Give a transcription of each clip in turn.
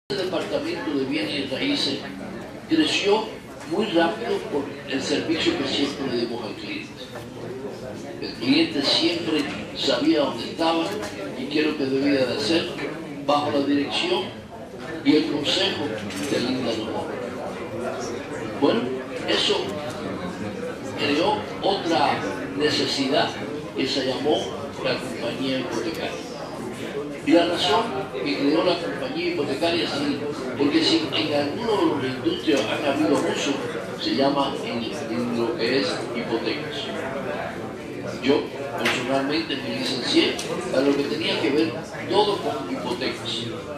El departamento de bienes y raíces creció muy rápido por el servicio que siempre le dimos al cliente. El cliente siempre sabía dónde estaba y qué es lo que debía de hacer bajo la dirección y el consejo de Linda Lomón. Bueno, eso creó otra necesidad que se llamó la compañía hipotecaria. Y la razón que creó la compañía hipotecaria es así, porque si en alguno de los industrias han habido abuso, se llama en lo que es hipotecas. Yo personalmente me licencié a lo que tenía que ver todo con hipotecas.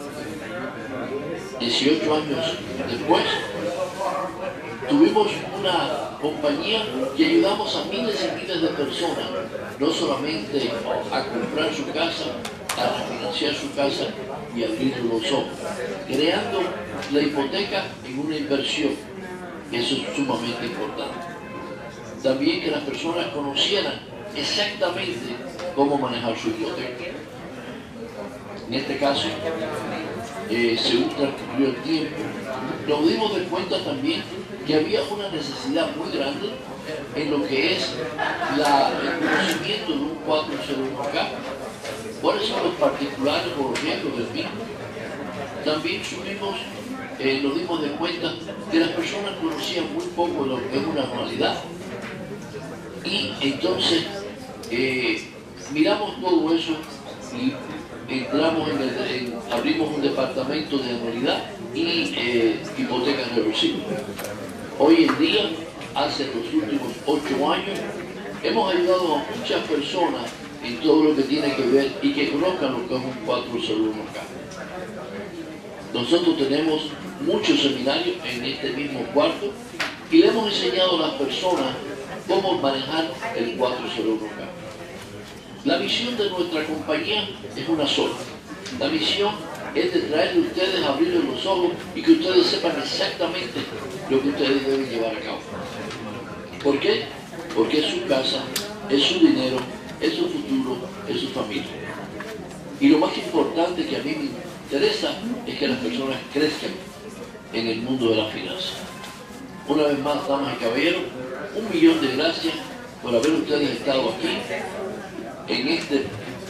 18 años después, tuvimos una compañía que ayudamos a miles y miles de personas, no solamente a comprar su casa, a refinanciar su casa y abrir los ojos, creando la hipoteca en una inversión. Eso es sumamente importante. También que las personas conocieran exactamente cómo manejar su hipoteca. En este caso, según transcurrió el tiempo, nos dimos de cuenta también que había una necesidad muy grande en lo que es el conocimiento de un 401k, cuáles son los particulares o los riesgos del mismo. También nos dimos de cuenta que las personas conocían muy poco de lo que es una anualidad. Y entonces miramos todo eso y entramos abrimos un departamento de anualidad y hipotecas reversibles. Hoy en día, hace los últimos 8 años, hemos ayudado a muchas personas en todo lo que tiene que ver y que conozcan lo que es un 401k. Nosotros tenemos muchos seminarios en este mismo cuarto y le hemos enseñado a las personas cómo manejar el 401k. La misión de nuestra compañía es una sola. La misión es de traerle a ustedes, abrirles los ojos y que ustedes sepan exactamente lo que ustedes deben llevar a cabo. ¿Por qué? Porque es su casa, es su dinero, es su futuro, es su familia. Y lo más importante que a mí me interesa es que las personas crezcan en el mundo de la finanza. Una vez más, damas y caballeros, 1.000.000 de gracias por haber ustedes estado aquí en este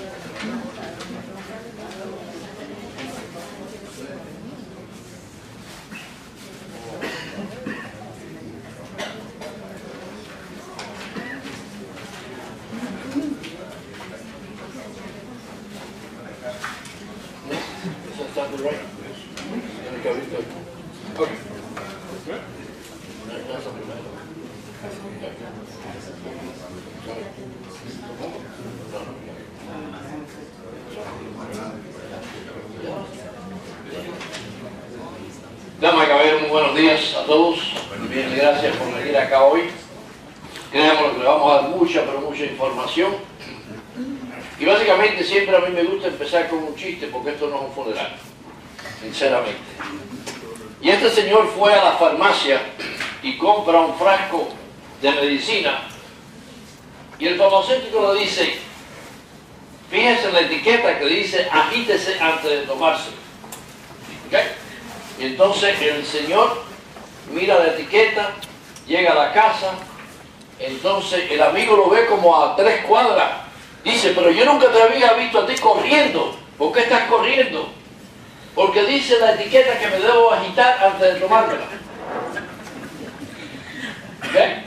Damas y caballeros, muy buenos días a todos. Bien, gracias por venir acá hoy. Creemos que le vamos a dar mucha, pero mucha información. Y básicamente siempre a mí me gusta empezar con un chiste, porque esto no es un funeral, sinceramente. Y este señor fue a la farmacia y compra un frasco de medicina. Y el farmacéutico le dice, fíjese en la etiqueta que dice, agítese antes de tomárselo. ¿Okay? Y entonces el señor mira la etiqueta, llega a la casa, entonces el amigo lo ve como a 3 cuadras. Dice, pero yo nunca te había visto a ti corriendo. ¿Por qué estás corriendo? Porque dice la etiqueta que me debo agitar antes de tomármela. ¿Okay?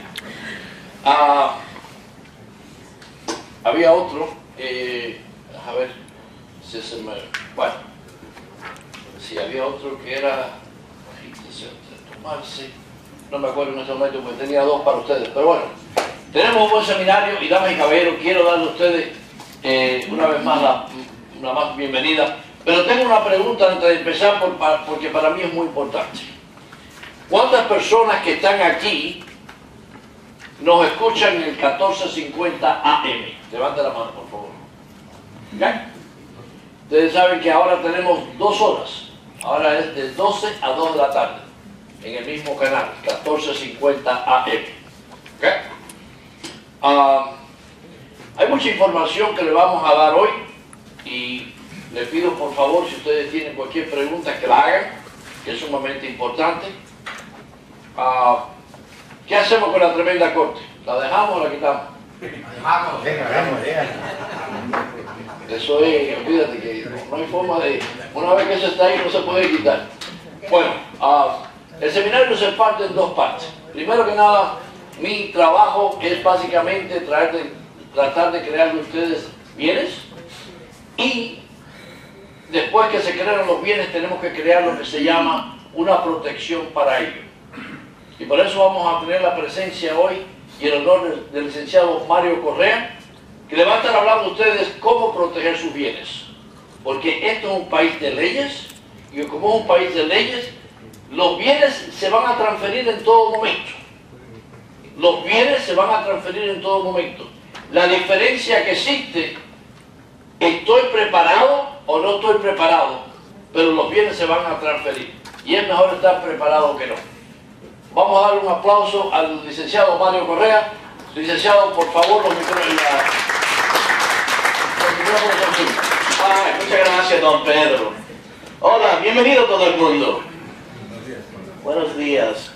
Había otro, a ver, si se me... Bueno, si había otro que era, tomarse, no me acuerdo en ese momento porque tenía 2 para ustedes, pero bueno, tenemos un buen seminario y damas y caballeros, quiero darle a ustedes una vez más una más bienvenida, pero tengo una pregunta antes de empezar porque para mí es muy importante. ¿Cuántas personas que están aquí nos escuchan en el 1450 AM? Levante la mano, por favor. ¿Okay? Ustedes saben que ahora tenemos 2 horas. Ahora es de 12 a 2 de la tarde. En el mismo canal, 1450 AM. ¿Okay? Hay mucha información que le vamos a dar hoy. Y les pido por favor, si ustedes tienen cualquier pregunta, que la hagan. que es sumamente importante. ¿Qué hacemos con la tremenda corte? ¿La dejamos o la quitamos? Eso es, olvídate que no hay forma de... Una vez que eso está ahí no se puede quitar. Bueno, el seminario se parte en dos partes. Primero que nada, mi trabajo es básicamente tratar de crearle a ustedes bienes, y después que se crearon los bienes tenemos que crear lo que se llama una protección para ellos. Y por eso vamos a tener la presencia hoy y el honor del licenciado Mario Correa, que le va a estar hablando a ustedes cómo proteger sus bienes. Porque esto es un país de leyes, y como es un país de leyes, los bienes se van a transferir en todo momento. Los bienes se van a transferir en todo momento. La diferencia que existe, estoy preparado o no estoy preparado, pero los bienes se van a transferir. Y es mejor estar preparado que no. Vamos a dar un aplauso al licenciado Mario Correa. Licenciado, por favor, los micrófonos. Muchas gracias, don Pedro. Hola, bienvenido todo el mundo. Buenos días.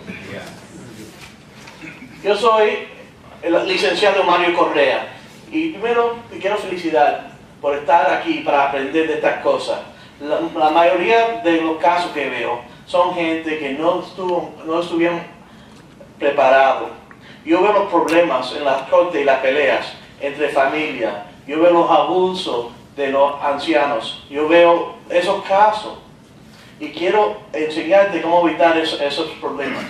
Yo soy el licenciado Mario Correa, y primero te quiero felicitar por estar aquí para aprender de estas cosas. La mayoría de los casos que veo son gente que no estuvieron preparados. Yo veo los problemas en las cortes y las peleas entre familias. Yo veo los abusos de los ancianos. Yo veo esos casos. Y quiero enseñarte cómo evitar esos problemas.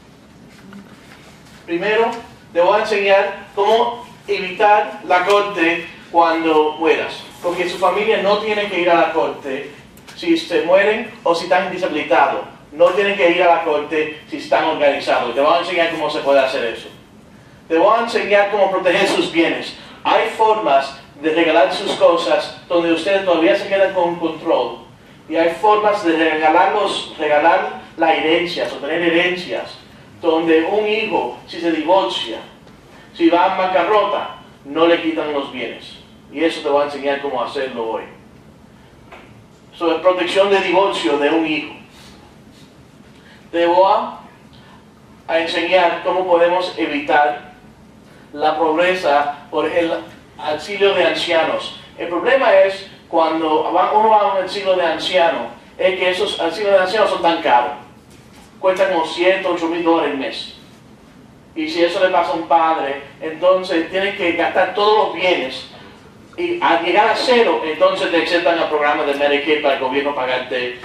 Primero, te voy a enseñar cómo evitar la corte cuando mueras. Porque su familia no tiene que ir a la corte si se mueren o si están deshabilitados. No tienen que ir a la corte si están organizados. Te voy a enseñar cómo se puede hacer eso. Te voy a enseñar cómo proteger sus bienes. Hay formas de regalar sus cosas donde ustedes todavía se quedan con control. Y hay formas de regalar las herencias o tener herencias donde un hijo, si se divorcia, si va a bancarrota, no le quitan los bienes. Y eso te voy a enseñar cómo hacerlo hoy. Sobre protección de divorcio de un hijo. Te voy a enseñar cómo podemos evitar la pobreza por el auxilio de ancianos. El problema es cuando uno va a un asilo de ancianos, es que esos asilos de ancianos son tan caros. Cuestan como $7,000 o $8,000 al mes. Y si eso le pasa a un padre, entonces tienen que gastar todos los bienes. Y al llegar a cero, entonces te aceptan al programa de Medicaid para el gobierno pagarte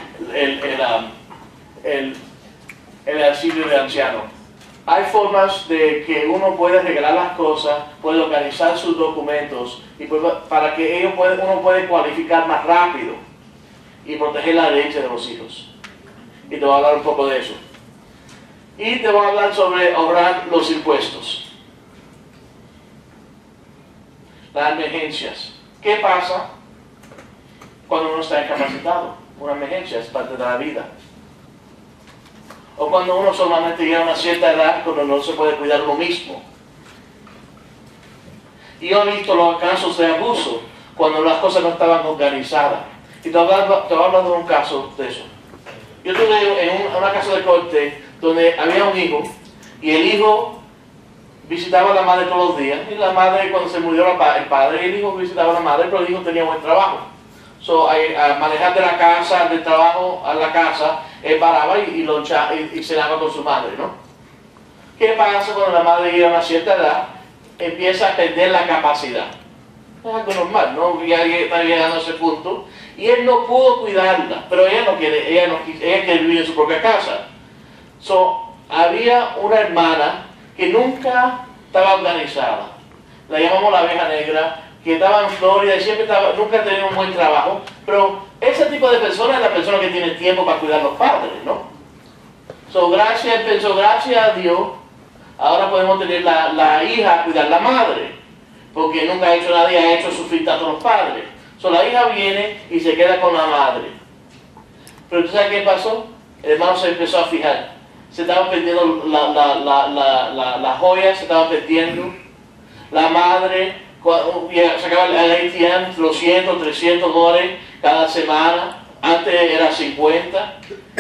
el auxilio de ancianos. Hay formas de que uno puede regalar las cosas, puede organizar sus documentos y para que uno puede cualificar más rápido y proteger la herencia de los hijos. Y te voy a hablar un poco de eso. Y te voy a hablar sobre ahorrar los impuestos. Las emergencias. ¿Qué pasa cuando uno está incapacitado? Una emergencia es parte de la vida. O cuando uno solamente llega a una cierta edad, cuando no se puede cuidar uno mismo. Y yo he visto los casos de abuso cuando las cosas no estaban organizadas. Y te voy a hablar de un caso de eso. Yo estuve en una casa de corte donde había un hijo, y el hijo visitaba a la madre todos los días, y la madre, cuando se murió el padre, el hijo visitaba a la madre, pero el hijo tenía buen trabajo. A manejar de la casa, del trabajo a la casa, él paraba y cenaba con su madre, ¿no? ¿Qué pasa cuando la madre llega a una cierta edad? Empieza a perder la capacidad. Es algo normal, ¿no? Ya está llegando a ese punto. Y él no pudo cuidarla, pero ella quiere vivir en su propia casa. Había una hermana que nunca estaba organizada. La llamamos la abeja negra, que estaba en Florida y nunca tenía un buen trabajo. Pero ese tipo de persona es la persona que tiene tiempo para cuidar a los padres, ¿no? Gracias a Dios, ahora podemos tener la hija a cuidar a la madre, porque nunca nadie ha hecho sufrir tanto a los padres. La hija viene y se queda con la madre. Pero ¿tú sabes qué pasó? El hermano se empezó a fijar. Se estaban perdiendo las joyas, se estaban perdiendo. La madre sacaba el ATM, $200, $300 cada semana. Antes era 50.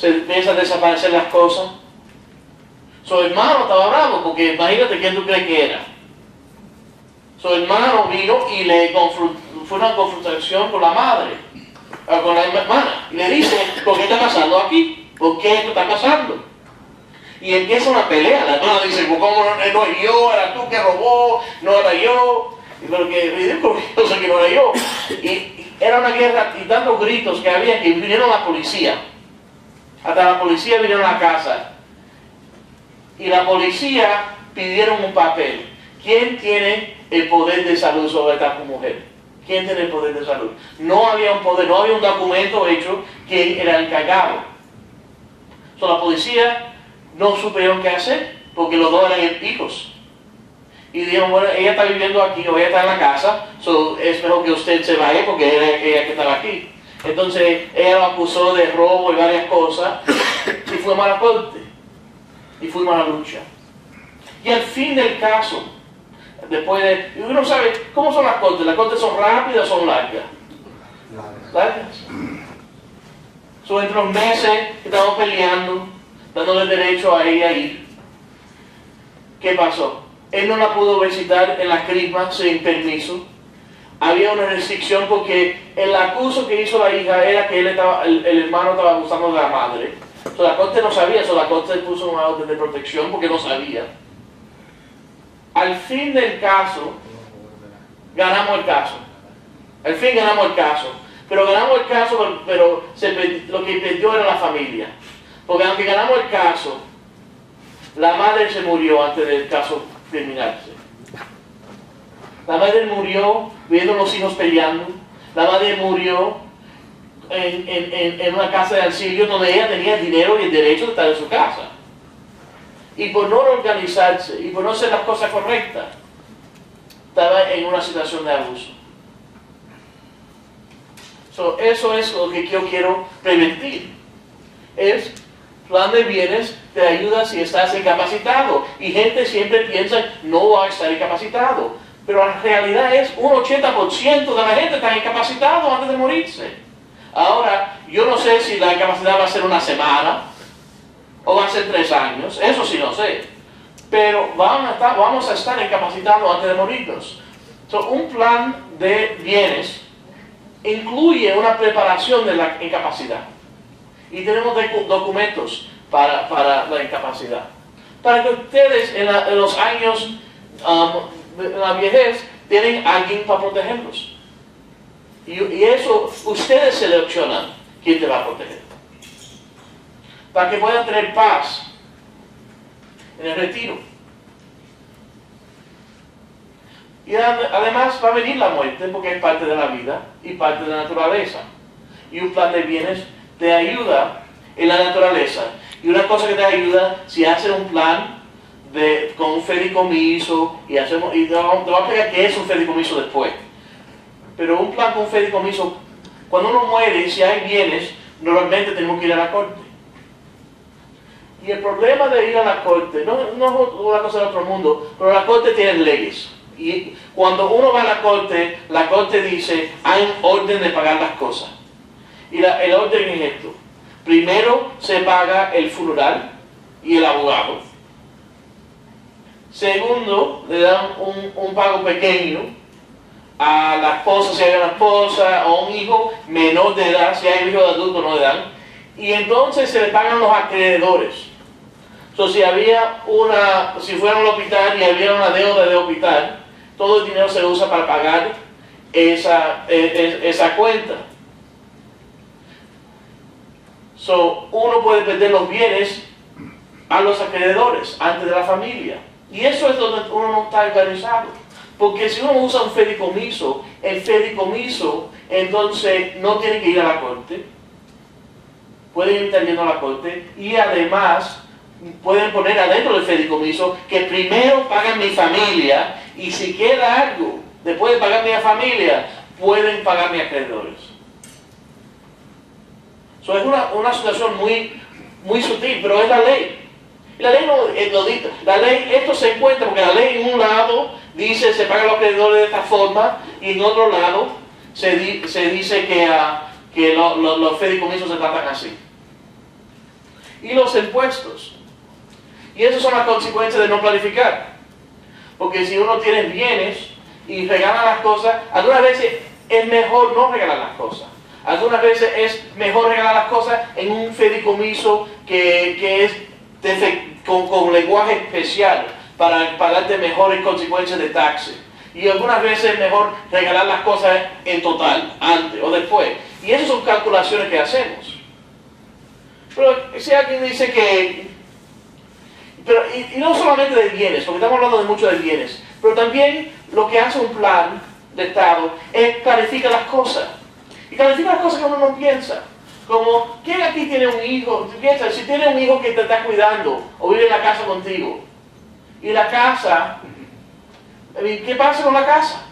se empiezan a desaparecer las cosas. Su hermano estaba bravo, porque imagínate quién tú crees que era. Su hermano vino y fue una confrontación con la madre, con la hermana, y le dice, ¿por qué está pasando aquí? ¿Por qué esto está pasando? Y empieza una pelea. La hermana dice, pues ¿cómo no era yo? ¿Era tú que robó? ¿No era yo? Y pero que ridículo, yo sé que no era yo. Y era una guerra y tantos gritos que había que vinieron la policía. Hasta la policía vinieron a la casa. Y la policía pidieron un papel. ¿Quién tiene el poder de salud sobre esta mujer? ¿Quién tiene el poder de salud? No había un poder, no había un documento hecho quién era el encargado. La policía no supieron qué hacer, porque los dos eran hijos. Y dijeron, bueno, ella está viviendo aquí, o ella está en la casa, es mejor que usted se vaya, porque era ella que estaba aquí. Entonces, ella lo acusó de robo y varias cosas, y fuimos a la corte, y fuimos a la lucha. Y al fin del caso, después de... Y uno sabe, ¿cómo son las cortes? ¿Las cortes son rápidas o son largas? Largas. Entre los meses que estábamos peleando, dándole derecho a ella a ir, ¿qué pasó? Él no la pudo visitar en la crisma sin permiso. Había una restricción porque el acuso que hizo la hija era que el hermano estaba abusando de la madre. La corte no sabía eso, la corte puso una orden de protección porque no sabía. Al fin del caso, ganamos el caso. Al fin ganamos el caso. Pero ganamos el caso, pero lo que perdió era la familia. Porque aunque ganamos el caso, la madre se murió antes del caso terminarse. La madre murió viendo a los hijos peleando. La madre murió en una casa de auxilio donde ella tenía el dinero y el derecho de estar en su casa. Y por no organizarse y por no hacer las cosas correctas, estaba en una situación de abuso. Eso es lo que yo quiero prevenir. Plan de bienes te ayuda si estás incapacitado. Y gente siempre piensa, no va a estar incapacitado. Pero la realidad es, un 80% de la gente está incapacitado antes de morirse. Ahora, yo no sé si la incapacidad va a ser una semana o va a ser 3 años. Eso sí no sé. Pero vamos a estar incapacitados antes de morirnos. Un plan de bienes incluye una preparación de la incapacidad. Y tenemos documentos para la incapacidad. Para que ustedes en los años de la viejez tienen alguien para protegerlos. Y eso ustedes seleccionan quién te va a proteger. Para que puedan tener paz en el retiro. Y además va a venir la muerte porque es parte de la vida y parte de la naturaleza. Y un plan de bienes te ayuda en la naturaleza. Y una cosa que te ayuda, si haces un plan con un fideicomiso, y te voy a explicar qué es un fideicomiso después. Pero un plan con un fideicomiso, cuando uno muere, si hay bienes, normalmente tenemos que ir a la corte. Y el problema de ir a la corte, no es una cosa del otro mundo, pero la corte tiene leyes. Y cuando uno va a la corte dice, hay un orden de pagar las cosas. Y el orden es esto. Primero se paga el funeral y el abogado. Segundo, le dan un pago pequeño a la esposa, si hay una esposa, o un hijo menor de edad, si hay un hijo de adulto no le dan. Y entonces se le pagan los acreedores. Si fueron al hospital y había una deuda de hospital, todo el dinero se usa para pagar esa cuenta. Uno puede perder los bienes a los acreedores antes de la familia. Y eso es donde uno no está organizado. Porque si uno usa un fideicomiso, el fideicomiso entonces no tiene que ir a la corte. Pueden estar yendo a la corte y además pueden poner adentro del fideicomiso que primero pagan mi familia y si queda algo después de pagar mi familia, pueden pagar mis acreedores. Es una situación muy sutil, pero es la ley. La ley lo dice. La ley, esto se encuentra porque la ley en un lado dice se pagan los acreedores de esta forma y en otro lado se dice que los fideicomisos se tratan así. y los impuestos. Y esas son las consecuencias de no planificar. Porque si uno tiene bienes y regala las cosas, algunas veces es mejor no regalar las cosas. Algunas veces es mejor regalar las cosas en un fideicomiso que es con lenguaje especial para darte mejores consecuencias de taxes. Y algunas veces es mejor regalar las cosas en total, antes o después. Y esas son calculaciones que hacemos. Pero si alguien dice que... y no solamente de bienes, porque estamos hablando de mucho de bienes, pero también lo que hace un plan de Estado es clarificar las cosas. Y clarifica las cosas que uno no piensa. Como, ¿quién aquí tiene un hijo? Piensa, si tiene un hijo que te está cuidando o vive en la casa contigo, y la casa, ¿qué pasa con la casa?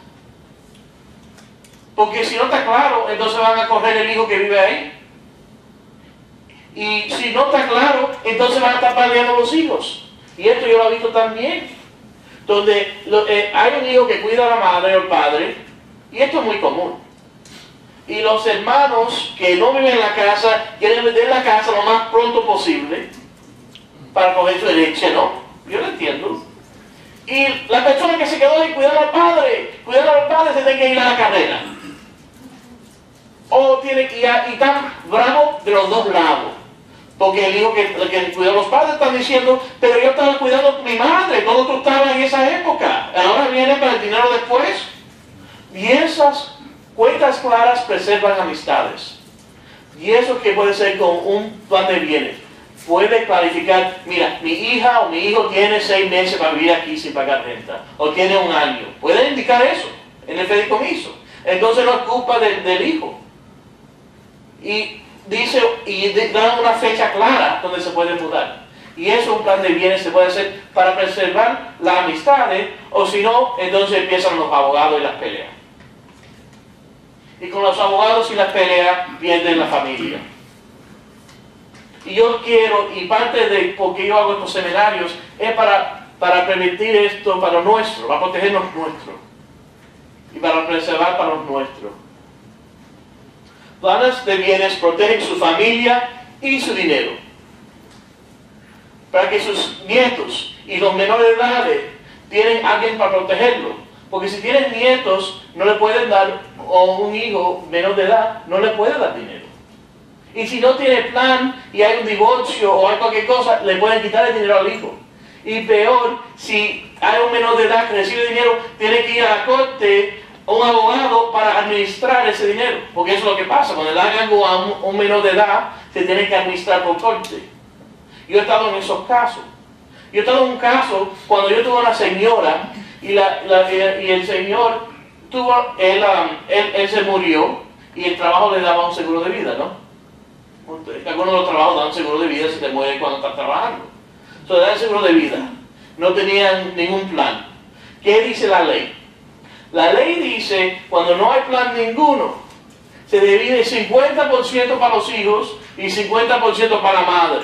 Porque si no está claro, entonces van a correr el hijo que vive ahí. Y si no está claro, entonces van a estar peleando los hijos. Y esto yo lo he visto también. Donde hay un hijo que cuida a la madre o el padre, y esto es muy común. Y los hermanos que no viven en la casa quieren vender la casa lo más pronto posible para coger su herencia, ¿no? Yo lo entiendo. Y la persona que se quedó ahí cuidando al padre se tiene que ir a la carrera. O tiene que ir y están bravos de los dos lados. Porque el hijo que cuida a los padres están diciendo, pero yo estaba cuidando a mi madre, todo tú estabas en esa época. Ahora viene para el dinero después. Y esas cuentas claras preservan amistades. Y eso que puede ser con un plan de bienes. Puede clarificar, mira, mi hija o mi hijo tiene 6 meses para vivir aquí sin pagar renta. O tiene 1 año. Puede indicar eso en el fideicomiso. Entonces no es culpa del hijo. Y dice, dan una fecha clara donde se puede mudar. Y eso, un plan de bienes se puede hacer para preservar las amistades, o si no, entonces empiezan los abogados y las peleas. Y con los abogados y las peleas pierden la familia. Y yo quiero, y parte de por qué yo hago estos seminarios, es para permitir esto para los nuestros, para proteger los nuestros. Y para preservar para los nuestros. Planes de bienes protegen su familia y su dinero. Para que sus nietos y los menores de edad tienen alguien para protegerlo. Porque si tienen nietos, no le pueden dar, o un hijo menor de edad, no le puede dar dinero. Y si no tiene plan y hay un divorcio o hay cualquier cosa, le pueden quitar el dinero al hijo. Y peor, si hay un menor de edad que recibe dinero, tiene que ir a la corte a un abogado para administrar ese dinero. Porque eso es lo que pasa. Cuando le dan algo a un menor de edad, se tiene que administrar por corte. Yo he estado en esos casos. Yo he estado en un caso cuando yo tuve una señora y el señor él se murió y el trabajo le daba un seguro de vida, ¿no? Algunos de los trabajos dan seguro de vida si te mueres cuando estás trabajando. Entonces dan seguro de vida. No tenían ningún plan. ¿Qué dice la ley? La ley dice, cuando no hay plan ninguno, se divide 50% para los hijos y 50% para la madre.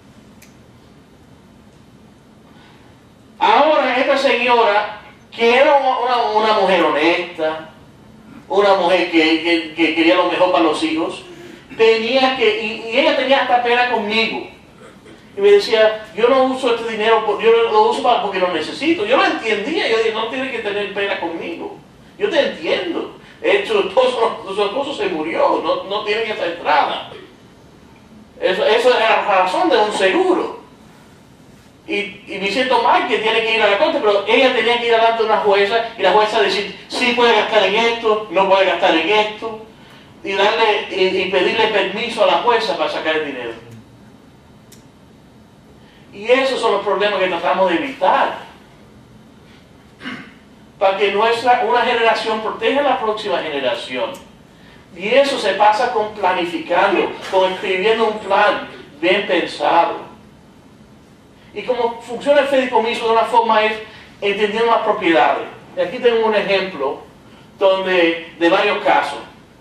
Ahora esta señora, que era una mujer honesta, una mujer que quería lo mejor para los hijos, tenía que, y ella tenía hasta pena conmigo. Y me decía, yo no uso este dinero, yo lo uso porque lo necesito. Yo lo entendía, yo dije, no tienes que tener pena conmigo. Yo te entiendo. Su esposo se murió, no tiene esa entrada. Eso es la razón de un seguro. Y me siento mal que tiene que ir a la corte, pero ella tenía que ir adelante a una jueza y la jueza decir, sí puede gastar en esto, no puede gastar en esto. Y pedirle permiso a la jueza para sacar el dinero. Y esos son los problemas que tratamos de evitar. Para que una generación proteja a la próxima generación. Y eso se pasa con planificando, con escribiendo un plan bien pensado. Y como funciona el fideicomiso de una forma es entendiendo las propiedades. Y aquí tengo un ejemplo de varios casos.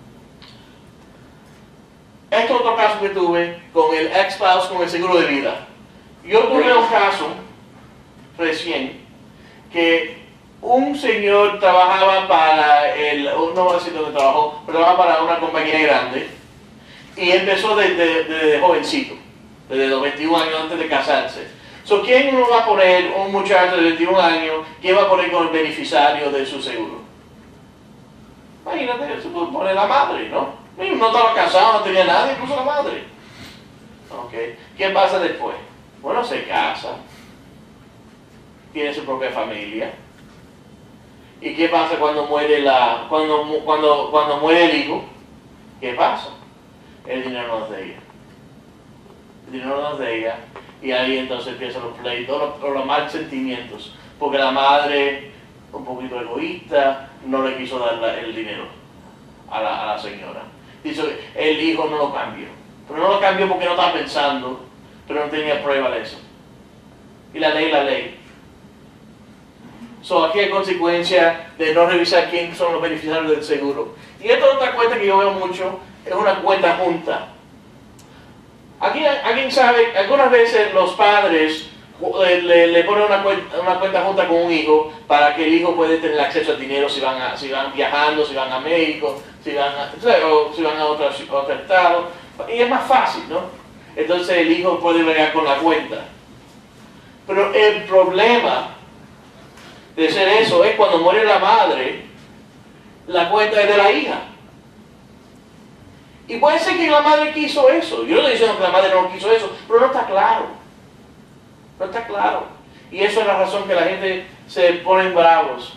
Este es otro caso que tuve con el ex-spouse con el seguro de vida. Yo tuve un caso recién que un señor trabajaba para no voy a decir dónde trabajó, pero trabajaba para una compañía grande y empezó de jovencito, desde los 21 años antes de casarse. So, ¿quién uno va a poner, un muchacho de 21 años, quién va a poner con el beneficiario de su seguro? Imagínate, se puede poner la madre, ¿no? No estaba casado, no tenía nadie, incluso la madre. Okay. ¿Qué pasa después? Bueno, se casa, tiene su propia familia. ¿Y qué pasa cuando muere cuando muere el hijo? ¿Qué pasa? El dinero no es de ella. El dinero no es de ella. Y ahí entonces empiezan los pleitos, los malos sentimientos. Porque la madre, un poquito egoísta, no le quiso dar el dinero a la señora. Dice, el hijo no lo cambió. Pero no lo cambió porque no estaba pensando, pero no tenía prueba de eso. Y la ley. So, aquí hay consecuencia de no revisar quién son los beneficiarios del seguro. Y esta es otra cuenta que yo veo mucho, es una cuenta junta. Aquí, ¿alguien sabe? Algunas veces los padres le ponen una cuenta junta con un hijo para que el hijo pueda tener acceso al dinero si van viajando, si van a México, si van a otro estado. Y es más fácil, ¿no? Entonces el hijo puede bregar con la cuenta. Pero el problema de hacer eso es cuando muere la madre, la cuenta es de la hija. Y puede ser que la madre quiso eso. Yo no estoy diciendo que la madre no quiso eso, pero no está claro. No está claro. Y eso es la razón que la gente se pone bravos.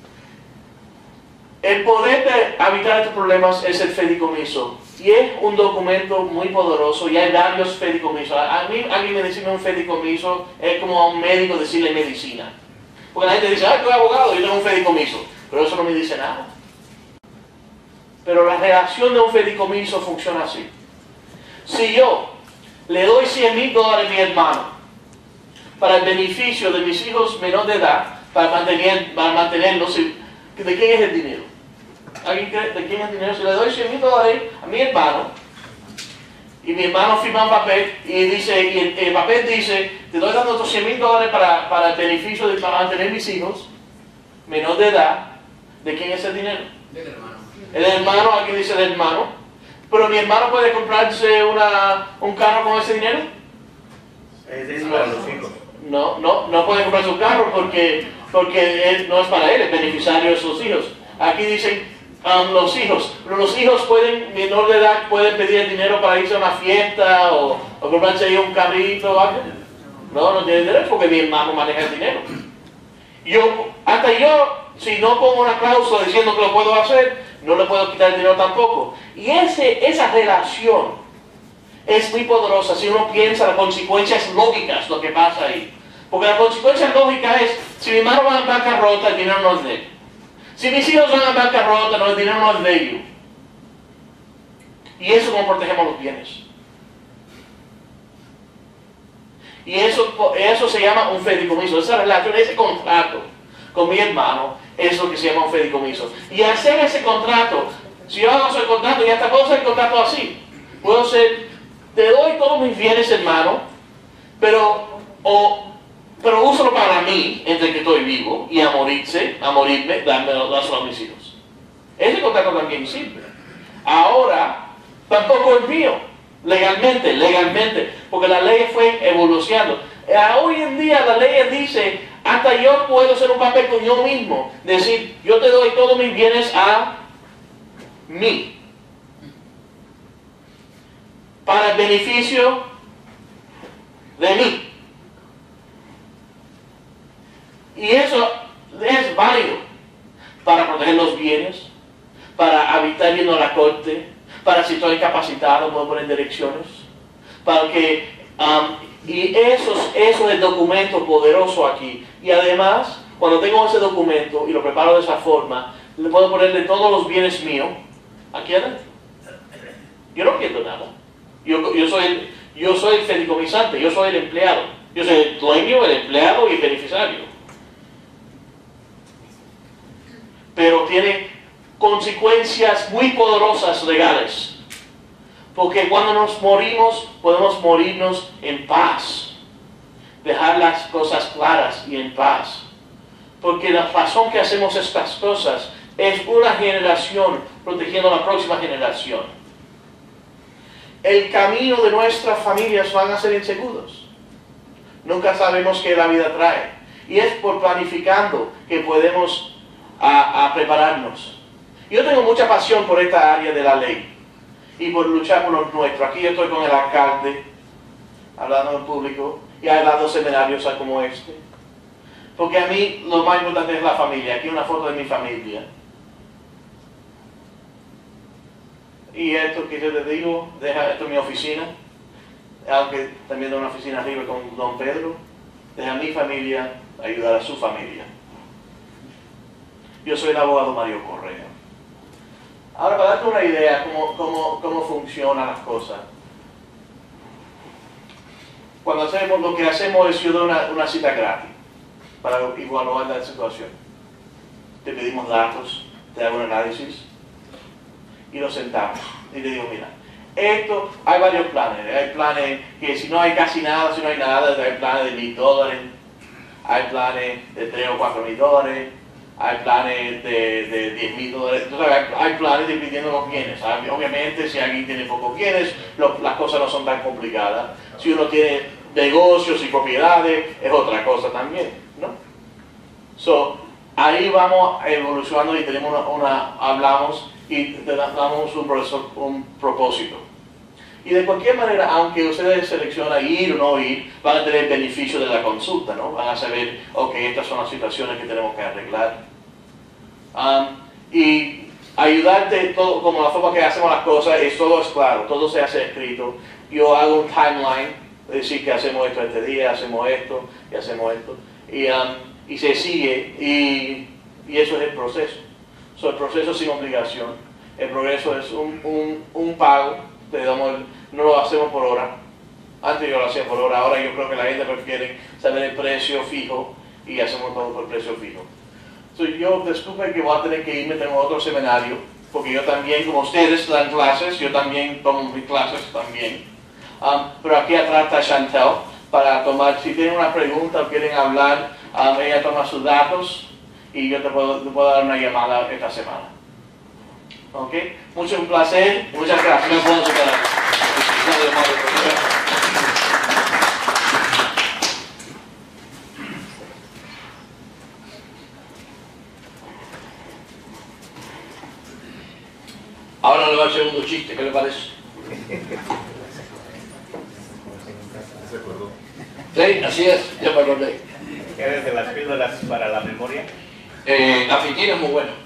El poder de evitar estos problemas es el fideicomiso. Y es un documento muy poderoso y hay varios fideicomisos. A mí, alguien me dice un fideicomiso es como a un médico decirle medicina. Porque la gente dice, soy abogado, yo tengo un fideicomiso. Pero eso no me dice nada. Pero la relación de un fideicomiso funciona así. Si yo le doy $100,000 a mi hermano para el beneficio de mis hijos menores de edad, para mantenerlos, ¿de quién es el dinero? ¿Alguien cree de quién es el dinero? Si le doy $100,000 a mi hermano, y mi hermano firma un papel y el papel dice, te doy dando estos $100,000 para el beneficio para mantener mis hijos menores de edad, ¿de quién es el dinero? Del hermano. El hermano, aquí dice el hermano. Pero mi hermano puede comprarse un carro con ese dinero. Es para los hijos. No puede comprarse un carro porque no es para él, es beneficiario de sus hijos. Aquí dicen los hijos, pero los hijos menor de edad, pueden pedir el dinero para irse a una fiesta o comprarse ahí un carrito o algo. No tiene derecho porque mi hermano maneja el dinero. Hasta yo, si no pongo una cláusula diciendo que lo puedo hacer, no le puedo quitar el dinero tampoco. Y esa relación es muy poderosa si uno piensa las consecuencias lógicas, lo que pasa ahí. Porque la consecuencia lógica es, si mi hermano va a bancarrota, el dinero no es de él. Si mis hijos van a bancarrota, el dinero no es de ellos. Y eso como protegemos los bienes. Y eso se llama un fideicomiso. Esa relación, ese contrato con mi hermano, es lo que se llama un fideicomiso. Y hacer ese contrato, si yo hago ese contrato, y hasta puedo hacer el contrato así. Puedo ser, te doy todos mis bienes, hermano, pero úsalo para mí, entre que estoy vivo, y a morirme, dáselo a mis hijos. Ese contrato también sirve. Ahora, tampoco es mío, legalmente, porque la ley fue evolucionando. Hoy en día la ley dice, hasta yo puedo hacer un papel con yo mismo, decir, yo te doy todos mis bienes a mí, para el beneficio de mí. Y eso es válido para proteger los bienes, para evitar yendo a la corte, para si estoy incapacitado puedo poner direcciones, para que y eso es el documento poderoso aquí. Y además, cuando tengo ese documento y lo preparo de esa forma, le puedo ponerle todos los bienes míos aquí adentro. Yo no pierdo nada. Yo soy el fideicomisante, yo soy el empleado. Yo soy el dueño, el empleado y el beneficiario. Pero tiene consecuencias muy poderosas legales. Porque cuando nos morimos, podemos morirnos en paz. Dejar las cosas claras y en paz. Porque la razón que hacemos estas cosas es una generación protegiendo a la próxima generación. el camino de nuestras familias van a ser inseguros. Nunca sabemos qué la vida trae. Y es por planificando que podemos a prepararnos. Yo tengo mucha pasión por esta área de la ley y por luchar por los nuestros. Aquí yo estoy con el alcalde, hablando en público, y he dado seminarios como este. Porque a mí lo más importante es la familia. Aquí una foto de mi familia. Y esto que yo te digo, esto es mi oficina, aunque también tengo una oficina arriba con don Pedro. Deja mi familia ayudar a su familia. Yo soy el abogado Mario Correa. Ahora, para darte una idea cómo funcionan las cosas. Cuando hacemos, lo que hacemos es yo doy una cita gratis para evaluar la situación. Te pedimos datos, te hago un análisis y lo sentamos. Y te digo, mira, esto, hay varios planes. Hay planes que si no hay casi nada, si no hay nada, hay planes de $1,000, hay planes de $3,000 o $4,000, hay planes de $10,000. Entonces hay planes dependiendo de los bienes. Obviamente, si alguien tiene pocos bienes, las cosas no son tan complicadas. Si uno tiene negocios y propiedades, es otra cosa también, ¿no? Ahí vamos evolucionando y tenemos hablamos y damos un propósito. Y de cualquier manera, aunque ustedes seleccionan ir o no ir, van a tener el beneficio de la consulta, ¿no? Van a saber, ok, estas son las situaciones que tenemos que arreglar. Y ayudarte, todo, como la forma que hacemos las cosas, todo es claro, todo se hace escrito. Yo hago un timeline, es decir, que hacemos esto este día, hacemos esto y hacemos esto. Y se sigue, y eso es el proceso. El proceso sin obligación. El progreso es un pago. No lo hacemos por hora. Antes yo lo hacía por hora. Ahora yo creo que la gente prefiere saber el precio fijo y hacemos todo por precio fijo. Yo disculpe que voy a tener que irme, tengo otro seminario, porque yo también, como ustedes dan clases, yo también tomo mis clases también. Pero aquí atrás está Chantel para tomar, si tienen una pregunta o quieren hablar, ella toma sus datos y yo te puedo dar una llamada esta semana. ¿Ok? Mucho un placer, muchas gracias. Me puedo separar. Ahora le va el segundo chiste, ¿qué le parece? ¿Se acordó? Sí, así es, ya me acordé. ¿Eres de las píldoras para la memoria? Afitina es muy bueno.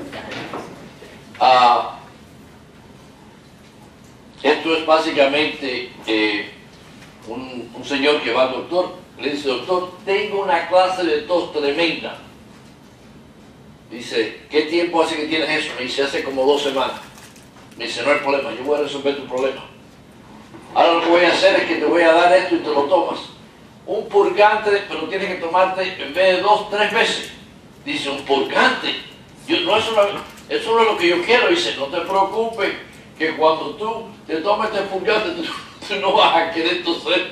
Esto es básicamente un señor que va al doctor, le dice, doctor, tengo una clase de tos tremenda. Dice, ¿qué tiempo hace que tienes eso? Me dice, hace como 2 semanas. Me dice, no hay problema, yo voy a resolver tu problema. Ahora lo que voy a hacer es que te voy a dar esto y te lo tomas. Un purgante, pero tienes que tomarte en vez de 2, 3 veces. Dice, un purgante. Eso no es lo que yo quiero. Dice, no te preocupes, que cuando tú te tomes este purgante, tú no vas a querer toser.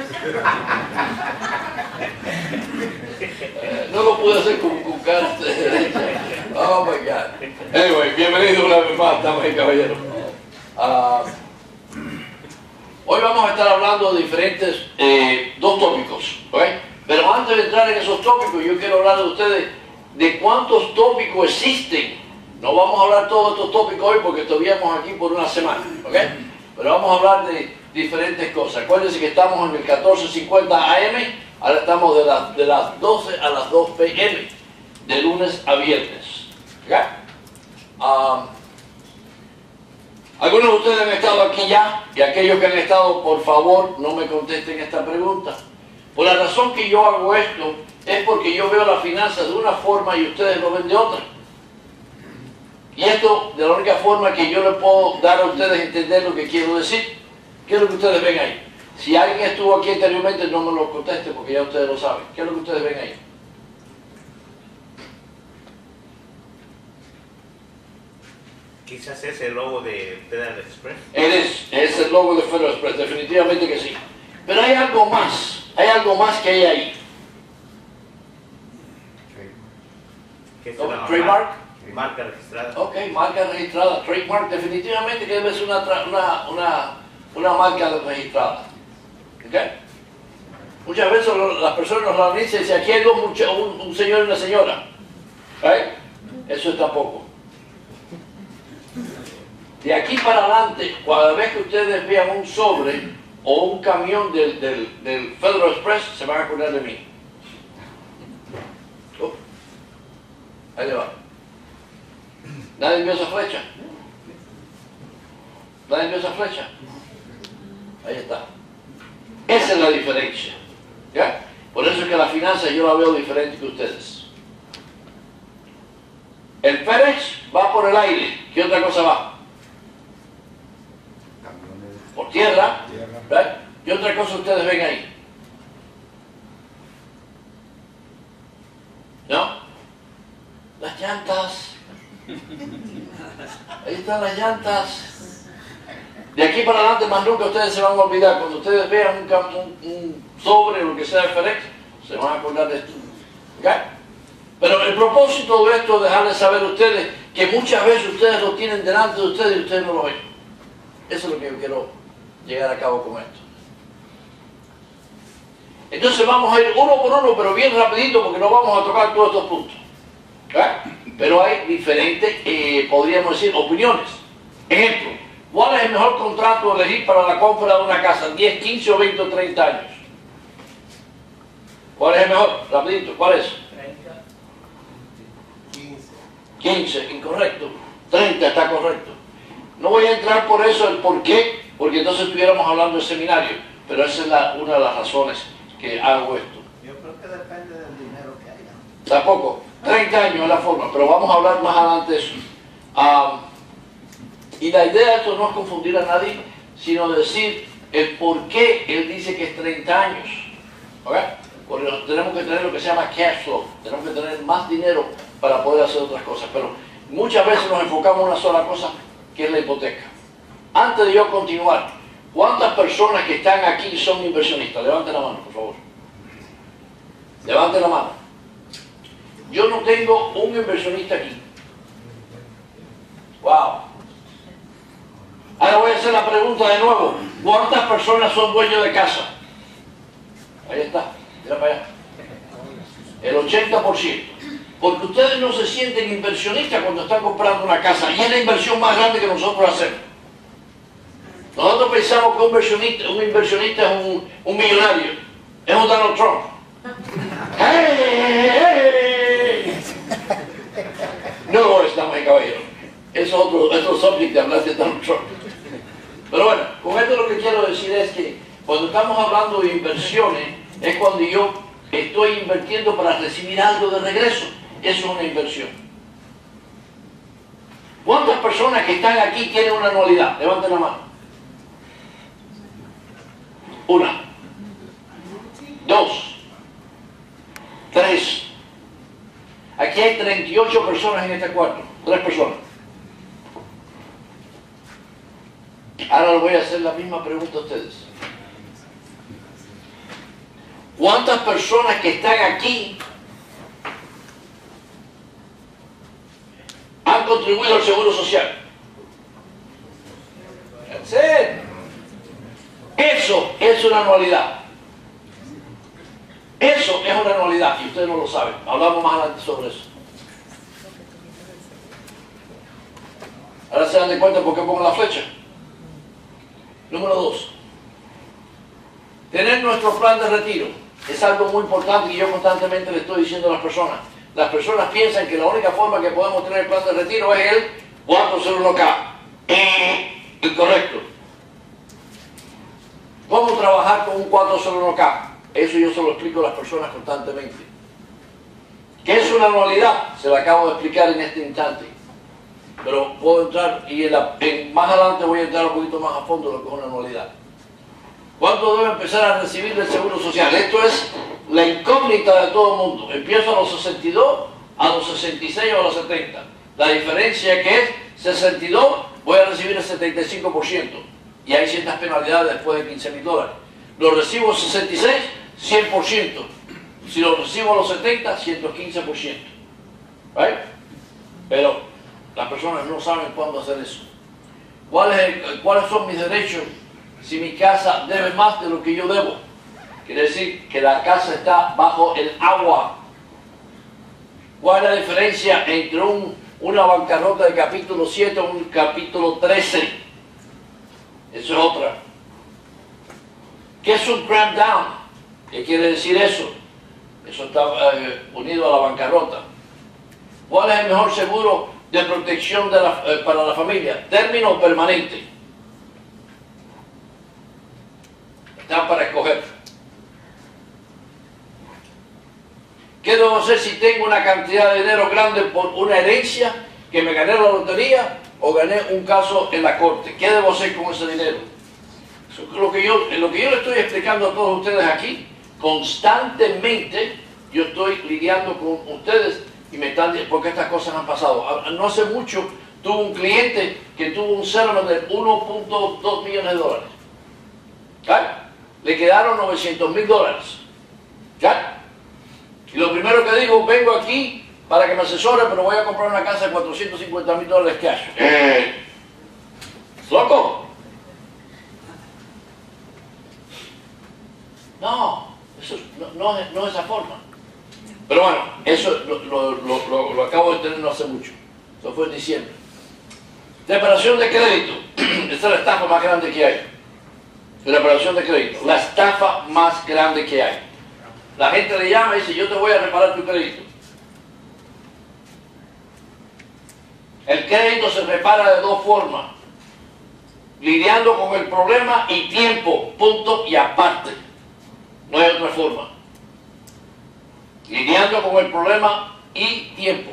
No lo pude hacer con cara. Oh my God. Anyway, bienvenido una vez más, damas y caballeros. Hoy vamos a estar hablando de diferentes, 2 tópicos, ¿ok? Pero antes de entrar en esos tópicos, yo quiero hablar de ustedes de cuántos tópicos existen. No vamos a hablar todos estos tópicos hoy porque estuvimos aquí por una semana, ¿ok? Pero vamos a hablar de diferentes cosas. Acuérdense que estamos en el 1450 AM, ahora estamos de las 12 a las 2 PM, de lunes a viernes, ¿ok? Algunos de ustedes han estado aquí ya, y aquellos que han estado, por favor, no me contesten esta pregunta. Por la razón que yo hago esto, es porque yo veo las finanzas de una forma y ustedes lo ven de otra. Y esto, de la única forma que yo les puedo dar a ustedes entender lo que quiero decir. ¿Qué es lo que ustedes ven ahí? Si alguien estuvo aquí anteriormente, no me lo conteste porque ya ustedes lo saben. ¿Qué es lo que ustedes ven ahí? Quizás es el logo de Federal Express. Es el logo de Federal Express, definitivamente que sí. Pero hay algo más que hay ahí. ¿Qué es ¿No? ¿Trademark? Marca registrada. Ok, marca registrada, trademark, definitivamente que debe ser una marca registrada. ¿Okay? Muchas veces las personas nos la dicen y dicen, aquí hay un señor y una señora. ¿Okay? Eso es tampoco. De aquí para adelante, cada vez que ustedes vean un sobre o un camión del Federal Express, se van a acordar de mí. Ahí le va. ¿Nadie vio esa flecha? ¿Nadie vio esa flecha? Ahí está. Esa es la diferencia. ¿Ya? Por eso es que la finanza yo la veo diferente que ustedes. El FedEx va por el aire. ¿Qué otra cosa va? Por tierra. ¿Right? ¿Qué otra cosa ustedes ven ahí? ¿No? Las llantas. Ahí están las llantas. De aquí para adelante más nunca ustedes se van a olvidar. Cuando ustedes vean un sobre o lo que sea de FedEx, se van a acordar de esto. ¿Okay? Pero el propósito de esto es dejarles saber a ustedes que muchas veces ustedes lo tienen delante de ustedes y ustedes no lo ven. Eso es lo que yo quiero llegar a cabo con esto. Entonces vamos a ir uno por uno, pero bien rapidito, porque no vamos a tocar todos estos puntos. ¿Okay? Pero hay diferentes, podríamos decir, opiniones. Ejemplo, ¿cuál es el mejor contrato a elegir para la compra de una casa? 10, 15 o 20 o 30 años. ¿Cuál es el mejor? Rapidito, ¿cuál es? 15, incorrecto. 30 está correcto. No voy a entrar por eso, el por qué, porque entonces estuviéramos hablando del seminario, pero esa es una de las razones que hago esto. Yo creo que depende del dinero que haya. Tampoco, 30 años es la forma, pero vamos a hablar más adelante de eso. Y la idea de esto no es confundir a nadie, sino decir el por qué él dice que es 30 años. ¿Okay? Porque tenemos que tener lo que se llama cash flow, tenemos que tener más dinero para poder hacer otras cosas, pero muchas veces nos enfocamos en una sola cosa, que es la hipoteca. Antes de yo continuar, ¿cuántas personas que están aquí son inversionistas? Levanten la mano, por favor. Levanten la mano. Yo no tengo un inversionista aquí. Wow. Ahora voy a hacer la pregunta de nuevo. ¿Cuántas personas son dueños de casa? Ahí está, mira para allá. El 80%. Porque ustedes no se sienten inversionistas cuando están comprando una casa. Y es la inversión más grande que nosotros hacemos. Nosotros pensamos que un inversionista es un millonario. Es un Donald Trump. ¡Hey! No lo es, damas y caballeros. Eso es otro subject de hablar de Donald Trump. Pero bueno, con esto lo que quiero decir es que cuando estamos hablando de inversiones, es cuando yo estoy invirtiendo para recibir algo de regreso. Eso es una inversión. ¿Cuántas personas que están aquí tienen una anualidad? Levanten la mano. Una. Dos. Tres. Aquí hay 38 personas en este cuarto. 3 personas. Ahora les voy a hacer la misma pregunta a ustedes. ¿Cuántas personas que están aquí han contribuido al seguro social? That's it. Eso es una anualidad. Eso es una anualidad y ustedes no lo saben. Hablamos más adelante sobre eso. Ahora se dan de cuenta por qué pongo la flecha. Número 2. Tener nuestro plan de retiro es algo muy importante que yo constantemente le estoy diciendo a las personas. Las personas piensan que la única forma que podemos tener el plan de retiro es el 401k. Incorrecto. ¿Cómo trabajar con un 401k? Eso yo se lo explico a las personas constantemente. ¿Qué es una anualidad? Se lo acabo de explicar en este instante. Pero puedo entrar, y más adelante voy a entrar un poquito más a fondo en lo que es una anualidad. ¿Cuánto debe empezar a recibir del Seguro Social? Esto es la incógnita de todo el mundo. Empiezo a los 62, a los 66 o a los 70. La diferencia que es 62, voy a recibir el 75%. Y hay ciertas penalidades después de $15,000. Lo recibo a 66, 100%. Si lo recibo a los 70, 115%. ¿Right? Pero las personas no saben cuándo hacer eso. ¿Cuáles son mis derechos si mi casa debe más de lo que yo debo? Quiere decir que la casa está bajo el agua. ¿Cuál es la diferencia entre una bancarrota de capítulo 7 o un capítulo 13? Eso es otra. ¿Qué es un cramp down? ¿Qué quiere decir eso? Eso está unido a la bancarrota. ¿Cuál es el mejor seguro de protección para la familia? ¿Término o permanente? Están para escoger. ¿Qué debo hacer si tengo una cantidad de dinero grande por una herencia que me gané la lotería o gané un caso en la corte? ¿Qué debo hacer con ese dinero? Lo que yo le estoy explicando a todos ustedes aquí, constantemente yo estoy lidiando con ustedes y me están diciendo, porque estas cosas han pasado. No hace mucho tuve un cliente que tuvo un settlement de 1.2 millones de dólares. ¿Ya? Le quedaron $900,000. ¿Ya? Y lo primero que digo, vengo aquí para que me asesore, pero voy a comprar una casa de $450,000 cash. ¿Loco? No, eso no es esa forma. Pero bueno, eso lo acabo de tener no hace mucho. Eso fue en diciembre. Reparación de crédito. Esta es la estafa más grande que hay. Reparación de crédito. La estafa más grande que hay. La gente le llama y dice, yo te voy a reparar tu crédito. El crédito se repara de dos formas. Lidiando con el problema y tiempo, punto y aparte. No hay otra forma. Lidiando con el problema y tiempo.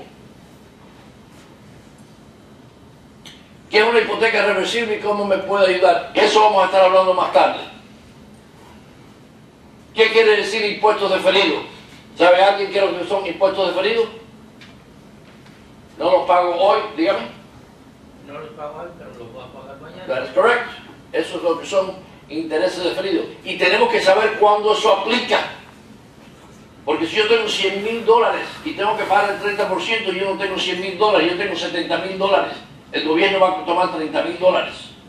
¿Qué es una hipoteca reversible y cómo me puede ayudar? Eso vamos a estar hablando más tarde. ¿Qué quiere decir impuestos deferidos? ¿Sabe alguien qué es lo que son impuestos deferidos? No los pago hoy, dígame. No los pago hoy, pero los voy a pagar mañana. That is correct. Eso es lo que son intereses deferidos. Y tenemos que saber cuándo eso aplica. Porque si yo tengo $100,000 y tengo que pagar el 30%, yo no tengo $100,000, yo tengo $70,000. El gobierno va a tomar $30,000.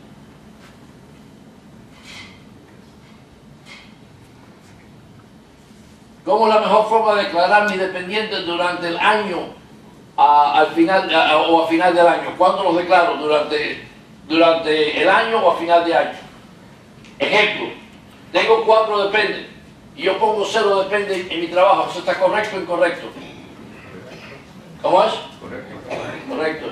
¿Cómo es la mejor forma de declarar mis dependientes durante el año al final o a final del año? ¿Cuándo los declaro? ¿Durante el año o a final de año? Ejemplo, tengo 4 dependes y yo pongo 0 dependes en mi trabajo. ¿Eso está correcto o incorrecto? ¿Cómo es? Correcto. Correcto.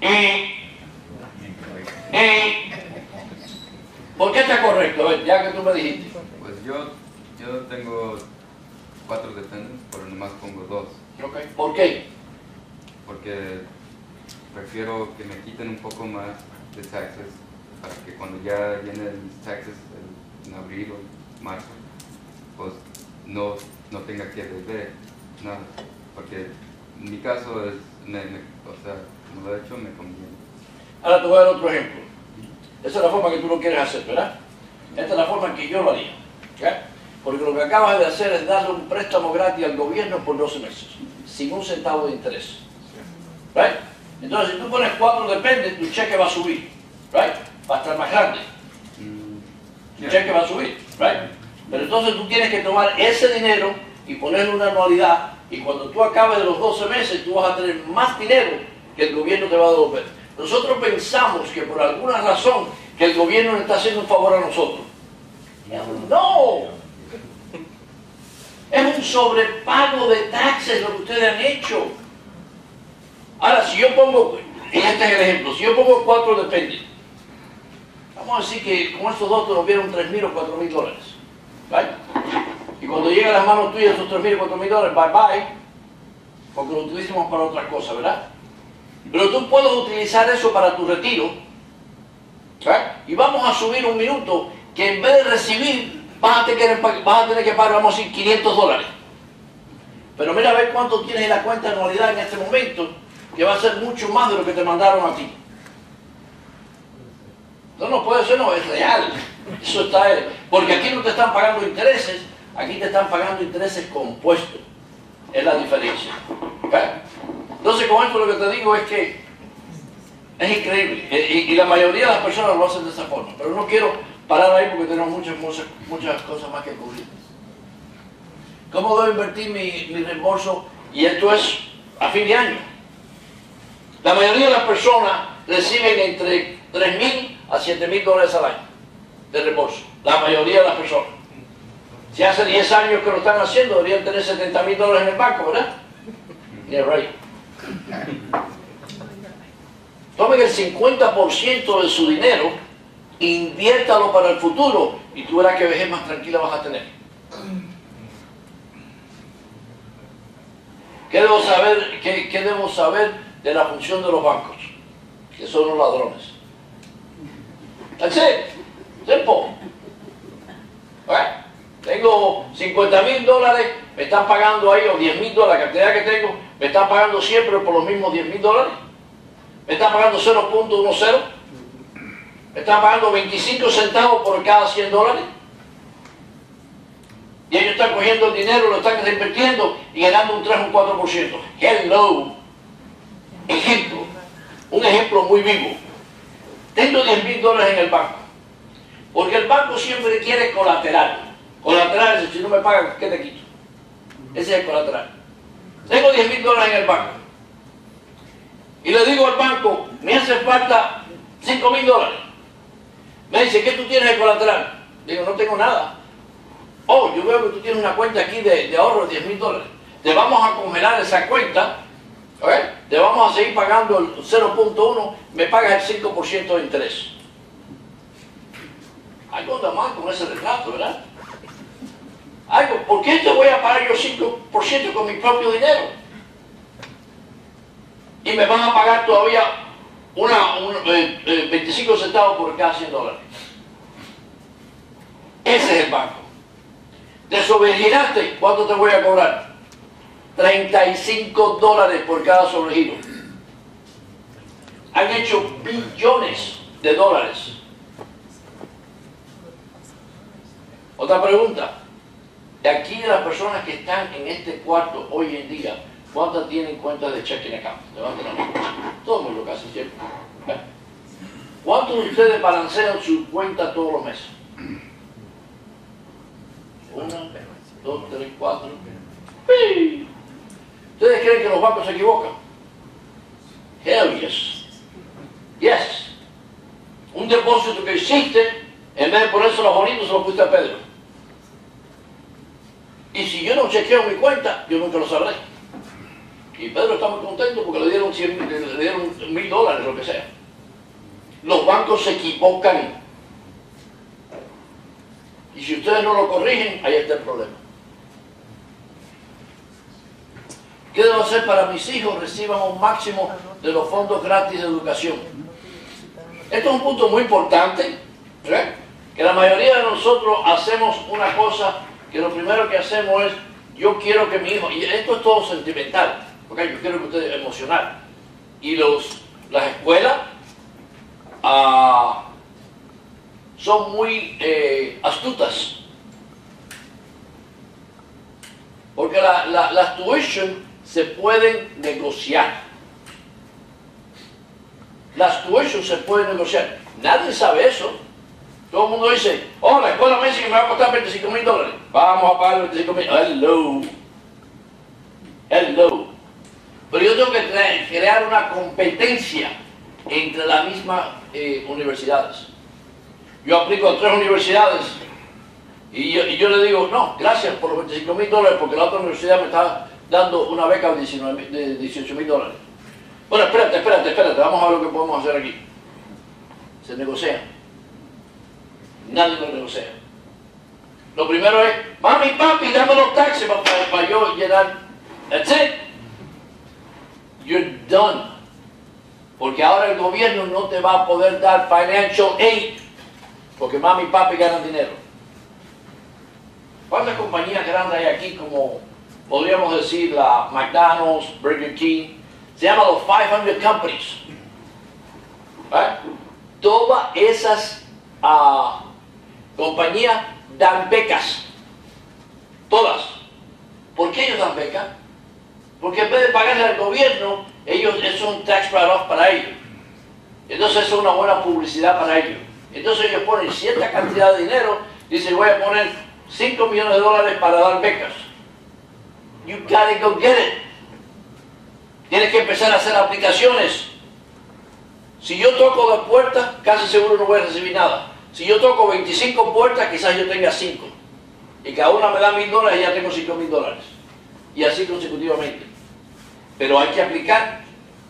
¿Por qué está correcto? A ver, ya que tú me dijiste. Pues yo tengo 4 dependes, pero nomás pongo 2. Okay. ¿Por qué? Porque prefiero que me quiten un poco más de taxes para que cuando ya vienen mis taxes en abril o marzo, pues no tenga que deber nada. Porque en mi caso es, o sea, como lo he hecho, me conviene. Ahora te voy a dar otro ejemplo. Esa es la forma que tú lo quieres hacer, ¿verdad? Esta es la forma en que yo lo haría. ¿Okay? Porque lo que acabas de hacer es darle un préstamo gratis al gobierno por 12 meses, sin un centavo de interés. ¿Right? Entonces, si tú pones 4 dependes, tu cheque va a subir. ¿Right? Va a estar más grande. Tu cheque va a subir. ¿Right? Pero entonces tú tienes que tomar ese dinero y ponerle una anualidad, y cuando tú acabes de los 12 meses, tú vas a tener más dinero que el gobierno te va a devolver. Nosotros pensamos que por alguna razón que el gobierno le está haciendo un favor a nosotros. No. Es un sobrepago de taxes lo que ustedes han hecho. Ahora, si yo pongo, y este es el ejemplo, si yo pongo 4 dependes, vamos a decir que con estos dos te nos vieron $3,000 o $4,000. ¿Right? Y cuando llega a las manos tuyas esos $3,000 o $4,000, bye bye, porque lo utilizamos para otras cosas, ¿verdad? Pero tú puedes utilizar eso para tu retiro. ¿Right? Y vamos a subir un minuto que en vez de recibir, vas a tener que pagar, vamos a decir, $500. Pero mira a ver cuánto tienes en la cuenta de anualidad en este momento, que va a ser mucho más de lo que te mandaron a ti. No puede ser, no, es real. Eso está, porque aquí no te están pagando intereses, aquí te están pagando intereses compuestos. Es la diferencia. ¿Okay? Entonces, con esto lo que te digo es que es increíble. Y la mayoría de las personas lo hacen de esa forma. Pero no quiero parar ahí porque tenemos muchas cosas más que cubrir. ¿Cómo debo invertir mi reembolso? Y esto es a fin de año. La mayoría de las personas reciben entre $3,000 a $7,000 al año de reembolso. La mayoría de las personas. Si hace 10 años que lo están haciendo, deberían tener $70,000 en el banco, ¿verdad? Yeah, right. Tomen el 50% de su dinero, inviértalo para el futuro y tú verás que vejez más tranquila vas a tener. ¿Qué debo saber de la función de los bancos? Que son los ladrones. That's it. Simple. Right? Tengo $50,000, me están pagando ahí, o $10,000, la cantidad que tengo, me están pagando siempre por los mismos $10,000. Me están pagando 0.10. Me están pagando 25 centavos por cada $100. Y ellos están cogiendo el dinero, lo están reinvirtiendo y ganando un 3 o un 4%. Hello. Ejemplo. Un ejemplo muy vivo. Tengo $10,000 en el banco. Porque el banco siempre quiere colateral. Colateral es, si no me pagan, ¿qué te quito? Ese es el colateral. Tengo $10,000 en el banco. Y le digo al banco, me hace falta $5,000. Me dice, ¿qué tú tienes de colateral? Digo, no tengo nada. Oh, yo veo que tú tienes una cuenta aquí de ahorro de $10,000. Te vamos a congelar esa cuenta, ¿okay? Te vamos a seguir pagando el 0.1, me pagas el 5% de interés. Algo anda mal con ese retrato, ¿verdad? Algo, ¿por qué te voy a pagar yo 5% con mi propio dinero? Y me van a pagar todavía 25 centavos por cada $100. Ese es el banco. Desobedienaste, ¿cuánto te voy a cobrar? $35 por cada sobregiro. Han hecho billones de dólares. Otra pregunta. De aquí de las personas que están en este cuarto hoy en día, ¿cuántas tienen cuentas de checking account? Levanten la mano. Todo el mundo casi siempre. ¿Cuántos de ustedes balancean su cuenta todos los meses? 1, 2, 3, 4. ¿Ustedes creen que los bancos se equivocan? Hell yes. Yes. Un depósito que hiciste, en vez de ponérselo bonito, se lo pusiste a Pedro. Y si yo no chequeo mi cuenta, yo nunca lo sabré. Y Pedro está muy contento porque le dieron $1,000, lo que sea. Los bancos se equivocan. Y si ustedes no lo corrigen, ahí está el problema. ¿Qué debo hacer para que mis hijos reciban un máximo de los fondos gratis de educación? Esto es un punto muy importante, ¿verdad? Que la mayoría de nosotros hacemos una cosa, que lo primero que hacemos es, yo quiero que mi hijo, y esto es todo sentimental, ¿okay? Yo quiero que ustedes, emocional. Y las escuelas son muy astutas. Porque las tuition se pueden negociar. Las tuition se pueden negociar. Nadie sabe eso. Todo el mundo dice, oh, la escuela me dice que me va a costar $25,000. Vamos a pagar $25,000. Hello. Pero yo tengo que crear una competencia entre las mismas universidades. Yo aplico a 3 universidades y yo le digo, no, gracias por los $25,000 porque la otra universidad me está dando una beca de $18,000. Bueno, espérate, vamos a ver lo que podemos hacer aquí. Se negocia. Nadie lo negocia. Lo primero es, mami, papi, dame los taxes para yo llenar. That's it. You're done. Porque ahora el gobierno no te va a poder dar financial aid. Porque mami y papi ganan dinero. ¿Cuántas compañías grandes hay aquí como podríamos decir la McDonald's, Burger King? Se llaman los 500 companies. ¿Right? Todas esas compañías dan becas. Todas. ¿Por qué ellos dan becas? Porque en vez de pagarle al gobierno, es un tax write-off para ellos. Entonces es una buena publicidad para ellos. Entonces ellos ponen cierta cantidad de dinero, dicen voy a poner $5 millones para dar becas. You gotta go get it. Tienes que empezar a hacer aplicaciones. Si yo toco 2 puertas, casi seguro no voy a recibir nada. Si yo toco 25 puertas, quizás yo tenga 5. Y cada una me da $1,000 y ya tengo $5,000. Y así consecutivamente. Pero hay que aplicar.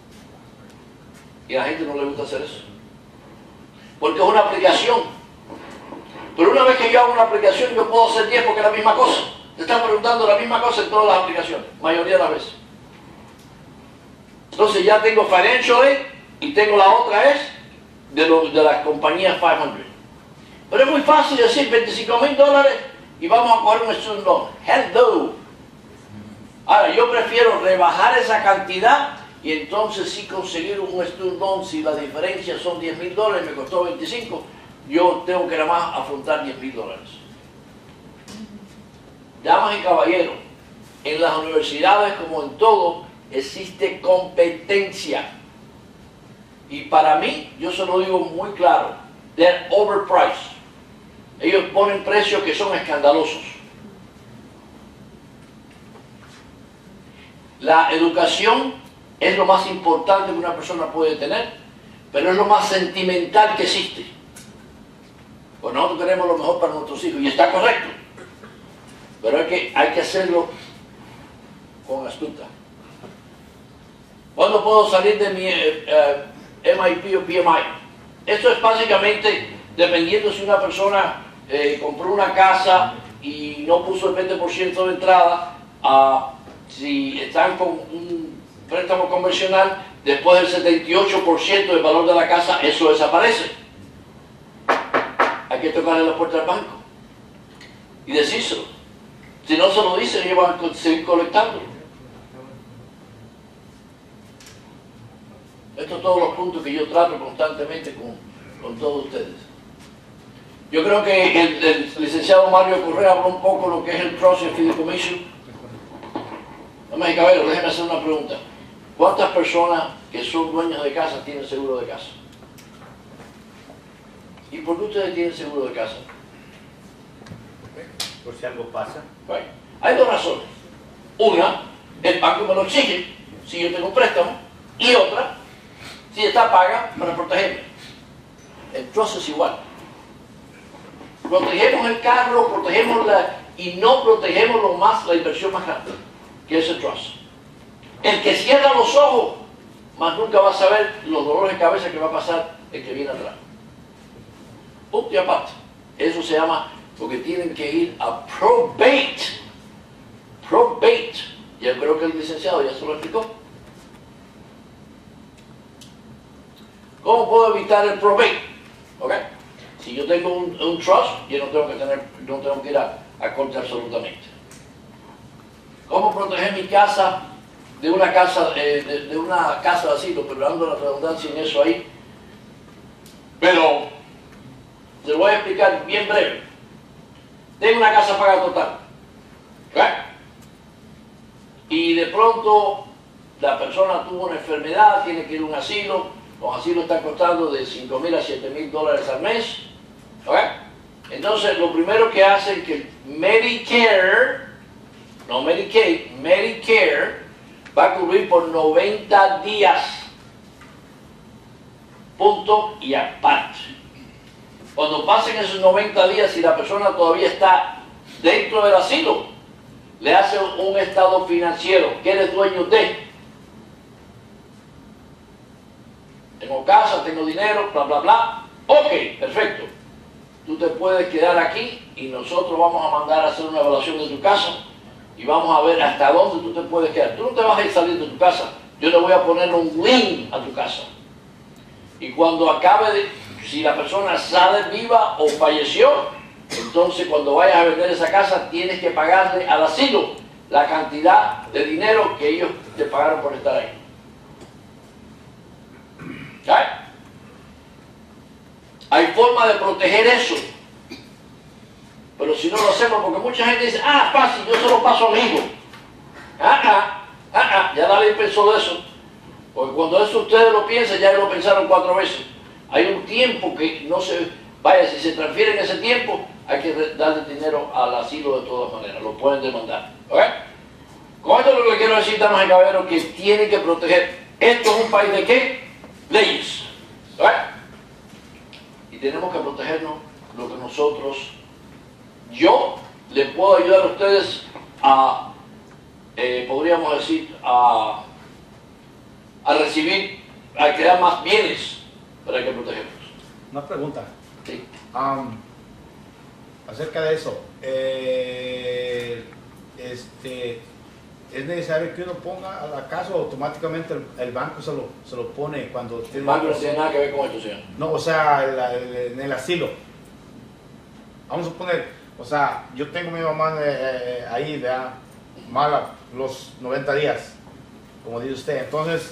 Y a la gente no le gusta hacer eso. Porque es una aplicación. Pero una vez que yo hago una aplicación, yo puedo hacer 10 porque es la misma cosa. Te están preguntando la misma cosa en todas las aplicaciones, mayoría de las veces. Entonces ya tengo Financial Aid y tengo la otra es de las compañías 500. Pero es muy fácil decir $25,000 y vamos a coger un student loan. Hello. Ahora, yo prefiero rebajar esa cantidad y entonces sí conseguir un student loan. Si la diferencia son $10,000, me costó 25, yo tengo que nada más afrontar $10,000. Damas y caballeros, en las universidades como en todo, existe competencia. Y para mí, yo se lo digo muy claro, they're overpriced. Ellos ponen precios que son escandalosos. La educación es lo más importante que una persona puede tener, pero es lo más sentimental que existe. Pues nosotros queremos lo mejor para nuestros hijos, y está correcto. Pero hay que hacerlo con astucia. ¿Cuándo puedo salir de mi MIP o PMI? Esto es básicamente dependiendo si una persona compró una casa y no puso el 20% de entrada, si están con un préstamo convencional, después del 78% del valor de la casa, eso desaparece. Hay que tocarle la puerta al banco y decírselo. Si no se lo dicen, ellos van a seguir colectando. Estos son todos los puntos que yo trato constantemente con todos ustedes. Yo creo que el licenciado Mario Correa habló un poco de lo que es el trust y el fideicomiso. Damas y caballeros, déjenme hacer una pregunta. ¿Cuántas personas que son dueños de casa tienen seguro de casa? ¿Y por qué ustedes tienen seguro de casa? Por si algo pasa. Bueno, hay 2 razones. Una, el banco me lo exige si yo tengo un préstamo. Y otra, si está paga para protegerme. El trust es igual. Protegemos el carro, protegemos y no protegemos la inversión más grande, que es el trust. El que cierra los ojos, más nunca va a saber los dolores de cabeza que va a pasar el que viene atrás. Punto y aparte. Eso se llama, porque tienen que ir a probate. Probate. Yo creo que el licenciado ya se lo explicó. ¿Cómo puedo evitar el probate? ¿Okay? Si yo tengo un trust, yo no tengo que ir a corte absolutamente. ¿Cómo proteger mi casa de una casa de una casa de asilo? Pero dando la redundancia en eso ahí. Pero te lo voy a explicar bien breve. Tengo una casa paga total. ¿Okay? Y de pronto la persona tuvo una enfermedad, tiene que ir a un asilo. Los asilos están costando de $5,000 a $7,000 al mes. ¿Okay? Entonces, lo primero que hacen es que Medicare, no Medicaid, Medicare va a cubrir por 90 días. Punto y aparte. Cuando pasen esos 90 días, si la persona todavía está dentro del asilo, le hace un estado financiero, que eres dueño de. Tengo casa, tengo dinero, bla, bla, bla. Ok, perfecto. Tú te puedes quedar aquí y nosotros vamos a mandar a hacer una evaluación de tu casa y vamos a ver hasta dónde tú te puedes quedar. Tú no te vas a ir salir de tu casa. Yo le voy a poner un lien a tu casa. Y cuando acabe si la persona sale viva o falleció, entonces cuando vayas a vender esa casa tienes que pagarle al asilo la cantidad de dinero que ellos te pagaron por estar ahí. ¿Okay? Hay forma de proteger eso, pero si no lo hacemos, porque mucha gente dice, fácil, yo se lo paso a mi hijo. Ya nadie pensó de eso, porque cuando eso ustedes lo piensan, ya lo pensaron 4 veces. Hay un tiempo que no se Vaya, si se transfiere en ese tiempo, hay que darle dinero al asilo de todas maneras, lo pueden demandar. ¿Ok? Con esto lo que quiero decir, damas y caballeros, que tienen que proteger. Esto es un país de ¿qué? Leyes. ¿Ok? Y tenemos que protegernos lo que nosotros, yo les puedo ayudar a ustedes a, podríamos decir, a recibir, a crear más bienes, pero hay que protegerlos. Una pregunta. Sí. Acerca de eso. ¿Es necesario que uno ponga a la casa o automáticamente el banco se lo pone cuando tiene... El banco no tiene nada que ver con esto, señor. No, o sea, en el asilo. Vamos a poner, o sea, yo tengo a mi mamá ahí, ¿verdad? Mala, los 90 días, como dice usted. Entonces,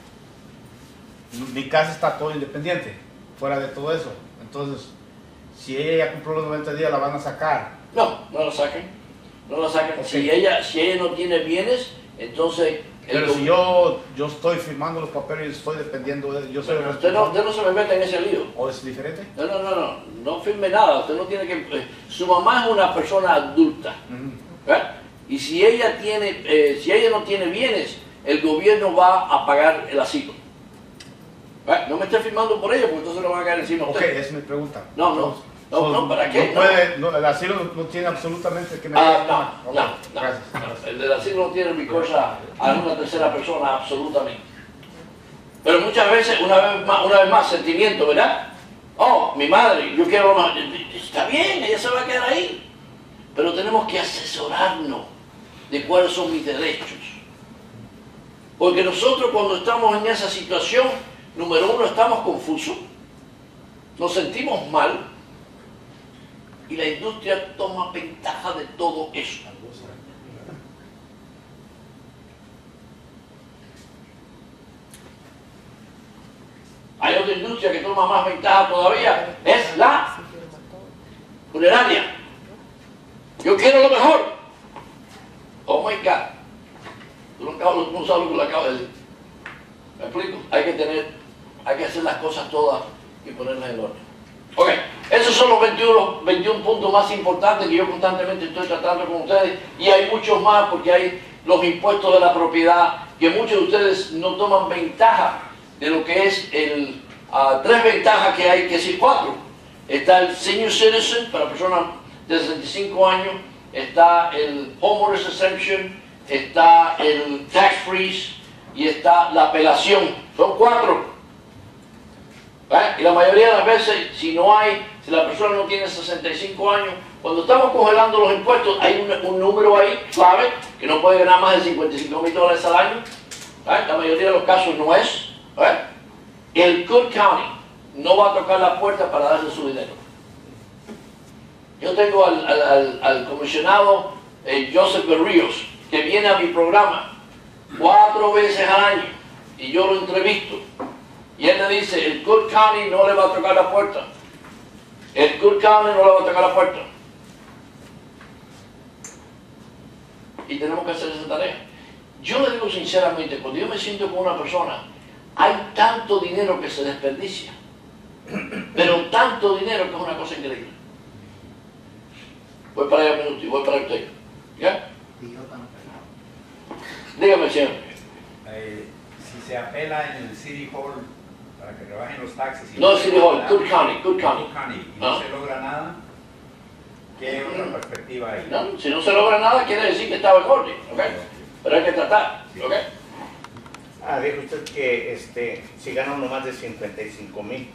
mi casa está todo independiente, fuera de todo eso. Entonces, si ella ya cumplió los 90 días, la van a sacar. No, no la saquen. No la saquen. Ok. Si ella no tiene bienes, entonces... Pero si yo estoy firmando los papeles y estoy dependiendo de... Yo soy el usted no se me mete en ese lío. ¿O es diferente? No firme nada. Usted no tiene que... su mamá es una persona adulta. ¿Verdad? Y si ella no tiene bienes, el gobierno va a pagar el asilo. ¿Verdad? No me esté firmando por ella, porque entonces lo van a caer encima a Ok, usted. esa es mi pregunta. No, ¿para qué? El asilo no tiene absolutamente que me... No. Gracias. El del asilo no tiene recourso a una tercera persona, absolutamente. Pero muchas veces, una vez más, sentimiento, ¿verdad? Oh, mi madre, yo quiero más. Está bien, ella se va a quedar ahí. Pero tenemos que asesorarnos de cuáles son mis derechos. Porque nosotros cuando estamos en esa situación, número uno, estamos confusos, nos sentimos mal, y la industria toma ventaja de todo eso. Hay otra industria que toma más ventaja todavía, es la funeraria. Yo quiero lo mejor. Oh my God. Tú no sabes lo que le acabo de decir. ¿Me explico? Hay que hacer las cosas todas y ponerlas en orden. Ok, esos son los 21 puntos más importantes que yo constantemente estoy tratando con ustedes, y hay muchos más porque hay los impuestos de la propiedad, que muchos de ustedes no toman ventaja de lo que es tres ventajas que hay, que decir 4. Está el senior citizen para personas de 65 años, está el homeowners exemption, está el tax freeze y está la apelación. Son 4. Y la mayoría de las veces, si la persona no tiene 65 años, cuando estamos congelando los impuestos, hay un número ahí clave que no puede ganar más de $55,000 al año. La mayoría de los casos no es. El Cook County no va a tocar la puerta para darle su dinero. Yo tengo al comisionado Joseph Berríos, que viene a mi programa 4 veces al año, y yo lo entrevisto. Y él me dice, el Cook County no le va a tocar la puerta. El Cook County no le va a tocar la puerta. Y tenemos que hacer esa tarea. Yo le digo sinceramente, cuando yo me siento con una persona, hay tanto dinero que se desperdicia. Pero tanto dinero que es una cosa increíble. Voy para allá un minuto y voy para usted. ¿Ya? Y yo tan pelado. Dígame, señor. Si se apela en el City Hall para que rebajen los taxes... Y No, City Hall, Cook County. Cook County, y no se logra nada, ¿qué otra perspectiva hay? No, si no se logra nada, quiere decir que estaba en orden, ¿ok? Pero hay que tratar, ¿ok? Dijo usted que si gana uno más de 55,000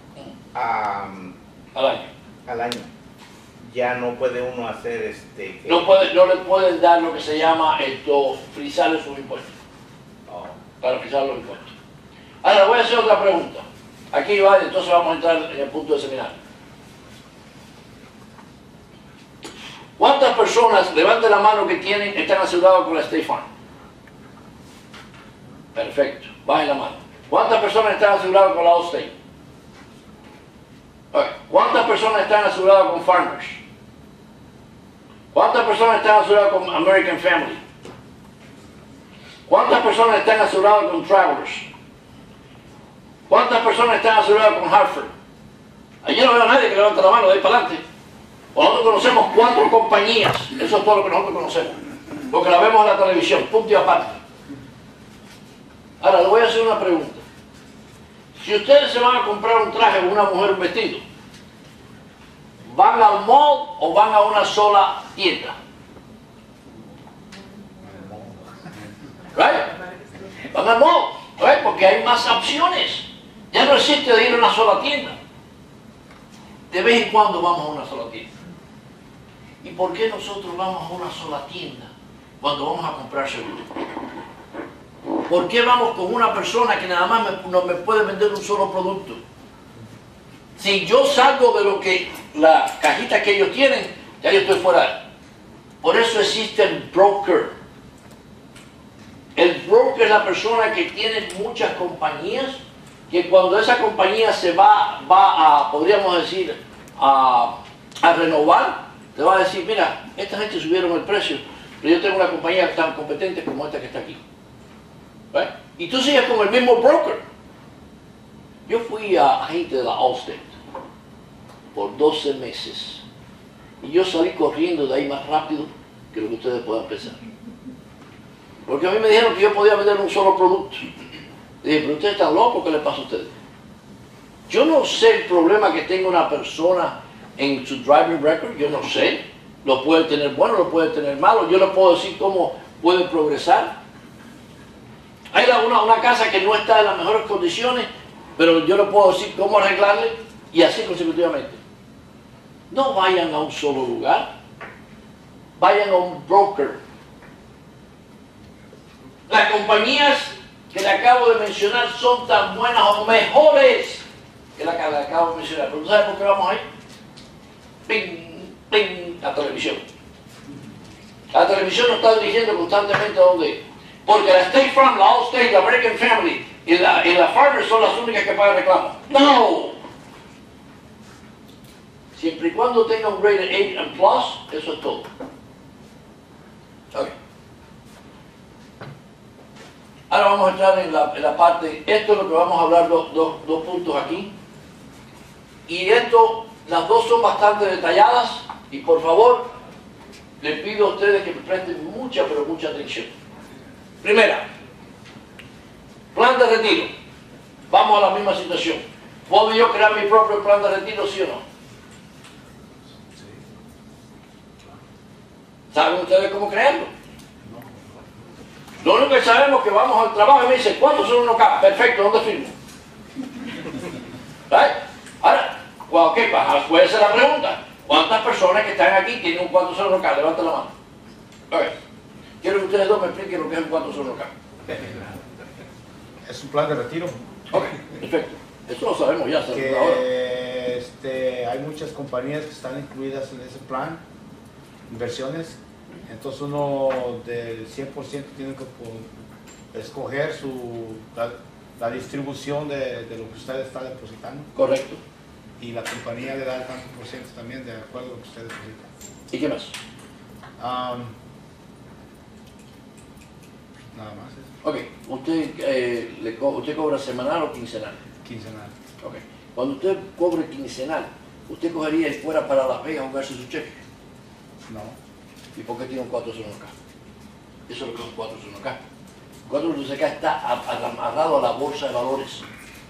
al año, ya no puede uno hacer no le pueden dar lo que se llama frisarle sus impuestos. Para frisar los impuestos. Ahora voy a hacer otra pregunta. Aquí va, entonces vamos a entrar en el punto de seminario. ¿Cuántas personas, levante la mano, que están asegurados con la State Farm? Perfecto, bajen la mano. ¿Cuántas personas están aseguradas con la Allstate? Okay. ¿Cuántas personas están aseguradas con Farmers? ¿Cuántas personas están aseguradas con American Family? ¿Cuántas personas están aseguradas con Travelers? ¿Cuántas personas están aseguradas con Hartford? Allí no veo a nadie que levante la mano de ahí para adelante. Nosotros conocemos 4 compañías, eso es todo lo que nosotros conocemos, porque la vemos en la televisión, punto y aparte. Ahora, le voy a hacer una pregunta. Si ustedes se van a comprar un traje o una mujer un vestido, ¿van al mall o van a una sola tienda? ¿Right? Van al mall, ¿right? Porque hay más opciones. Ya no existe de ir a una sola tienda. De vez en cuando vamos a una sola tienda. ¿Y por qué nosotros vamos a una sola tienda cuando vamos a comprar seguro? ¿Por qué vamos con una persona que nada más no me puede vender un solo producto? Si yo salgo de lo que la cajita que ellos tienen, ya yo estoy fuera. Por eso existe el broker. El broker es la persona que tiene muchas compañías, que cuando esa compañía se va a, podríamos decir, a renovar, te va a decir, mira, esta gente subieron el precio, pero yo tengo una compañía tan competente como esta que está aquí. ¿Right? Y tú sigues con el mismo broker. Yo fui agente de la Allstate por 12 meses y yo salí corriendo de ahí más rápido que lo que ustedes puedan pensar. Porque a mí me dijeron que yo podía vender un solo producto. Y dije, pero ustedes están locos, ¿qué les pasa a ustedes? Yo no sé el problema que tenga una persona en su driving record, yo no sé. Lo puede tener bueno, lo puede tener malo, yo no puedo decir cómo puede progresar. Hay una casa que no está en las mejores condiciones, pero yo no puedo decir cómo arreglarle, y así consecutivamente. No vayan a un solo lugar, vayan a un broker. Las compañías que le acabo de mencionar son tan buenas o mejores que la que le acabo de mencionar. Pero ¿tú sabes por qué vamos ahí? ¡Ping! ¡Ping! La televisión. La televisión nos está dirigiendo constantemente a dónde ir. Porque la State Farm, la Allstate, la American Family y la Farmers son las únicas que pagan reclamo. ¡No! Siempre y cuando tenga un rated 8 and plus, eso es todo. Ok. Ahora vamos a entrar en la parte, esto es lo que vamos a hablar, dos puntos aquí. Y esto, las dos son bastante detalladas y por favor, les pido a ustedes que me presten mucha, pero mucha atención. Primera, plan de retiro. Vamos a la misma situación. ¿Puedo yo crear mi propio plan de retiro, sí o no? ¿Saben ustedes cómo crearlo? Lo único que sabemos es que vamos al trabajo y me dicen, ¿cuántos son 1K? Perfecto, ¿dónde firmo? ¿Right? Ahora, ¿qué pasa? Puede ser la pregunta. ¿Cuántas personas que están aquí tienen un 4 son 1K? Levanta la mano. Okay. Quiero que ustedes dos me expliquen lo que es un 4 son 1K. Es un plan de retiro. Ok, perfecto. Eso lo sabemos ya. Hay muchas compañías que están incluidas en ese plan, inversiones. Entonces uno del 100% tiene que escoger la distribución de lo que usted está depositando. Correcto. Y la compañía le da el tanto por ciento también de acuerdo a lo que usted deposita. ¿Y qué más? Nada más eso. Ok, ¿usted cobra semanal o quincenal? Quincenal. Ok. Cuando usted cobre quincenal, ¿usted cogería y fuera para Las Vegas a jugarse su cheque? No. ¿Y por qué tiene un 401K? Eso es lo que es un 401K. El 401K está amarrado a la bolsa de valores.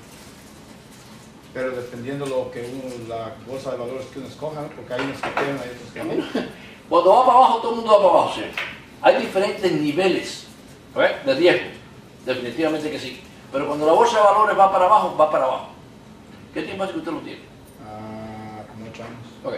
Pero dependiendo lo que la bolsa de valores que uno escoja, ¿no? Porque hay unos que tienen, hay otros que no. Cuando va para abajo, todo el mundo va para abajo, ¿sí? Hay diferentes niveles de riesgo, definitivamente que sí. Pero cuando la bolsa de valores va para abajo, va para abajo. ¿Qué tiempo hace que usted lo tiene? Como 8 años. Ok.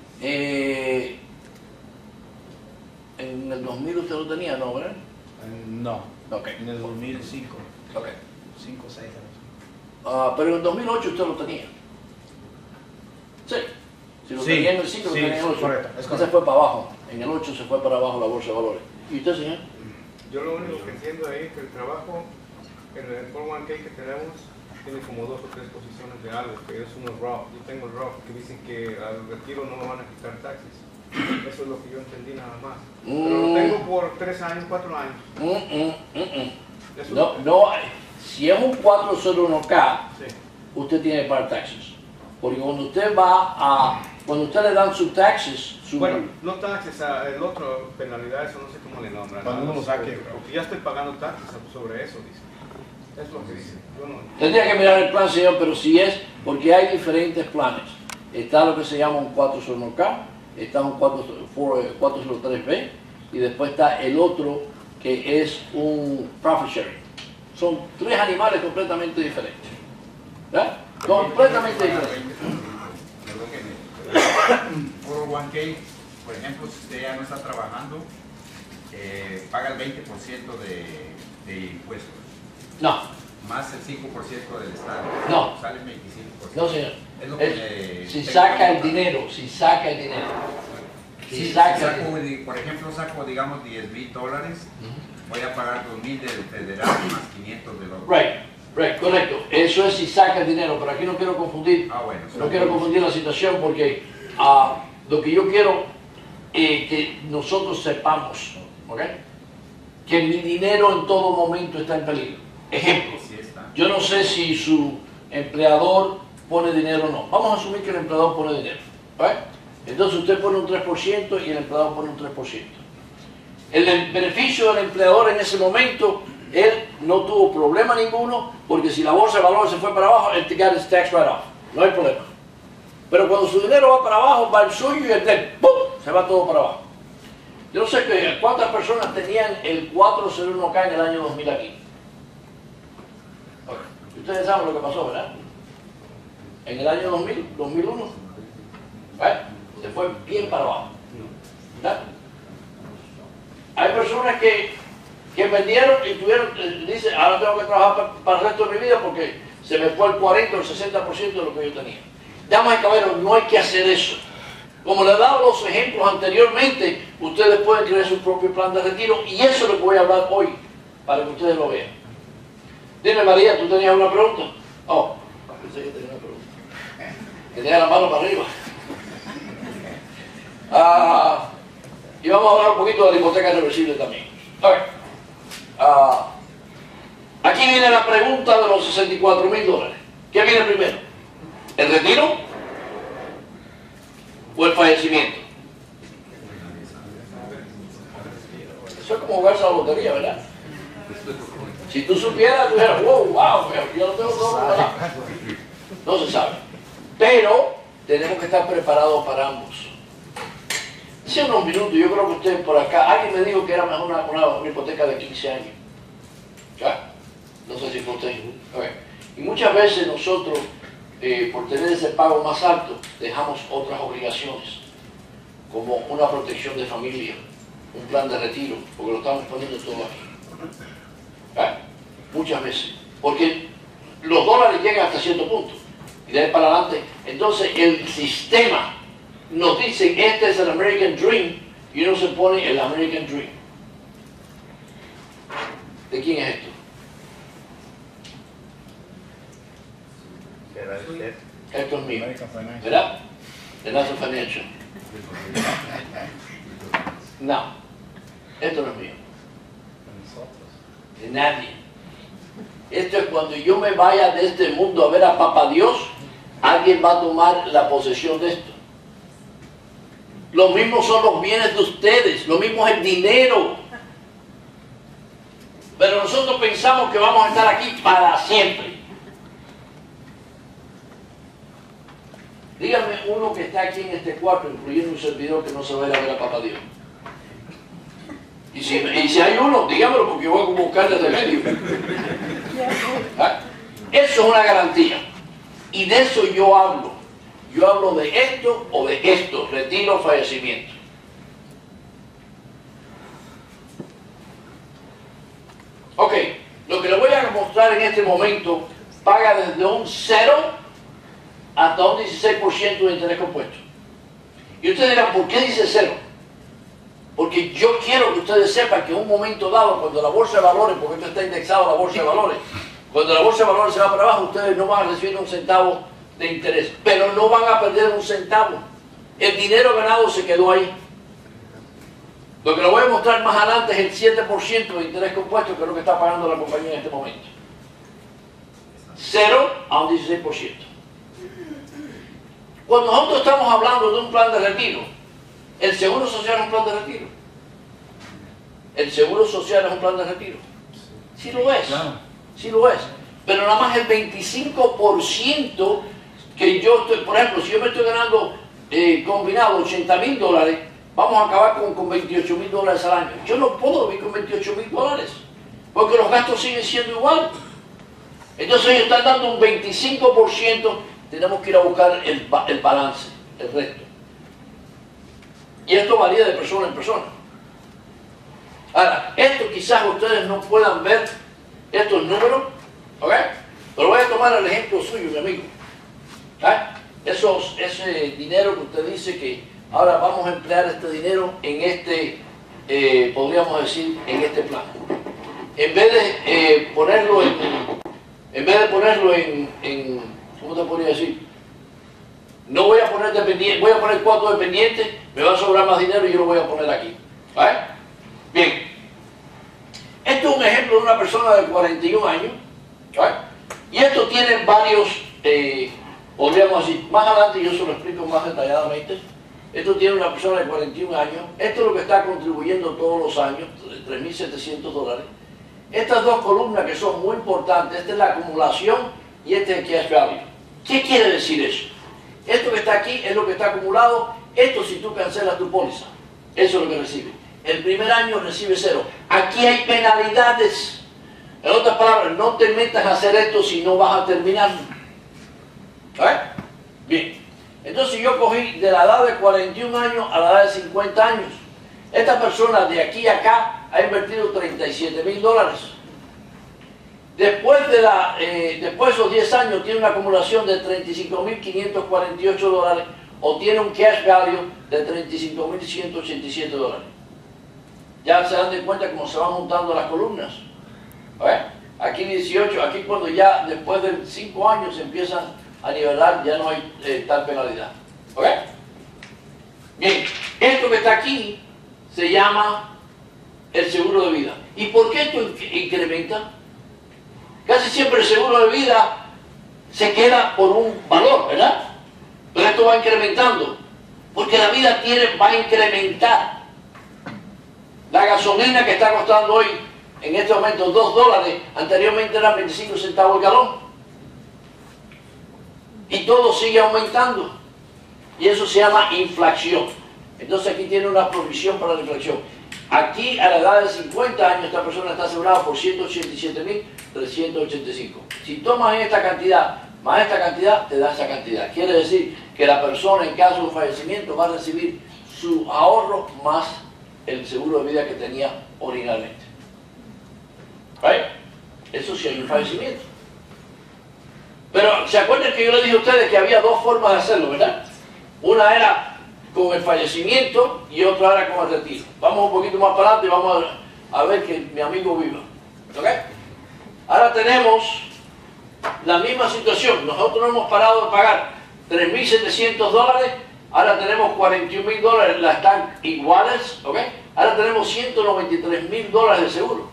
¿En el 2000 usted lo tenía, no, verdad? No. Ok. En el 2005. Ok. 5 o 6 años. Pero en el 2008 usted lo tenía. Sí. Si lo Sí, tenía en el 5, lo sí, tenía en el 8. correcto, es Ese correcto. fue para abajo. En el 8 se fue para abajo la bolsa de valores. ¿Y usted, señor? Yo lo único que entiendo ahí es que el trabajo, en el 401k que tenemos, tiene como 2 o 3 posiciones de algo, que es uno Roth. Yo tengo el Roth, que dicen que al retiro no me van a quitar taxes. Eso es lo que yo entendí nada más. Pero lo tengo por 3 años, 4 años. No, si es un 401K, Sí. usted tiene que pagar taxes. Porque cuando usted cuando usted le dan sus taxes, Bueno, no taxes, el otro, penalidad, eso no sé cómo le nombran. Cuando uno lo saque. Porque ya estoy pagando taxes sobre eso, dice. Es lo que dice. Yo no- tendría que mirar el plan, señor, pero si es, porque hay diferentes planes. Está lo que se llama un 401k, está un 403b, y después está el otro que es un profit sharing. Son tres animales completamente diferentes. ¿Verdad? Completamente diferentes. 401k, por ejemplo, si usted ya no está trabajando, paga el 20% de impuestos, No, más el 5% del Estado. No. Sale el 25%. no señor. Es lo que Si tengo saca el que- dinero, si saca el dinero. Sí, Si si saca el saco, dinero. por ejemplo, saco, digamos, $10,000, voy a pagar 2,000 del federal más 500 del otro. Right, correcto. Eso es si saca el dinero, pero aquí no quiero confundir. Ah, bueno. No quiero confundir la situación porque lo que yo quiero es que nosotros sepamos, ¿ok? Que mi dinero en todo momento está en peligro. Ejemplo, Sí está. yo no sé si su empleador pone dinero o no. Vamos a asumir que el empleador pone dinero, ¿right? Entonces usted pone un 3% y el empleador pone un 3%. El beneficio del empleador en ese momento, él no tuvo problema ninguno, porque si la bolsa de valores se fue para abajo, él got his tax write-off. No hay problema. Pero cuando su dinero va para abajo, va el suyo y el de él, ¡pum!, se va todo para abajo. Yo no sé cuántas personas tenían el 401k en el año 2000 aquí. Ok. Ustedes saben lo que pasó, ¿verdad? En el año 2000, 2001, ¿verdad? Se fue bien para abajo. ¿Verdad? Hay personas que vendieron y tuvieron, dicen, ahora tengo que trabajar para el resto de mi vida porque se me fue el 40 o el 60% de lo que yo tenía. Damas y caballeros, no hay que hacer eso. Como le he dado los ejemplos anteriormente, ustedes pueden crear su propio plan de retiro y eso es lo que voy a hablar hoy, para que ustedes lo vean. Dime, María, ¿tú tenías una pregunta? Oh, pensé que tenía una pregunta. Que tenía la mano para arriba. Y vamos a hablar un poquito de la hipoteca reversible también. Okay. Aquí viene la pregunta de los $64,000. ¿Qué viene primero? ¿El retiro o el fallecimiento? Eso es como jugarse a la lotería, ¿verdad? Si tú supieras, tú dijeras, wow, yo lo tengo todo preparado. No se sabe. Pero tenemos que estar preparados para ambos. Hace unos minutos, yo creo que ustedes por acá, alguien me dijo que era mejor una hipoteca de 15 años. ¿Ya? No sé si fue usted. Okay. Y muchas veces nosotros, por tener ese pago más alto, dejamos otras obligaciones, como una protección de familia, un plan de retiro, porque lo estamos poniendo todo aquí. ¿Ya? Muchas veces. Porque los dólares llegan hasta cierto punto. Y de ahí para adelante, entonces el sistema nos dicen, este es el American Dream, y uno se pone el American Dream. ¿De quién es esto? ¿Será de usted? Esto es mío, American Financial. ¿verdad? De National Financial. No, esto no es mío. De nadie. Esto es cuando yo me vaya de este mundo a ver a Papá Dios, alguien va a tomar la posesión de esto. Lo mismo son los bienes de ustedes, lo mismo es el dinero. Pero nosotros pensamos que vamos a estar aquí para siempre. Dígame uno que está aquí en este cuarto, incluyendo un servidor, que no se va a ir a ver a Papá Dios. Y si hay uno, dígamelo porque yo voy a buscarle remedio. ¿Ah? Eso es una garantía. Y de eso yo hablo. Yo hablo de esto o de esto, retiro o fallecimiento. Ok, lo que le voy a mostrar en este momento paga desde un 0 hasta un 16% de interés compuesto. Y ustedes dirán, ¿por qué dice 0? Porque yo quiero que ustedes sepan que en un momento dado, cuando la bolsa de valores, porque esto está indexado a la bolsa de valores, cuando la bolsa de valores se va para abajo, ustedes no van a recibir un centavo de interés, pero no van a perder un centavo. El dinero ganado se quedó ahí. Lo que les voy a mostrar más adelante es el 7% de interés compuesto, que es lo que está pagando la compañía en este momento. 0 a un 16%. Cuando nosotros estamos hablando de un plan de retiro, el seguro social es un plan de retiro. El seguro social es un plan de retiro. Sí lo es. Sí lo es. Pero nada más el 25% que yo estoy, por ejemplo, si yo me estoy ganando combinado $80,000, vamos a acabar con $28,000 al año. Yo no puedo vivir con $28,000 porque los gastos siguen siendo igual. Entonces ellos están dando un 25%, tenemos que ir a buscar el balance, el resto. Y esto varía de persona en persona. Ahora, esto quizás ustedes no puedan ver estos números, ¿ok? Pero voy a tomar el ejemplo suyo, mi amigo. Ese dinero que usted dice que ahora vamos a emplear este dinero en este, podríamos decir, en este plan. En vez de ponerlo en, ¿cómo te podría decir? No voy a poner dependiente, voy a poner 4 dependientes, me va a sobrar más dinero y yo lo voy a poner aquí. ¿Vale? Bien. Esto es un ejemplo de una persona de 41 años. ¿Vale? Y esto tiene varios, podríamos decir, más adelante yo se lo explico más detalladamente. Esto tiene una persona de 41 años. Esto es lo que está contribuyendo todos los años, $3,700. Estas dos columnas que son muy importantes, esta es la acumulación y este es el cash value. ¿Qué quiere decir eso? Esto que está aquí es lo que está acumulado. Esto si tú cancelas tu póliza, eso es lo que recibe. El primer año recibe 0. Aquí hay penalidades. En otras palabras, no te metas a hacer esto si no vas a terminar. ¿Eh? Bien. Entonces yo cogí de la edad de 41 años a la edad de 50 años. Esta persona de aquí a acá ha invertido $37,000. Después de esos 10 años tiene una acumulación de $35,548 o tiene un cash value de $35,187. Ya se dan de cuenta cómo se van juntando las columnas. Aquí 18, aquí cuando ya después de 5 años se empiezan a nivelar, ya no hay tal penalidad. ¿Ok? Bien, esto que está aquí se llama el seguro de vida. ¿Y por qué esto incrementa? Casi siempre el seguro de vida se queda por un valor, ¿verdad? Pero esto va incrementando, porque la vida va a incrementar. La gasolina que está costando hoy, en este momento, $2, anteriormente eran 25 centavos el galón. Y todo sigue aumentando. Y eso se llama inflación. Entonces aquí tiene una provisión para la inflación. Aquí, a la edad de 50 años, esta persona está asegurada por $187,385. Si tomas esta cantidad más esta cantidad, te da esa cantidad. Quiere decir que la persona, en caso de un fallecimiento, va a recibir su ahorro más el seguro de vida que tenía originalmente. ¿Right? Eso sí hay un fallecimiento. Pero, ¿se acuerdan que yo les dije a ustedes que había dos formas de hacerlo, verdad? Una era con el fallecimiento y otra era con el retiro. Vamos un poquito más para adelante y vamos a ver que mi amigo viva. ¿Ok? Ahora tenemos la misma situación. Nosotros no hemos parado de pagar $3,700. Ahora tenemos $41,000, las están iguales. ¿Ok? Ahora tenemos $193,000 de seguro.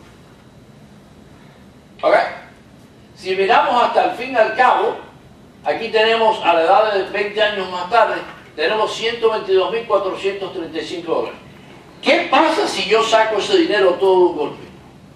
¿Ok? Si miramos hasta el fin y al cabo, aquí tenemos a la edad de 20 años más tarde, tenemos $122,435. ¿Qué pasa si yo saco ese dinero todo de un golpe?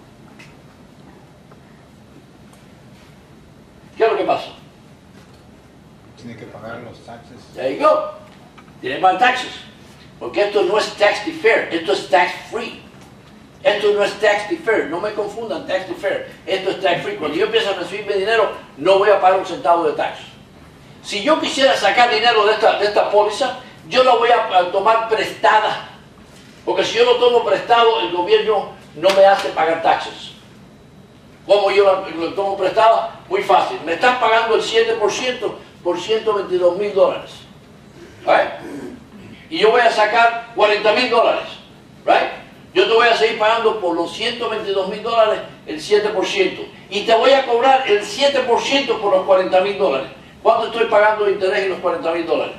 ¿Qué es lo que pasa? Tiene que pagar los taxes. There you go. Tiene que pagar taxes. Porque esto no es tax deferred, esto es tax free. Esto no es tax deferred, no me confundan tax deferred. Esto es tax free. Cuando yo empiezo a recibir mi dinero, no voy a pagar un centavo de tax. Si yo quisiera sacar dinero de esta póliza, yo la voy a tomar prestada. Porque si yo lo tomo prestado, el gobierno no me hace pagar taxes. ¿Cómo yo lo tomo prestada? Muy fácil. Me están pagando el 7% por $122,000. ¿Right? Y yo voy a sacar $40,000. ¿Right? Yo te voy a seguir pagando por los $122,000 el 7%. Y te voy a cobrar el 7% por los $40,000. ¿Cuánto estoy pagando de interés en los $40,000?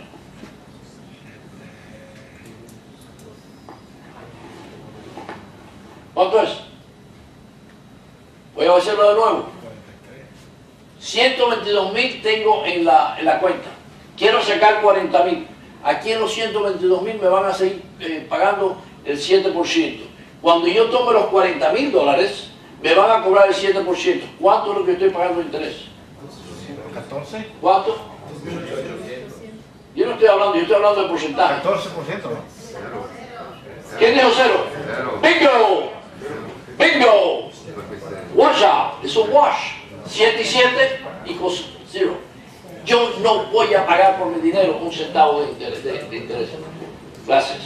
¿Cuánto es? Voy a hacerlo de nuevo. 122,000 tengo en la cuenta. quiero sacar 40,000. Aquí en los 122,000 me van a seguir pagando el 7%. Cuando yo tome los $40,000, me van a cobrar el 7%. ¿Cuánto es lo que estoy pagando de interés? 14. ¿Cuánto? Yo no estoy hablando, yo estoy hablando de porcentaje. 14%, ¿no? ¿Quién dijo cero? ¡Bingo! ¡Bingo! Wash out. Es un wash. 7 y 7 equals 0. Yo no voy a pagar por mi dinero un centavo de interés. Gracias.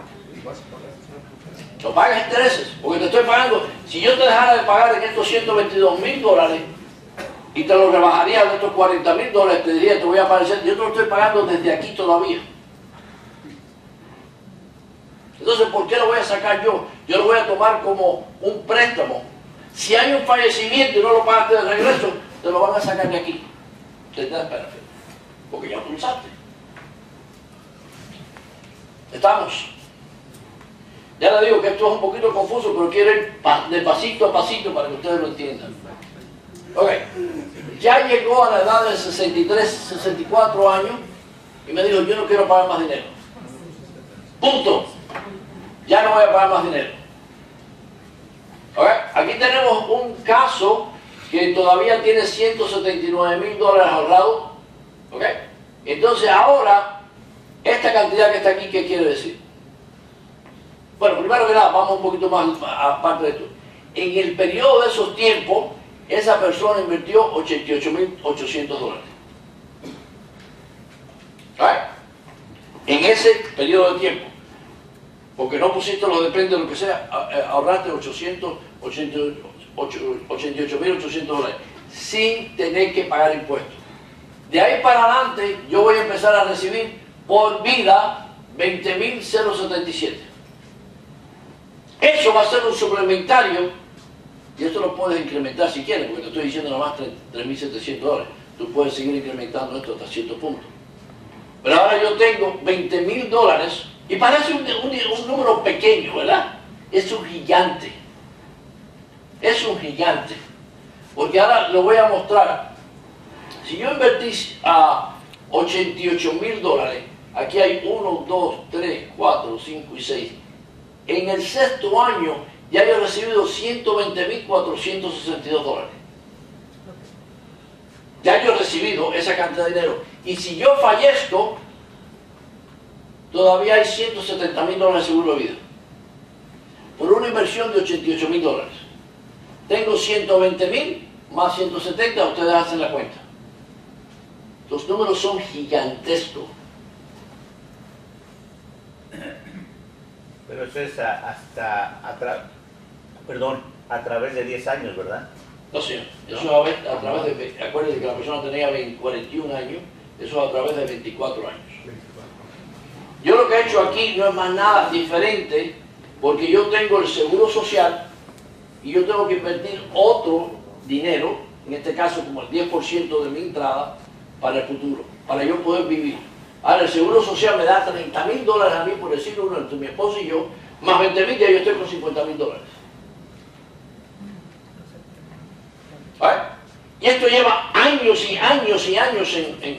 No pagas intereses, porque te estoy pagando. Si yo te dejara de pagar en estos $122,000 y te lo rebajaría de estos $40,000, te diría, te voy a pagar, yo te lo estoy pagando desde aquí todavía. Entonces, ¿por qué lo voy a sacar yo? Yo lo voy a tomar como un préstamo. Si hay un fallecimiento y no lo pagaste de regreso, te lo van a sacar de aquí. Porque ya tú lo usaste. ¿Estamos? Ya le digo que esto es un poquito confuso, pero quiero ir de pasito a pasito para que ustedes lo entiendan. Ok. Ya llegó a la edad de 63, 64 años y me dijo, yo no quiero pagar más dinero. Punto. Ya no voy a pagar más dinero. Okay. Aquí tenemos un caso que todavía tiene $179,000 ahorrados. Okay. Entonces ahora, esta cantidad que está aquí, ¿qué quiere decir? Bueno, primero que nada, vamos un poquito más aparte de esto. En el periodo de esos tiempos, esa persona invirtió $88,800. Okay. En ese periodo de tiempo. Porque no pusiste lo depende de lo que sea, ahorraste $88,800 sin tener que pagar impuestos. De ahí para adelante yo voy a empezar a recibir por vida $20,077. Eso va a ser un suplementario y esto lo puedes incrementar si quieres, porque te estoy diciendo nomás $3,700. Tú puedes seguir incrementando esto hasta cierto punto. Pero ahora yo tengo $20,000 y parece un número pequeño, ¿verdad? Es un gigante. Es un gigante. Porque ahora lo voy a mostrar. Si yo invertí a $88,000, aquí hay 1, 2, 3, 4, 5 y 6. En el sexto año ya yo he recibido $120,462. Ya yo he recibido esa cantidad de dinero. Y si yo fallezco, todavía hay $170,000 de seguro de vida. Por una inversión de $88,000. Tengo $120,000 más 170, ustedes hacen la cuenta. Los números son gigantescos. Pero eso es a través de 10 años, ¿verdad? No, señor. Eso es a través de, acuérdense que la persona tenía 41 años, eso es a través de 24 años. Yo lo que he hecho aquí no es más nada diferente porque yo tengo el seguro social y yo tengo que invertir otro dinero, en este caso como el 10% de mi entrada, para el futuro, para yo poder vivir. Ahora el seguro social me da $30,000 a mí, por decirlo uno, entre mi esposo y yo, más $20,000, ya yo estoy con $50,000. ¿Vale? Y esto lleva años y años y años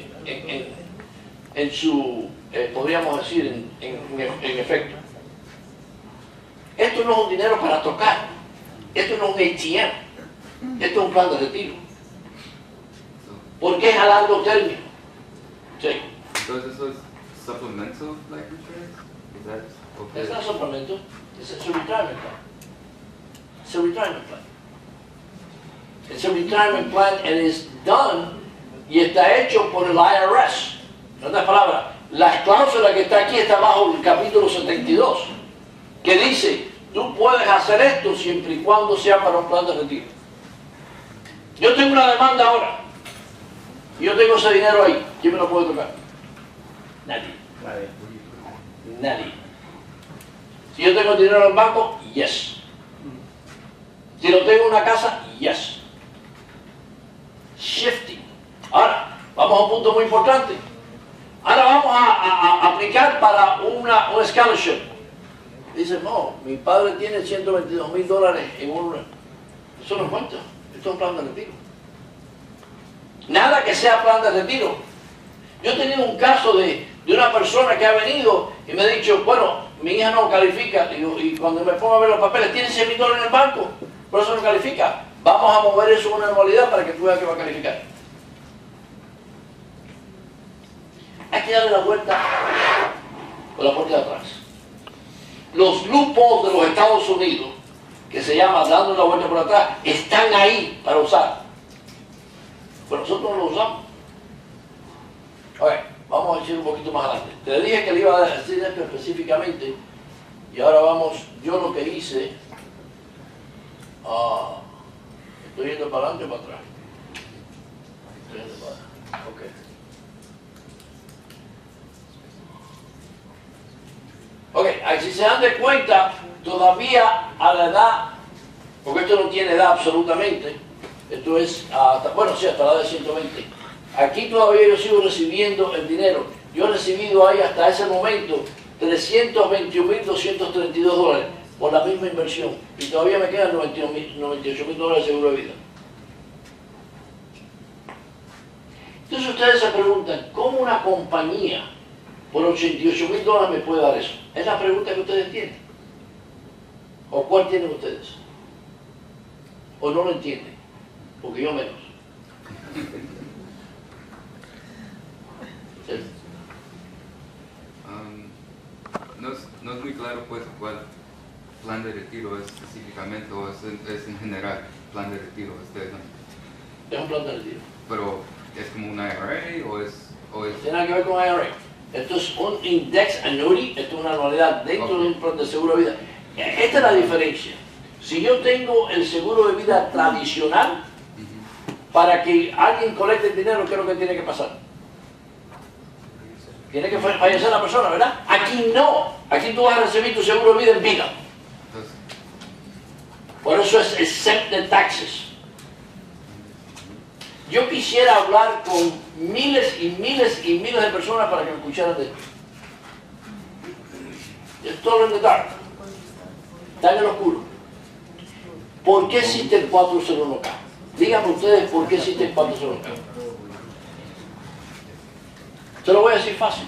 en su... podríamos decir en efecto. Esto no es un dinero para tocar, esto no es un ATM, esto es un plan de retiro, porque es a largo término. Sí. Entonces eso es supplemental life insurance? Is that okay? Es un suplemento, es un retirement plan. Es un retirement plan. Es un retirement plan and is done y está hecho por el IRS. En otras palabras, la cláusula que está aquí está bajo el capítulo 72, que dice, tú puedes hacer esto siempre y cuando sea para un plan de retiro. Yo tengo una demanda ahora, y yo tengo ese dinero ahí, ¿quién me lo puede tocar? Nadie. Nadie. Si yo tengo dinero en el banco, yes. Si lo tengo en una casa, yes. Shifting. Ahora, vamos a un punto muy importante. Ahora vamos a aplicar para un scholarship. Dice, no, mi padre tiene $122,000 en un... Eso no cuenta, esto es un plan de retiro. Nada que sea plan de retiro. Yo he tenido un caso de una persona que ha venido y me ha dicho, bueno, mi hija no califica, y cuando me pongo a ver los papeles, tiene $100,000 en el banco, por eso no califica. Vamos a mover eso a una anualidad para que tú veas que va a calificar. Hay que darle la vuelta por la puerta de atrás. Los loopholes de los Estados Unidos, que se llama dando la vuelta por atrás, están ahí para usar. Pero nosotros no lo usamos. Ok, vamos a decir un poquito más adelante. Te dije que le iba a decir esto específicamente, y ahora vamos, yo lo que hice, estoy yendo para adelante o para atrás. Estoy yendo para adelante. Ok. Ok, si se dan de cuenta, todavía a la edad, porque esto no tiene edad absolutamente, esto es, bueno, sí, hasta la edad de 120. Aquí todavía yo sigo recibiendo el dinero. Yo he recibido ahí hasta ese momento $321,232 por la misma inversión. Y todavía me quedan $98,000 de seguro de vida. Entonces ustedes se preguntan, ¿cómo una compañía por $88,000 me puede dar eso? Es la pregunta que ustedes tienen. ¿O cuál tienen ustedes? ¿O no lo entienden? Porque yo menos. ¿Sí? No es muy claro pues cuál plan de retiro es específicamente o es en general plan de retiro. Es un plan de retiro. Pero ¿es como un IRA o es...? Tiene nada que ver con IRA. Esto es un index annuity, esto es una anualidad dentro de un plan de seguro de vida. Esta es la diferencia. Si yo tengo el seguro de vida tradicional, para que alguien colecte el dinero, ¿qué es lo que tiene que pasar? Tiene que fallecer la persona, ¿verdad? Aquí no. Aquí tú vas a recibir tu seguro de vida en vida. Por eso es exempt de taxes. Yo quisiera hablar con miles y miles y miles de personas para que me escucharan de esto. It's todo in the dark. Está en el oscuro. ¿Por qué existe el 401k? Díganme ustedes por qué existe el 401k. Se lo voy a decir fácil.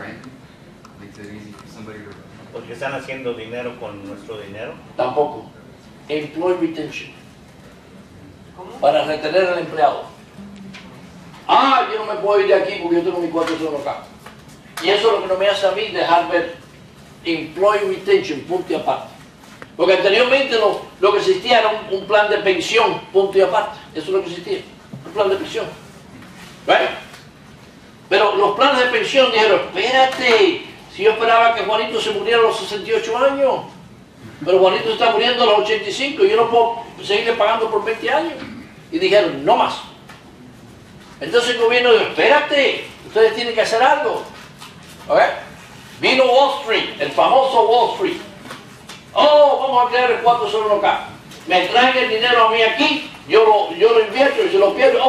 Porque están haciendo dinero con nuestro dinero. Tampoco. Employee retention. Para retener al empleado. Yo no me puedo ir de aquí porque yo tengo mi 401k. Y eso es lo que no me hace a mí dejar ver employee retention, punto y aparte. Porque anteriormente lo que existía era un plan de pensión, punto y aparte. Eso es lo que existía, un plan de pensión. ¿Right? Pero los planes de pensión dijeron, espérate, si yo esperaba que Juanito se muriera a los 68 años, pero Juanito está muriendo a los 85 y yo no puedo seguirle pagando por 20 años. Y dijeron, no más. Entonces el gobierno dijo, espérate, ustedes tienen que hacer algo. ¿Okay? Vino Wall Street, el famoso Wall Street. Vamos a crear el 401k. Me traen el dinero a mí aquí, yo lo invierto y se lo pierdo.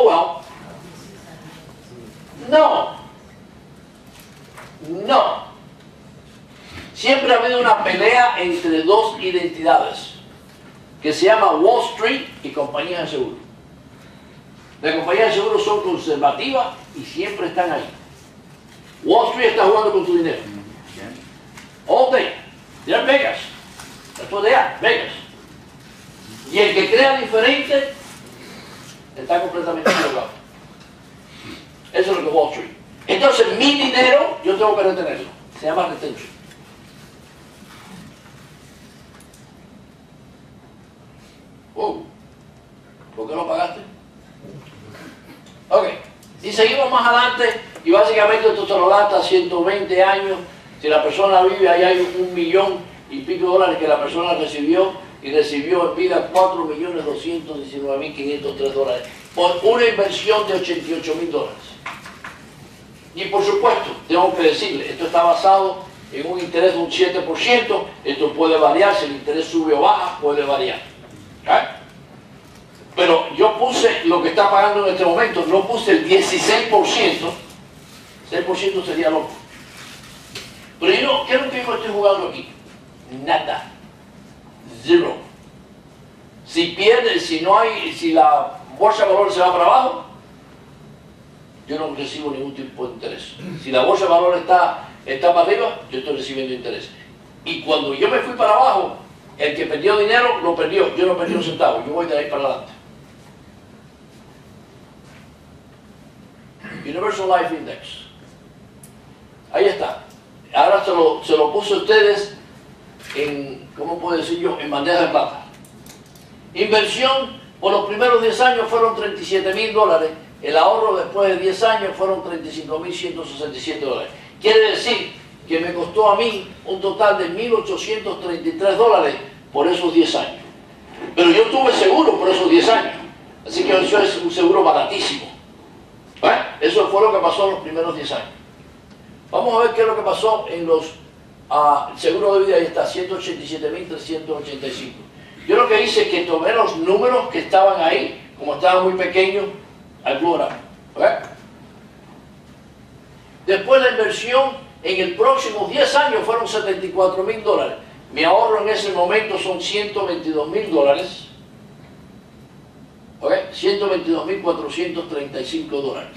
No. Siempre ha habido una pelea entre dos identidades que se llama Wall Street y compañías de seguro. Las compañías de seguro son conservativas y siempre están ahí. Wall Street está jugando con tu dinero. All day. They're Vegas. That's what they are, Vegas. Y el que crea diferente está completamente equivocado. Eso es lo que Wall Street. Entonces mi dinero yo tengo que retenerlo. Se llama retention. ¿Por qué no pagaste? Ok. Y seguimos más adelante y básicamente esto se lo da hasta 120 años. Si la persona vive, ahí hay $1 millón y pico de dólares que la persona recibió y recibió en vida $4.219.503 por una inversión de $88,000. Y por supuesto, tengo que decirle, esto está basado en un interés de un 7%, esto puede variar, si el interés sube o baja, puede variar. ¿Okay? Pero yo puse lo que está pagando en este momento, no puse el 16%, 6% sería loco. Pero yo, ¿qué es lo que yo estoy jugando aquí? Nada. Zero. Si pierde, si la bolsa de valores se va para abajo, yo no recibo ningún tipo de interés. Si la bolsa de valores está para arriba, yo estoy recibiendo interés. Y cuando yo me fui para abajo, el que perdió dinero, lo perdió. Yo no perdí un centavo, yo voy de ahí para adelante. Universal Life Index. Ahí está. Ahora se lo puse a ustedes en, ¿cómo puedo decir yo? En bandeja de plata. Inversión por los primeros 10 años fueron $37,000. El ahorro después de 10 años fueron $35,167. Quiere decir que me costó a mí un total de $1,833 por esos 10 años. Pero yo tuve seguro por esos 10 años. Así que eso es un seguro baratísimo. Eso fue lo que pasó en los primeros 10 años. Vamos a ver qué es lo que pasó en los seguros de vida. Ahí está, 187.385. Yo lo que hice es que tomé los números que estaban ahí, como estaban muy pequeños, al plural. Después la inversión en el próximo 10 años fueron $74,000. Mi ahorro en ese momento son $122,000. $122,435.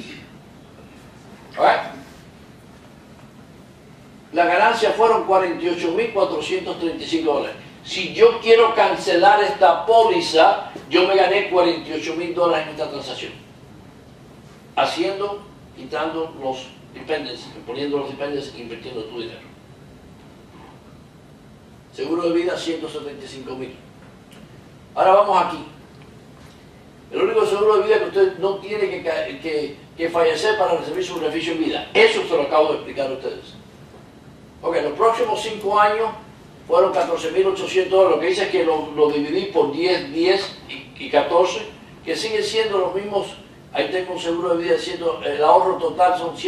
La ganancia fueron $48,435. Si yo quiero cancelar esta póliza, yo me gané $48,000 en esta transacción. Quitando los dependes, poniendo los dependes e invirtiendo tu dinero. Seguro de vida, $175,000. Ahora vamos aquí. El único seguro de vida que usted no tiene que fallecer para recibir su beneficio en vida. Eso se lo acabo de explicar a ustedes. Ok, los próximos 5 años fueron $14,800. Lo que hice es que lo dividí por 10, 10 y 14, que siguen siendo los mismos. Ahí tengo un seguro de vida diciendo el ahorro total son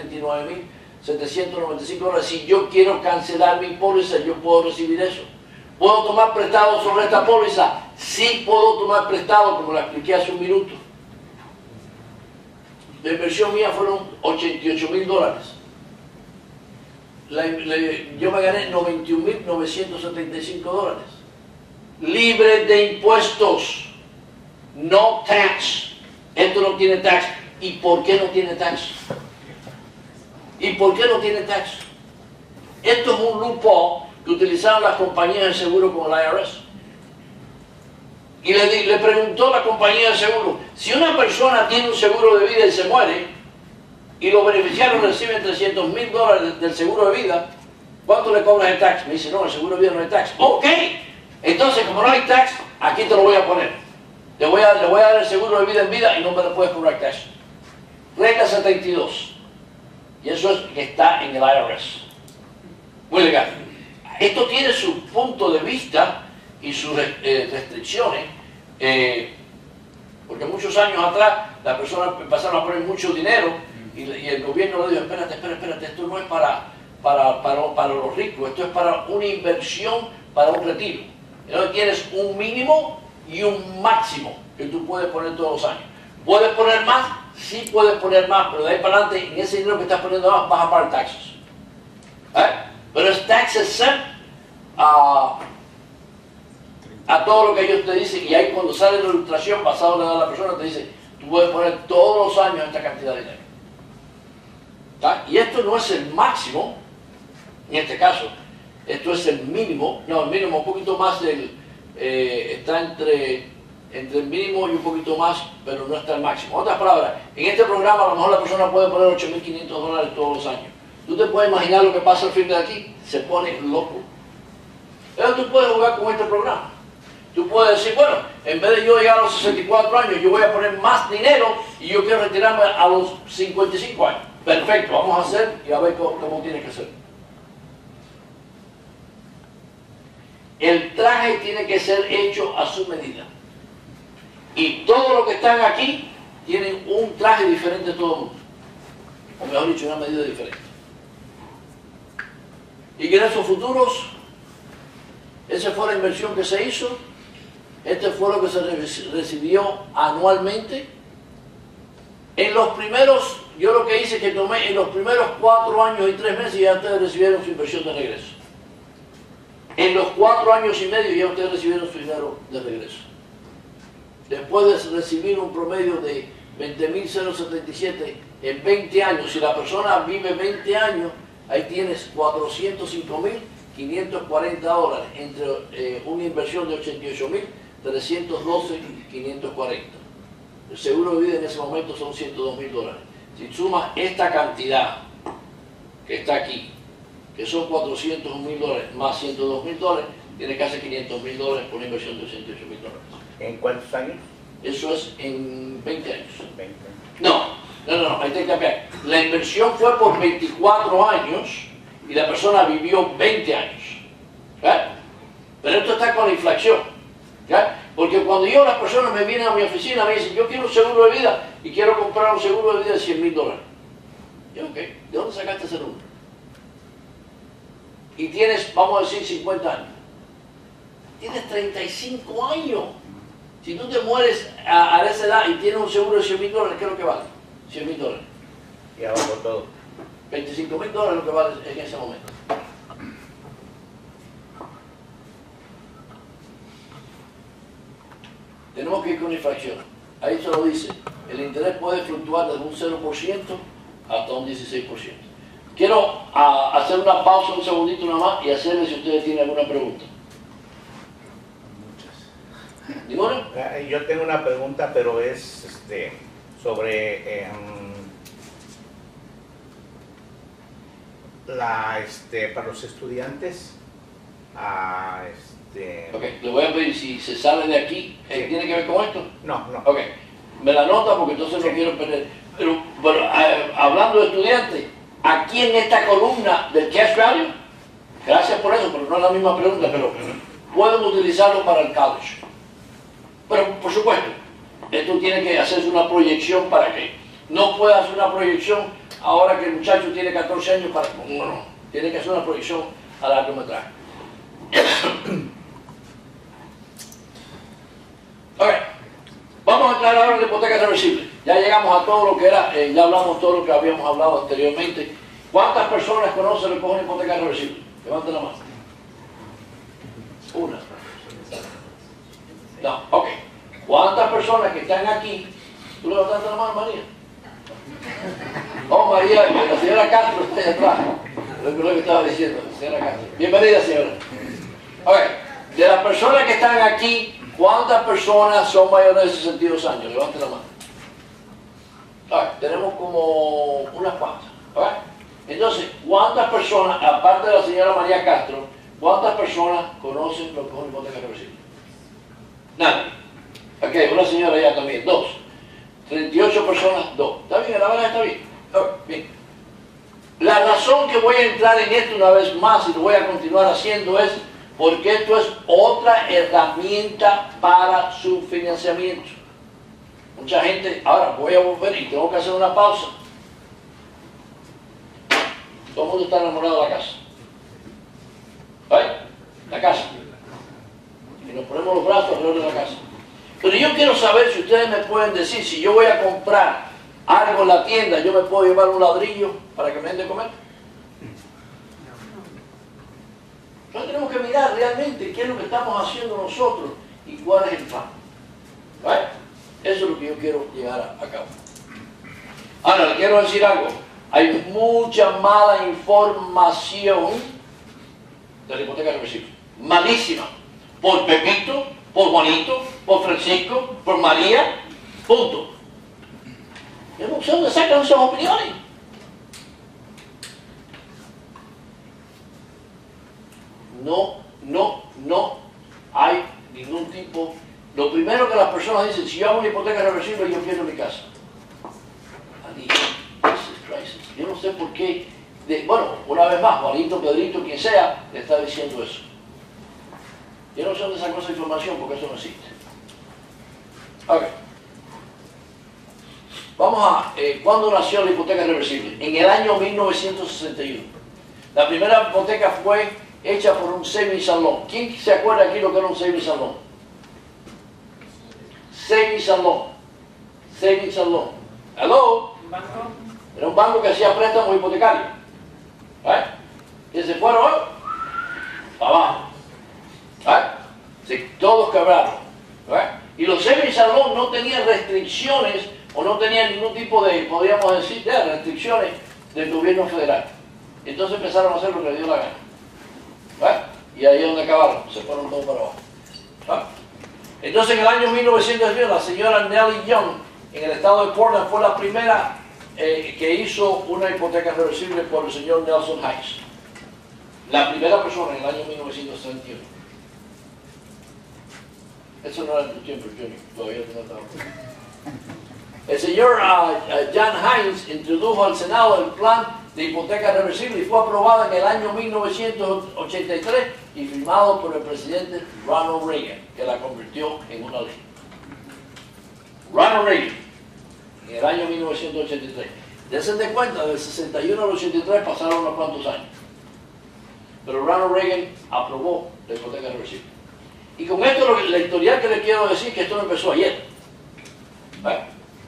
$179,795. Si yo quiero cancelar mi póliza, yo puedo recibir eso. ¿Puedo tomar prestado sobre esta póliza? Sí puedo tomar prestado, como la expliqué hace un minuto. La inversión mía fueron $88,000. Yo me gané $91,975. Libre de impuestos. No tax. Esto no tiene tax. ¿Y por qué no tiene tax? ¿Y por qué no tiene tax? Esto es un loophole que utilizaron las compañías de seguro con el IRS. Y le preguntó la compañía de seguro, si una persona tiene un seguro de vida y se muere, y los beneficiarios reciben $300,000 del seguro de vida, ¿cuánto le cobras el tax? Me dice, no, el seguro de vida no hay tax. Ok, entonces como no hay tax, aquí te lo voy a poner. Le voy a dar el seguro de vida en vida y no me lo puedes cobrar tax. Regla 72. Y eso es que está en el IRS. Muy legal. Esto tiene su punto de vista y sus restricciones, porque muchos años atrás las personas empezaron a poner mucho dinero y el gobierno le dijo, espérate, esto no es para los ricos, esto es para una inversión, para un retiro. Entonces tienes un mínimo y un máximo que tú puedes poner todos los años. ¿Puedes poner más? Sí puedes poner más, pero de ahí para adelante, en ese dinero que estás poniendo más, vas a pagar taxes. Pero es tax exempt a todo lo que ellos te dicen, y ahí cuando sale la ilustración basada en la edad de la persona te dice, tú puedes poner todos los años esta cantidad de dinero. Y esto no es el máximo, en este caso, esto es el mínimo, no, el mínimo un poquito más está entre el mínimo y un poquito más, pero no está el máximo. En otras palabras, en este programa a lo mejor la persona puede poner $8,500 todos los años. ¿Tú te puedes imaginar lo que pasa al fin de aquí? Se pone loco. Pero tú puedes jugar con este programa. Tú puedes decir, bueno, en vez de yo llegar a los 64 años, yo voy a poner más dinero y yo quiero retirarme a los 55 años. Perfecto, vamos a hacer y a ver cómo tiene que ser. El traje tiene que ser hecho a su medida. Y todos los que están aquí tienen un traje diferente todo el mundo. O mejor dicho, una medida diferente. Ingresos futuros, esa fue la inversión que se hizo, este fue lo que se recibió anualmente. En los primeros, yo lo que hice es que tomé en los primeros 4 años y 3 meses ya ustedes recibieron su inversión de regreso. En los 4 años y medio ya ustedes recibieron su dinero de regreso. Después de recibir un promedio de $20,077 en 20 años. Si la persona vive 20 años, ahí tienes $405.540 entre una inversión de $88.312.540. El seguro de vida en ese momento son $102.000. Si sumas esta cantidad que está aquí, que son $401.000 más $102.000, tiene casi $500.000 por una inversión de $88.000. ¿En cuántos años? Eso es en 20 años. 20. No, hay que cambiar. La inversión fue por 24 años y la persona vivió 20 años. ¿Ya? Pero esto está con la inflación. ¿Ya? Porque cuando las personas me vienen a mi oficina me dicen, yo quiero un seguro de vida y quiero comprar un seguro de vida de $100.000. Yo, ok, ¿de dónde sacaste ese número? Y tienes, vamos a decir, 50 años. Tienes 35 años. Si tú te mueres a esa edad y tienes un seguro de $100.000, ¿qué es lo que vale? $100.000. Y abajo todo. $25.000 es lo que vale en ese momento. Tenemos que ir con inflación. Ahí se lo dice. El interés puede fluctuar desde un 0% hasta un 16%. Quiero hacer una pausa un segundito nada más y hacerle si ustedes tienen alguna pregunta. ¿Ninguna? Yo tengo una pregunta, pero es sobre para los estudiantes. Ok, le voy a pedir si se sale de aquí. ¿Tiene que ver con esto? No. Ok, me la nota porque entonces no quiero perder. Pero hablando de estudiantes, aquí en esta columna del cash value, gracias por eso, pero no es la misma pregunta, pero pueden utilizarlo para el college. Pero por supuesto, esto tiene que hacerse una proyección para que no pueda hacer una proyección ahora que el muchacho tiene 14 años para... No, tiene que hacer una proyección a largometraje. Ok, vamos a entrar ahora en la hipoteca reversible. Ya llegamos a todo lo que era, ya hablamos todo lo que habíamos hablado anteriormente. ¿Cuántas personas conocen lo que es una hipoteca reversible? Levanten la mano. Una. No, ok. ¿Cuántas personas que están aquí? ¿Tú levantaste la mano, María? Oh, María, la señora Castro está ahí atrás. Lo que estaba diciendo, la señora Castro. Bienvenida, señora. Ok, de las personas que están aquí, ¿cuántas personas son mayores de 62 años? Levanten la mano. Tenemos como unas cuantas. Entonces, ¿cuántas personas, aparte de la señora María Castro, cuántas personas conocen lo que es una hipoteca reversible? Nadie. Ok, una señora ya también, 2. 38 personas, 2. ¿Está bien? La verdad está bien. Bien. La razón que voy a entrar en esto una vez más y lo voy a continuar haciendo es porque esto es otra herramienta para su financiamiento. Mucha gente, ahora voy a volver y tengo que hacer una pausa. Todo el mundo está enamorado de la casa. La casa. Y nos ponemos los brazos alrededor de la casa. Pero yo quiero saber si ustedes me pueden decir, si yo voy a comprar algo en la tienda, ¿yo me puedo llevar un ladrillo para que me den de comer? Entonces tenemos que mirar realmente qué es lo que estamos haciendo nosotros y cuál es el plan. Eso es lo que yo quiero llegar a cabo. Ahora, le quiero decir algo. Hay mucha mala información de la hipoteca reversible. Malísima. Por Pepito, por Juanito, por Francisco, por María, punto. Yo no sé dónde sacan esas opiniones. No hay ningún tipo. Lo primero que las personas dicen, si yo hago una hipoteca reversible, yo pierdo mi casa. Yo no sé por qué. Bueno, una vez más, Juanito, Pedrito, quien sea, le está diciendo eso. Yo no sé dónde sacó esa información porque eso no existe. Ok. Vamos a... ¿cuándo nació la hipoteca reversible? En el año 1961. La primera hipoteca fue hecha por un savings and loan. ¿Quién se acuerda aquí lo que era un savings and loan? Savings and loan. Savings and loan. ¿Hello? Era un banco que hacía préstamos hipotecarios. Que se fueron para abajo. Sí, todos quebraron. Y los savings and loan no tenían restricciones o no tenían ningún tipo de, podríamos decir, de restricciones del gobierno federal. Entonces empezaron a hacer lo que les dio la gana. ¿Vale? Y ahí es donde acabaron, se fueron todos para abajo. ¿Vale? Entonces en el año 1910 la señora Nellie Young en el estado de Portland fue la primera que hizo una hipoteca reversible por el señor Nelson Hines. La primera persona en el año 1961. Eso no era en tu tiempo, Johnny, todavía no estaba. El señor John Hines introdujo al Senado el plan de hipoteca reversible y fue aprobada en el año 1983 y firmado por el presidente Ronald Reagan, que la convirtió en una ley. Ronald Reagan, en el año 1983. Dense de cuenta, del 61 al 83 pasaron unos cuantos años. Pero Ronald Reagan aprobó la hipoteca reversible. Y con esto, la historial que le quiero decir, que esto no empezó ayer. ¿Vale?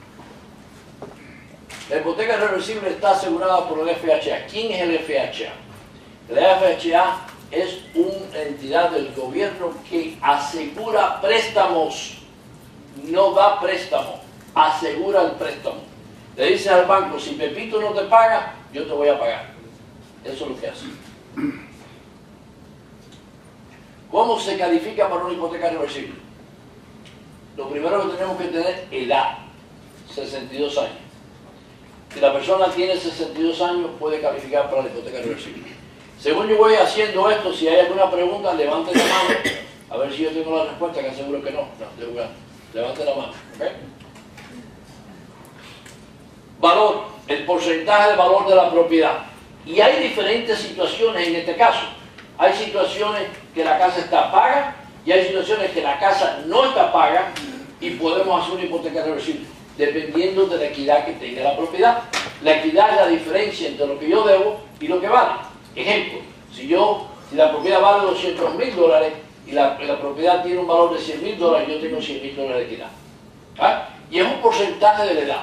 La hipoteca reversible está asegurada por el FHA. ¿Quién es el FHA? El FHA es una entidad del gobierno que asegura préstamos, no da préstamo, asegura el préstamo. Le dice al banco, si Pepito no te paga, yo te voy a pagar. Eso es lo que hace. ¿Cómo se califica para una hipoteca reversible? Lo primero que tenemos que tener es edad, 62 años. Si la persona tiene 62 años, puede calificar para la hipoteca reversible. Según yo voy haciendo esto, si hay alguna pregunta, levanten la mano, a ver si yo tengo la respuesta, que seguro que no. Levanten la mano. ¿Okay? Valor, el porcentaje de valor de la propiedad. Y hay diferentes situaciones en este caso. Hay situaciones que la casa está paga y hay situaciones que la casa no está paga y podemos hacer una hipoteca reversible, dependiendo de la equidad que tenga la propiedad. La equidad es la diferencia entre lo que yo debo y lo que vale. Ejemplo, si la propiedad vale $200,000 y la propiedad tiene un valor de $100,000, yo tengo $100,000 de equidad. ¿Ah? Y es un porcentaje de la edad.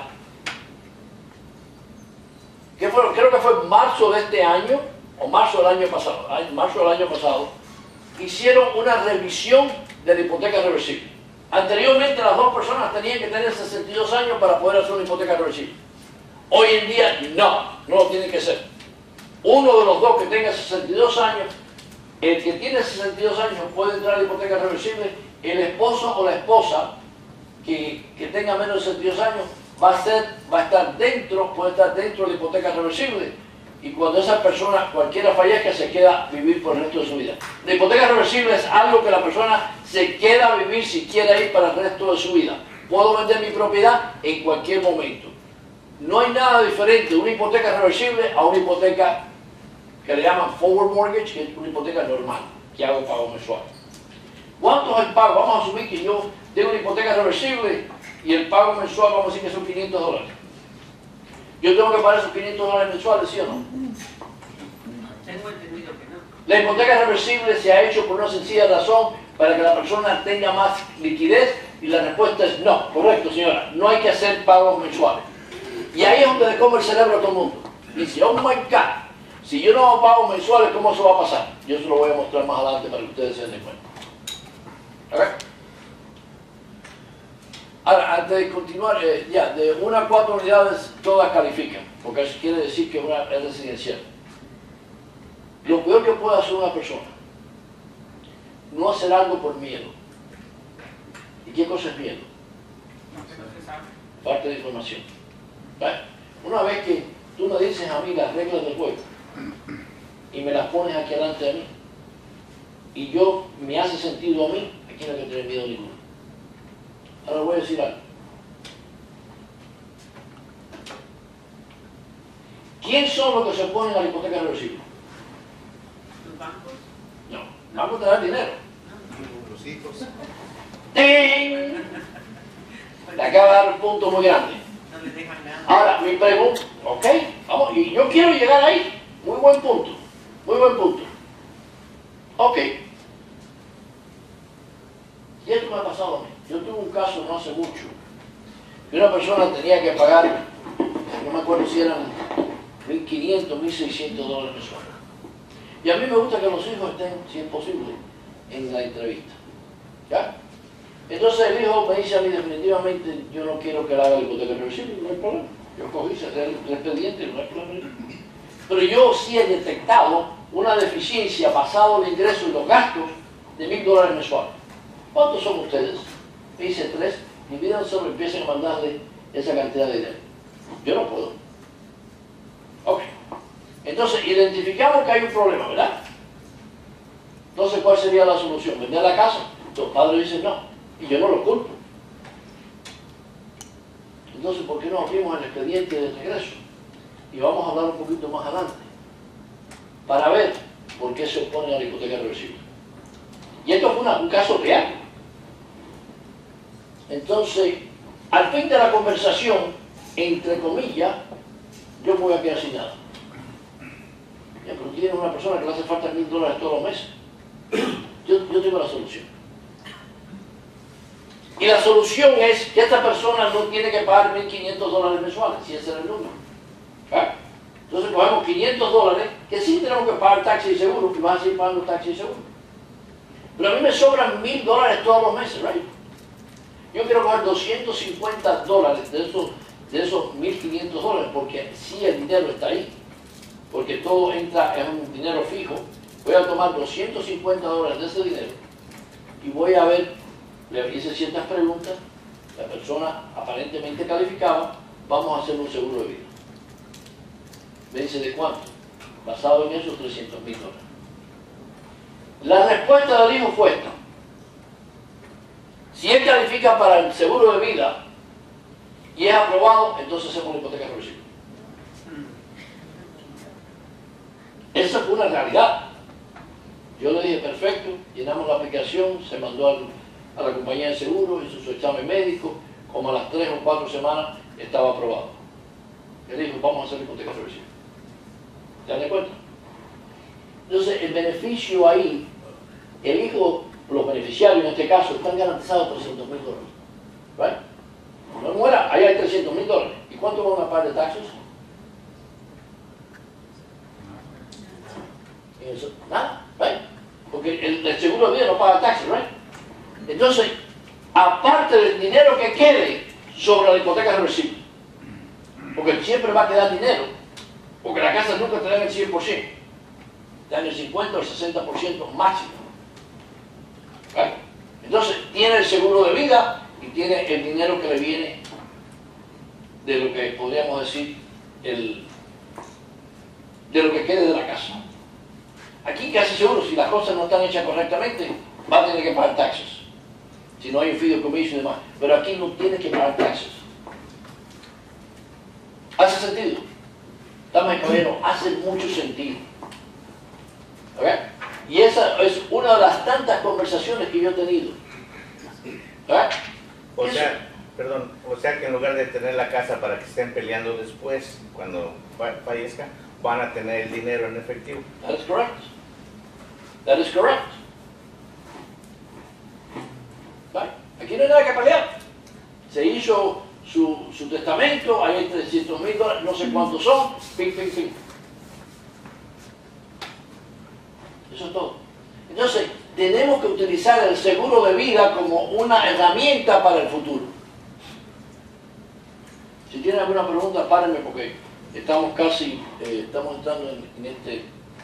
¿Qué fue? Creo que fue en marzo de este año, o marzo del año pasado, hicieron una revisión de la hipoteca reversible. Anteriormente las dos personas tenían que tener 62 años para poder hacer una hipoteca reversible. Hoy en día no lo tiene que ser. Uno de los dos que tenga 62 años, el que tiene 62 años puede entrar a la hipoteca reversible, el esposo o la esposa que tenga menos de 62 años puede estar dentro de la hipoteca reversible, y cuando esa persona, cualquiera fallezca, se queda a vivir por el resto de su vida. La hipoteca reversible es algo que la persona se queda a vivir si quiere ir para el resto de su vida. Puedo vender mi propiedad en cualquier momento. No hay nada diferente de una hipoteca reversible a una hipoteca que le llaman forward mortgage, que es una hipoteca normal, que hago pago mensual. ¿Cuánto es el pago? Vamos a asumir que yo tengo una hipoteca reversible y el pago mensual, vamos a decir que son $500. ¿Yo tengo que pagar esos $500 mensuales, sí o no? Tengo entendido que no. La hipoteca reversible se ha hecho por una sencilla razón, para que la persona tenga más liquidez, y la respuesta es no. Correcto, señora. No hay que hacer pagos mensuales. Y ahí es donde le come el cerebro a todo el mundo. Dice, oh my God, si yo no hago pagos mensuales, ¿cómo eso va a pasar? Yo se lo voy a mostrar más adelante para que ustedes se den cuenta. ¿Okay? Ahora, antes de continuar, de 1 a 4 unidades todas califican, porque eso quiere decir que una es residencial. Lo peor que puede hacer una persona, no hacer algo por miedo. ¿Y qué cosa es miedo? Falta de información. ¿Vale? Una vez que tú me dices a mí las reglas del juego y me las pones aquí delante de mí y me hace sentido a mí, aquí no hay que tener miedo ninguno. Ahora voy a decir algo. ¿Quién son los que se oponen a la hipoteca reversible? ¿Los bancos? No, el banco te da dinero. Los hijos. ¡Ting! Le acaba de dar un punto muy grande. No les dejan nada. Ahora, mi pregunta, ok, vamos, y yo quiero llegar ahí. Muy buen punto, muy buen punto. Ok. Y esto me ha pasado a mí. Yo tuve un caso no hace mucho, que una persona tenía que pagar, no me acuerdo si eran $1,500, $1,600 mensuales. Y a mí me gusta que los hijos estén, si es posible, en la entrevista. ¿Ya? Entonces el hijo me dice a mí definitivamente, yo no quiero que le haga la hipoteca reversible, no hay problema. Yo cogí, cerré el expediente, no hay problema. Pero yo sí he detectado una deficiencia basado en el ingreso y los gastos de $1000 mensuales. ¿Cuántos son ustedes? Me dice 3, mi vida solo empiezan a mandarle esa cantidad de dinero. Yo no puedo. Ok. Entonces, identificamos que hay un problema, ¿verdad? Entonces, ¿cuál sería la solución? ¿Vender la casa? Los padres dicen no, y yo no lo culpo. Entonces, ¿por qué no abrimos el expediente de regreso? Y vamos a hablar un poquito más adelante, para ver por qué se oponen a la hipoteca reversible. Y esto fue un caso real. Entonces, al fin de la conversación, entre comillas, yo me voy a quedar sin nada. Ya, pero tú tienes una persona que le hace falta $1000 todos los meses. Yo tengo la solución. Y la solución es que esta persona no tiene que pagar $1500 mensuales, si ese era el número. ¿Ah? Entonces cogemos $500 que sí tenemos que pagar taxis y seguro, y vas a seguir pagando taxis y seguro. Pero a mí me sobran $1000 todos los meses, ¿right? Yo quiero coger $250 de esos $1500, porque sí el dinero está ahí, porque todo entra en un dinero fijo. Voy a tomar $250 de ese dinero y voy a ver, le hice ciertas preguntas, la persona aparentemente calificaba, vamos a hacer un seguro de vida. Me dice, ¿de cuánto? Basado en esos $300.000. La respuesta del hijo fue esta. Si él califica para el seguro de vida y es aprobado, entonces hacemos una hipoteca reversible. Esa fue una realidad. Yo le dije, perfecto, llenamos la aplicación, se mandó a la compañía de seguro, hizo su examen médico, como a las 3 o 4 semanas estaba aprobado. Él dijo, vamos a hacer la hipoteca reversible. ¿Te das cuenta? Entonces, el beneficio ahí, el hijo, los beneficiarios en este caso, están garantizados $300.000. ¿Right? No muera, ahí hay $300.000. ¿Y cuánto van a pagar de taxes? Eso, nada, ¿right? Porque el seguro de vida no paga taxes, ¿right? Entonces, aparte del dinero que quede sobre la hipoteca reversible, porque siempre va a quedar dinero, porque la casa nunca te dan el 100%, te dan el 50 o el 60% máximo. ¿Right? Entonces, tiene el seguro de vida y tiene el dinero que le viene de lo que podríamos decir, de lo que quede de la casa. Aquí casi seguro, si las cosas no están hechas correctamente, va a tener que pagar taxes. Si no hay un fideicomiso y demás. Pero aquí no tiene que pagar taxes. ¿Hace sentido? Damas y caballeros, hace mucho sentido. ¿Okay? Y esa es una de las tantas conversaciones que yo he tenido. ¿Okay? O sea que en lugar de tener la casa para que estén peleando después, cuando fallezca, van a tener el dinero en efectivo. That is correct. That is correct. ¿Vale? Aquí no hay nada que pelear. Se hizo su testamento, ahí hay $300.000, no sé cuántos son, fin. Eso es todo. Entonces, tenemos que utilizar el seguro de vida como una herramienta para el futuro. Si tienen alguna pregunta, párenme porque estamos casi, estamos entrando en este...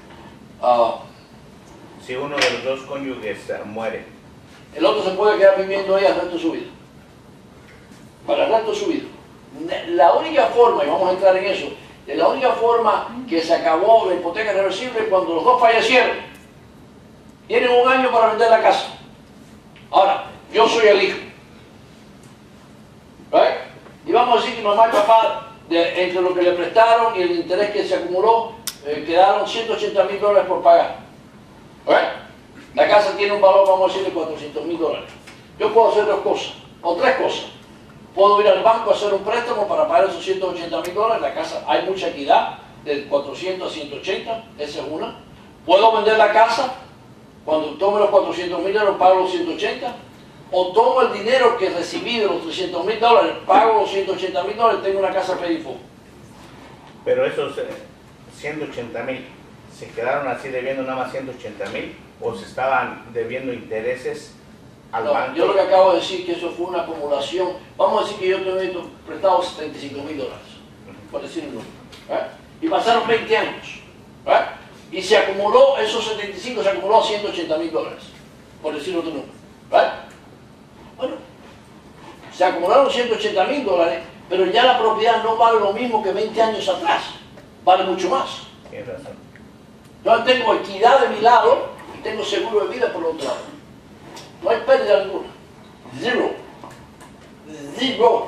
Si uno de los dos cónyuges muere, el otro se puede quedar viviendo ahí al resto de su vida. Para el resto de su vida. La única forma, y vamos a entrar en eso, la única forma que se acabó la hipoteca reversible es cuando los dos fallecieron. Tienen un año para vender la casa. Ahora, yo soy el hijo. ¿Right? Y vamos a decir que mamá y papá, entre lo que le prestaron y el interés que se acumuló, quedaron $180.000 por pagar. ¿Right? La casa tiene un valor, vamos a decir, de $400.000. Yo puedo hacer dos cosas, o tres cosas. Puedo ir al banco a hacer un préstamo para pagar esos $180.000. La casa, hay mucha equidad, de 400 a 180, esa es una. Puedo vender la casa, cuando tome los $400.000, pago los 180. O tomo el dinero que recibí de los $300.000, pago los $180.000, tengo una casa paid in full. Pero esos 180.000, ¿se quedaron así debiendo nada más 180.000? ¿O se estaban debiendo intereses al No, banco. yo lo que acabo de decir que eso fue una acumulación. Vamos a decir que yo te he prestado $75,000, por decir un número. Y pasaron 20 años. Y se acumuló, esos 75 se acumuló a $180,000, por decir otro número. Bueno, se acumularon $180,000, pero ya la propiedad no vale lo mismo que 20 años atrás. Vale mucho más. Tienes razón. Yo tengo equidad de mi lado y tengo seguro de vida por el otro lado. No hay pérdida alguna. Zero. Zero.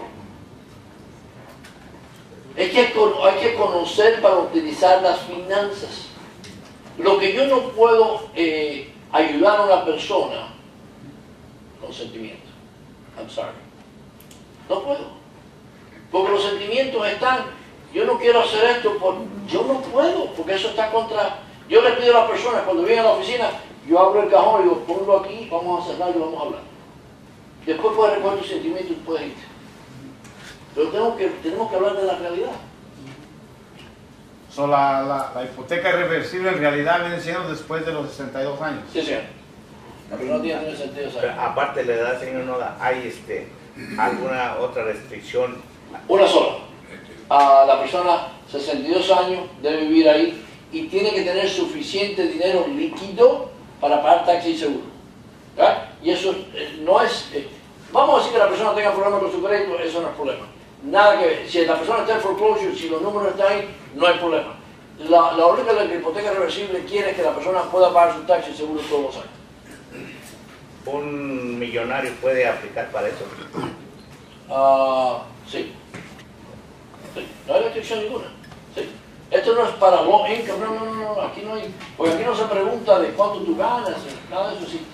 Es que hay que conocer para utilizar las finanzas. Lo que yo no puedo ayudar a una persona con sentimiento. I'm sorry. No puedo. Porque los sentimientos están, yo no quiero hacer esto, yo no puedo, porque eso está contra. Yo le pido a las personas cuando vienen a la oficina, yo abro el cajón y digo, ponlo aquí, vamos a cerrar y vamos a hablar. Después puedes recoger tus sentimientos y puedes irte. Pero tenemos que hablar de la realidad. So, la hipoteca reversible en realidad viene siendo después de los 62 años. Sí, señor. Pero no tiene sentido Pero saber. aparte de la edad, señor Noda, ¿hay alguna otra restricción? Una sola. La persona 62 años debe vivir ahí y tiene que tener suficiente dinero líquido para pagar taxi y seguro. Y eso no es. Vamos a decir que la persona tenga problemas con su crédito, eso no es problema. Nada que ver. Si la persona está en foreclosure, si los números están ahí, no hay problema. La única de la hipoteca reversible quiere es que la persona pueda pagar su taxi y seguro todos los años. ¿Un millonario puede aplicar para eso? Sí. Sí. No hay restricción ninguna. Sí. Esto no es para low income, no, aquí no hay. Porque aquí no se pregunta de cuánto tú ganas, nada de eso existe.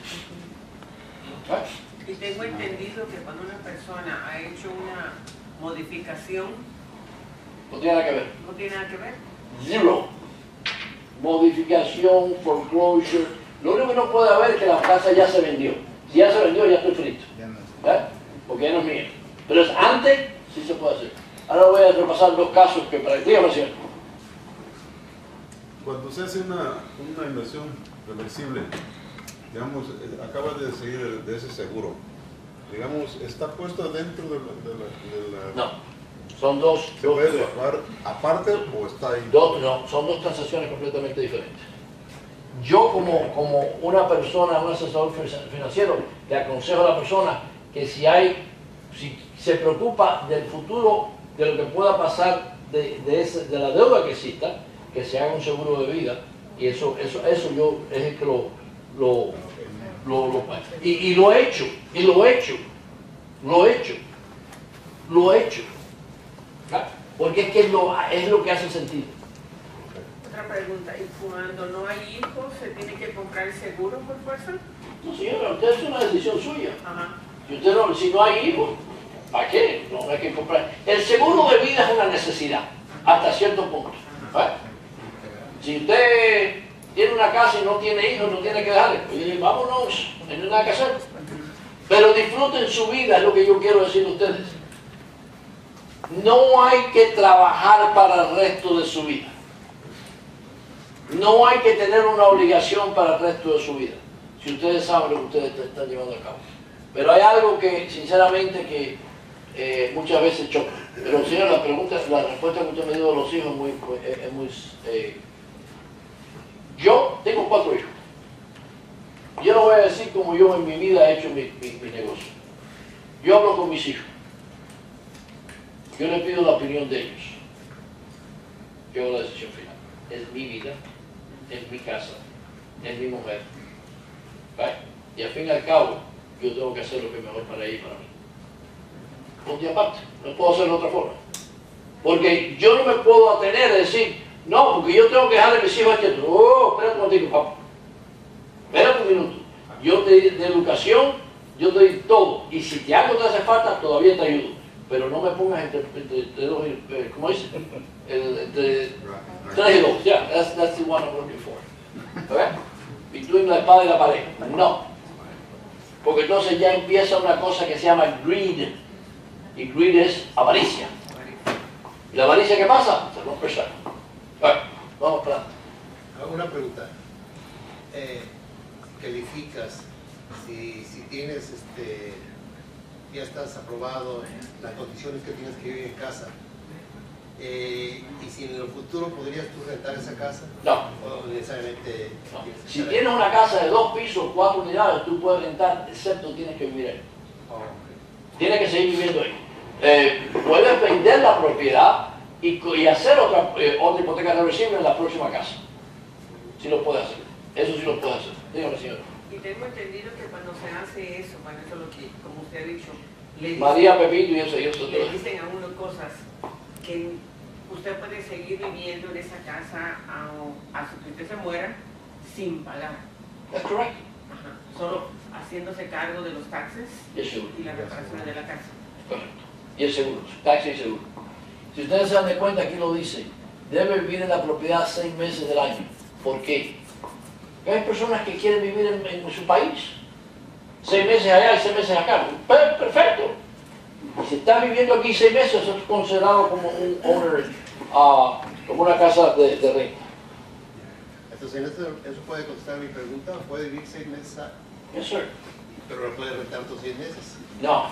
Y tengo entendido que cuando una persona ha hecho una modificación, No tiene nada que ver. no tiene nada que ver. Zero. Modificación, foreclosure. Lo único que no puede haber es que la casa ya se vendió. Si ya se vendió, ya estoy frito. Porque ya no es mía. Pero es antes, sí se puede hacer. Ahora voy a repasar dos casos que para ti me cierto. Cuando se hace una inversión reversible, digamos, acaba de seguir de ese seguro, digamos, ¿está puesto dentro de la... No, son dos. ¿Se puede pagar aparte o está ahí? No, son dos transacciones completamente diferentes. Yo como una persona, un asesor financiero, le aconsejo a la persona que si se preocupa del futuro, de lo que pueda pasar de la deuda que exista, que se haga un seguro de vida, y eso yo es el que y lo he hecho, porque es que es lo que hace sentido. Otra pregunta, ¿y cuando no hay hijos se tiene que comprar el seguro por fuerza? No, señora, usted es una decisión suya. Ajá. Si no hay hijos, ¿para qué? No hay que comprar. El seguro de vida es una necesidad, hasta cierto punto. Si usted tiene una casa y no tiene hijos, no tiene que darle. Oye, vámonos, no hay nada que hacer. Pero disfruten su vida, es lo que yo quiero decir a ustedes. No hay que trabajar para el resto de su vida. No hay que tener una obligación para el resto de su vida. Si ustedes saben lo que ustedes están llevando a cabo. Pero hay algo que, sinceramente, que muchas veces choca. Pero, señor, la respuesta que usted me dio de los hijos es muy... Yo tengo 4 hijos. Yo no voy a decir como yo en mi vida he hecho mi negocio. Yo hablo con mis hijos. Yo le pido la opinión de ellos. Yo hago la decisión final. Es mi vida, es mi casa, es mi mujer. Y al fin y al cabo, yo tengo que hacer lo que es mejor para ella y para mí. Punto y aparte. No puedo hacerlo de otra forma. Porque yo no me puedo atener a decir, no, porque yo tengo que dejarle a mis hijos esto. Espérate un momentito, papá. Espérate un minuto. Yo te de educación, yo te doy todo. Y si te hago te hace falta, todavía te ayudo. Pero no me pongas entre dos, ¿cómo dice? Entre 3 y 2. Yeah, that's the one I'm looking for. ¿Okay? Between la espada y la pared. No. Porque entonces ya empieza una cosa que se llama greed. Y greed es avaricia. ¿Y la avaricia qué pasa? Se rompe el saco. Vamos para una pregunta. ¿Calificas si tienes, ya estás aprobado las condiciones que tienes que vivir en casa, y si en el futuro podrías tú rentar esa casa, No. o necesariamente No. tienes que Si estar tienes una casa de 2 pisos, 4 unidades, tú puedes rentar, excepto tienes que vivir ahí. ahí? Oh, Tienes que seguir viviendo ahí. Puedes vender la propiedad y hacer otra hipoteca reversible en la próxima casa. Sí lo puede hacer. Eso sí lo puede hacer. Dígame, señor. Y tengo entendido que cuando se hace eso, bueno, eso es lo que, como usted ha dicho, le María, Pepito y eso le todo. dicen a uno cosas que usted puede seguir viviendo en esa casa hasta que usted se muera sin pagar. ¿Es correcto? Ajá. Solo haciéndose cargo de los taxes Y el seguro. y las reparaciones de la casa. Correcto. Y el seguro. Taxi y seguro. Si ustedes se dan de cuenta, aquí lo dice. Debe vivir en la propiedad 6 meses del año. ¿Por qué? Porque hay personas que quieren vivir en su país. 6 meses allá y 6 meses acá. Perfecto. Si está viviendo aquí 6 meses, eso es considerado como un owner, como una casa de renta. Entonces, eso puede contestar mi pregunta, puede vivir 6 meses, Yes, sir. pero no puede rentar otros 6 meses. No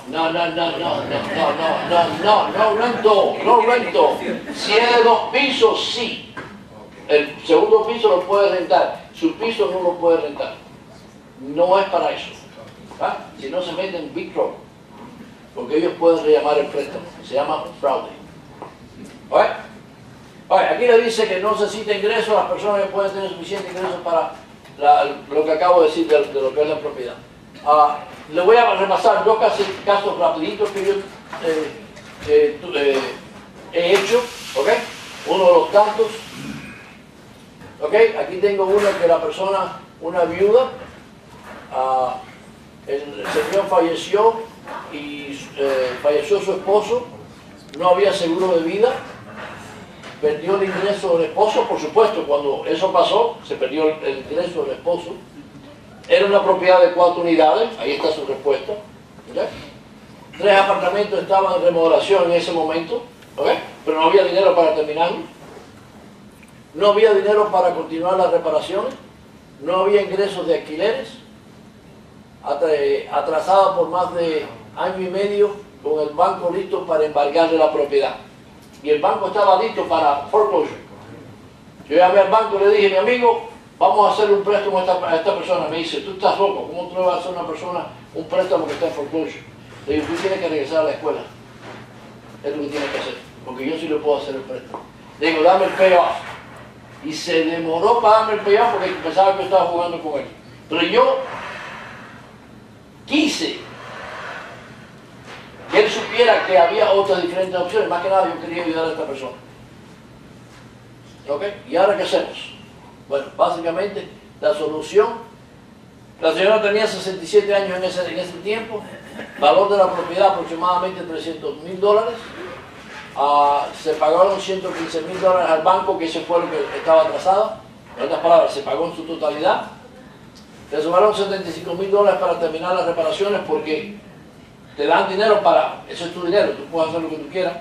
rento. Si es de 2 pisos, sí. El segundo piso lo puede rentar. Su piso no lo puede rentar. No es para eso. ¿Ah? Si no se meten en big trouble. Porque ellos pueden rellamar el préstamo. Se llama fraude. ¿Oye? Aquí le dice que no necesita ingresos las personas que pueden tener suficiente ingresos para lo que acabo de decir de lo que es la propiedad. Le voy a repasar 2 casos rapiditos que yo he hecho, ¿ok? Uno de los tantos, ¿ok? Aquí tengo uno que la persona, una viuda, el señor falleció y falleció su esposo, no había seguro de vida, perdió el ingreso del esposo, por supuesto, cuando eso pasó, se perdió el ingreso del esposo. Era una propiedad de 4 unidades, ahí está su respuesta. ¿Okay? 3 apartamentos estaban en remodelación en ese momento, ¿okay? Pero no había dinero para terminarlo. No había dinero para continuar las reparaciones. No había ingresos de alquileres. Atrasada por más de año y medio con el banco listo para embargarle la propiedad. Y el banco estaba listo para foreclosure. Yo llamé al banco y le dije, mi amigo, vamos a hacer un préstamo a esta persona. Me dice, tú estás loco, ¿cómo tú le vas a hacer a una persona un préstamo que está en foreclosure? Le digo, tú tienes que regresar a la escuela. Es lo que tienes que hacer, porque yo sí le puedo hacer el préstamo. Le digo, dame el payoff. Y se demoró para darme el payoff porque pensaba que yo estaba jugando con él. Pero yo quise que él supiera que había otras diferentes opciones. Más que nada yo quería ayudar a esta persona. ¿Ok? ¿Y ahora qué hacemos? Bueno, básicamente la solución, la señora tenía 67 años en ese tiempo, valor de la propiedad aproximadamente $300,000, se pagaron $115,000 al banco, que ese fue lo que estaba atrasado, en otras palabras, se pagó en su totalidad, le sumaron $75,000 para terminar las reparaciones porque te dan dinero para, eso es tu dinero, tú puedes hacer lo que tú quieras.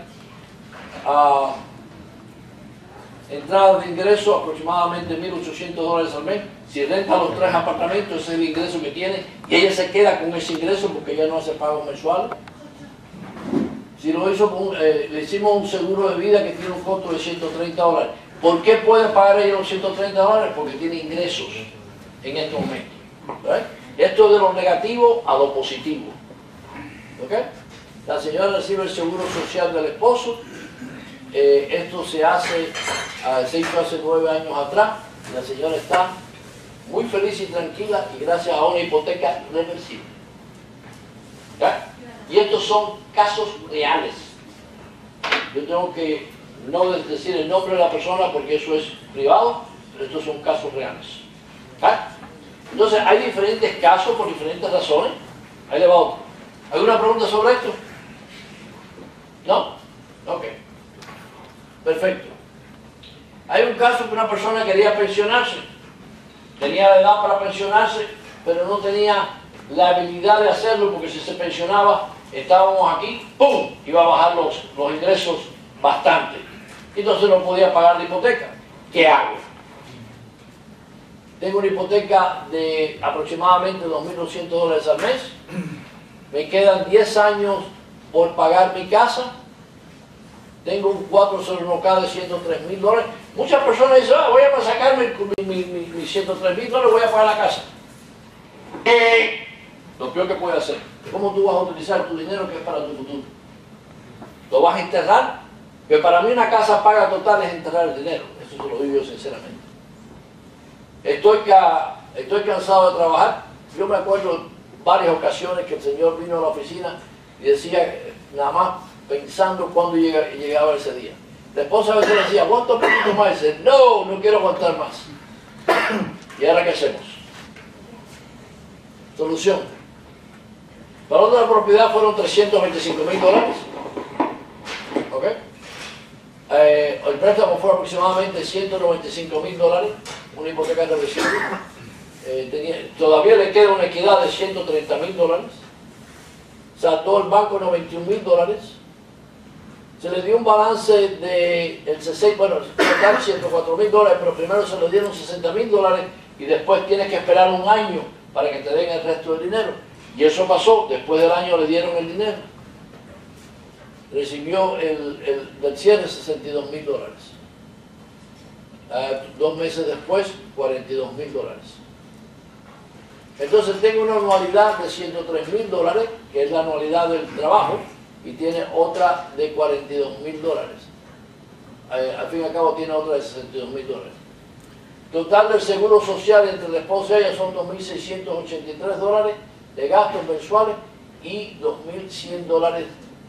Entradas de ingreso aproximadamente $1,800 al mes. Si renta los 3 apartamentos, ese es el ingreso que tiene y ella se queda con ese ingreso porque ella no hace pagos mensuales. Si lo hizo le hicimos un seguro de vida que tiene un costo de $130. ¿Por qué puede pagar ella los $130? Porque tiene ingresos en estos momentos. ¿Right? Esto es de lo negativo a lo positivo. ¿Okay? La señora recibe el seguro social del esposo. Esto se hizo hace 9 años atrás. La señora está muy feliz y tranquila y gracias a una hipoteca reversible. ¿Okay? Y estos son casos reales. Yo tengo que no decir el nombre de la persona porque eso es privado, pero estos son casos reales. ¿Okay? Entonces hay diferentes casos por diferentes razones. Ahí le va otro. ¿Alguna pregunta sobre esto? ¿No? Ok. Perfecto. Hay un caso que una persona quería pensionarse. Tenía la edad para pensionarse, pero no tenía la habilidad de hacerlo porque si se pensionaba, estábamos aquí, ¡pum!, iba a bajar los ingresos bastante. Entonces no podía pagar la hipoteca. ¿Qué hago? Tengo una hipoteca de aproximadamente $2.200 al mes. Me quedan 10 años por pagar mi casa. Tengo un 401k de $103.000. Muchas personas dicen, voy a sacar mis $103.000, voy a pagar la casa. Lo peor que puede hacer. ¿Cómo tú vas a utilizar tu dinero que es para tu futuro? ¿Lo vas a enterrar? Que para mí una casa paga total es enterrar el dinero. Eso se lo digo yo sinceramente. Estoy cansado de trabajar. Yo me acuerdo varias ocasiones que el Señor vino a la oficina y decía, nada más pensando cuándo llegaba ese día. La esposa a veces le decía, aguanta un poquito más. Y dice, no quiero aguantar más. ¿Y ahora qué hacemos? Solución. Valor de la propiedad fueron $325.000. ¿Ok? El préstamo fue aproximadamente $195.000, una hipoteca reversible. Todavía le queda una equidad de $130.000. Saltó el banco $91.000. Se le dio un balance de total $104.000, pero primero se le dieron $60.000 y después tienes que esperar un año para que te den el resto del dinero. Y eso pasó, después del año le dieron el dinero. Recibió del cierre $62.000. 2 meses después, $42.000. Entonces tengo una anualidad de $103.000, que es la anualidad del trabajo, y tiene otra de $42.000. Al fin y al cabo tiene otra de $62.000. Total del seguro social entre la esposa y ella son $2.683 de gastos mensuales y $2.683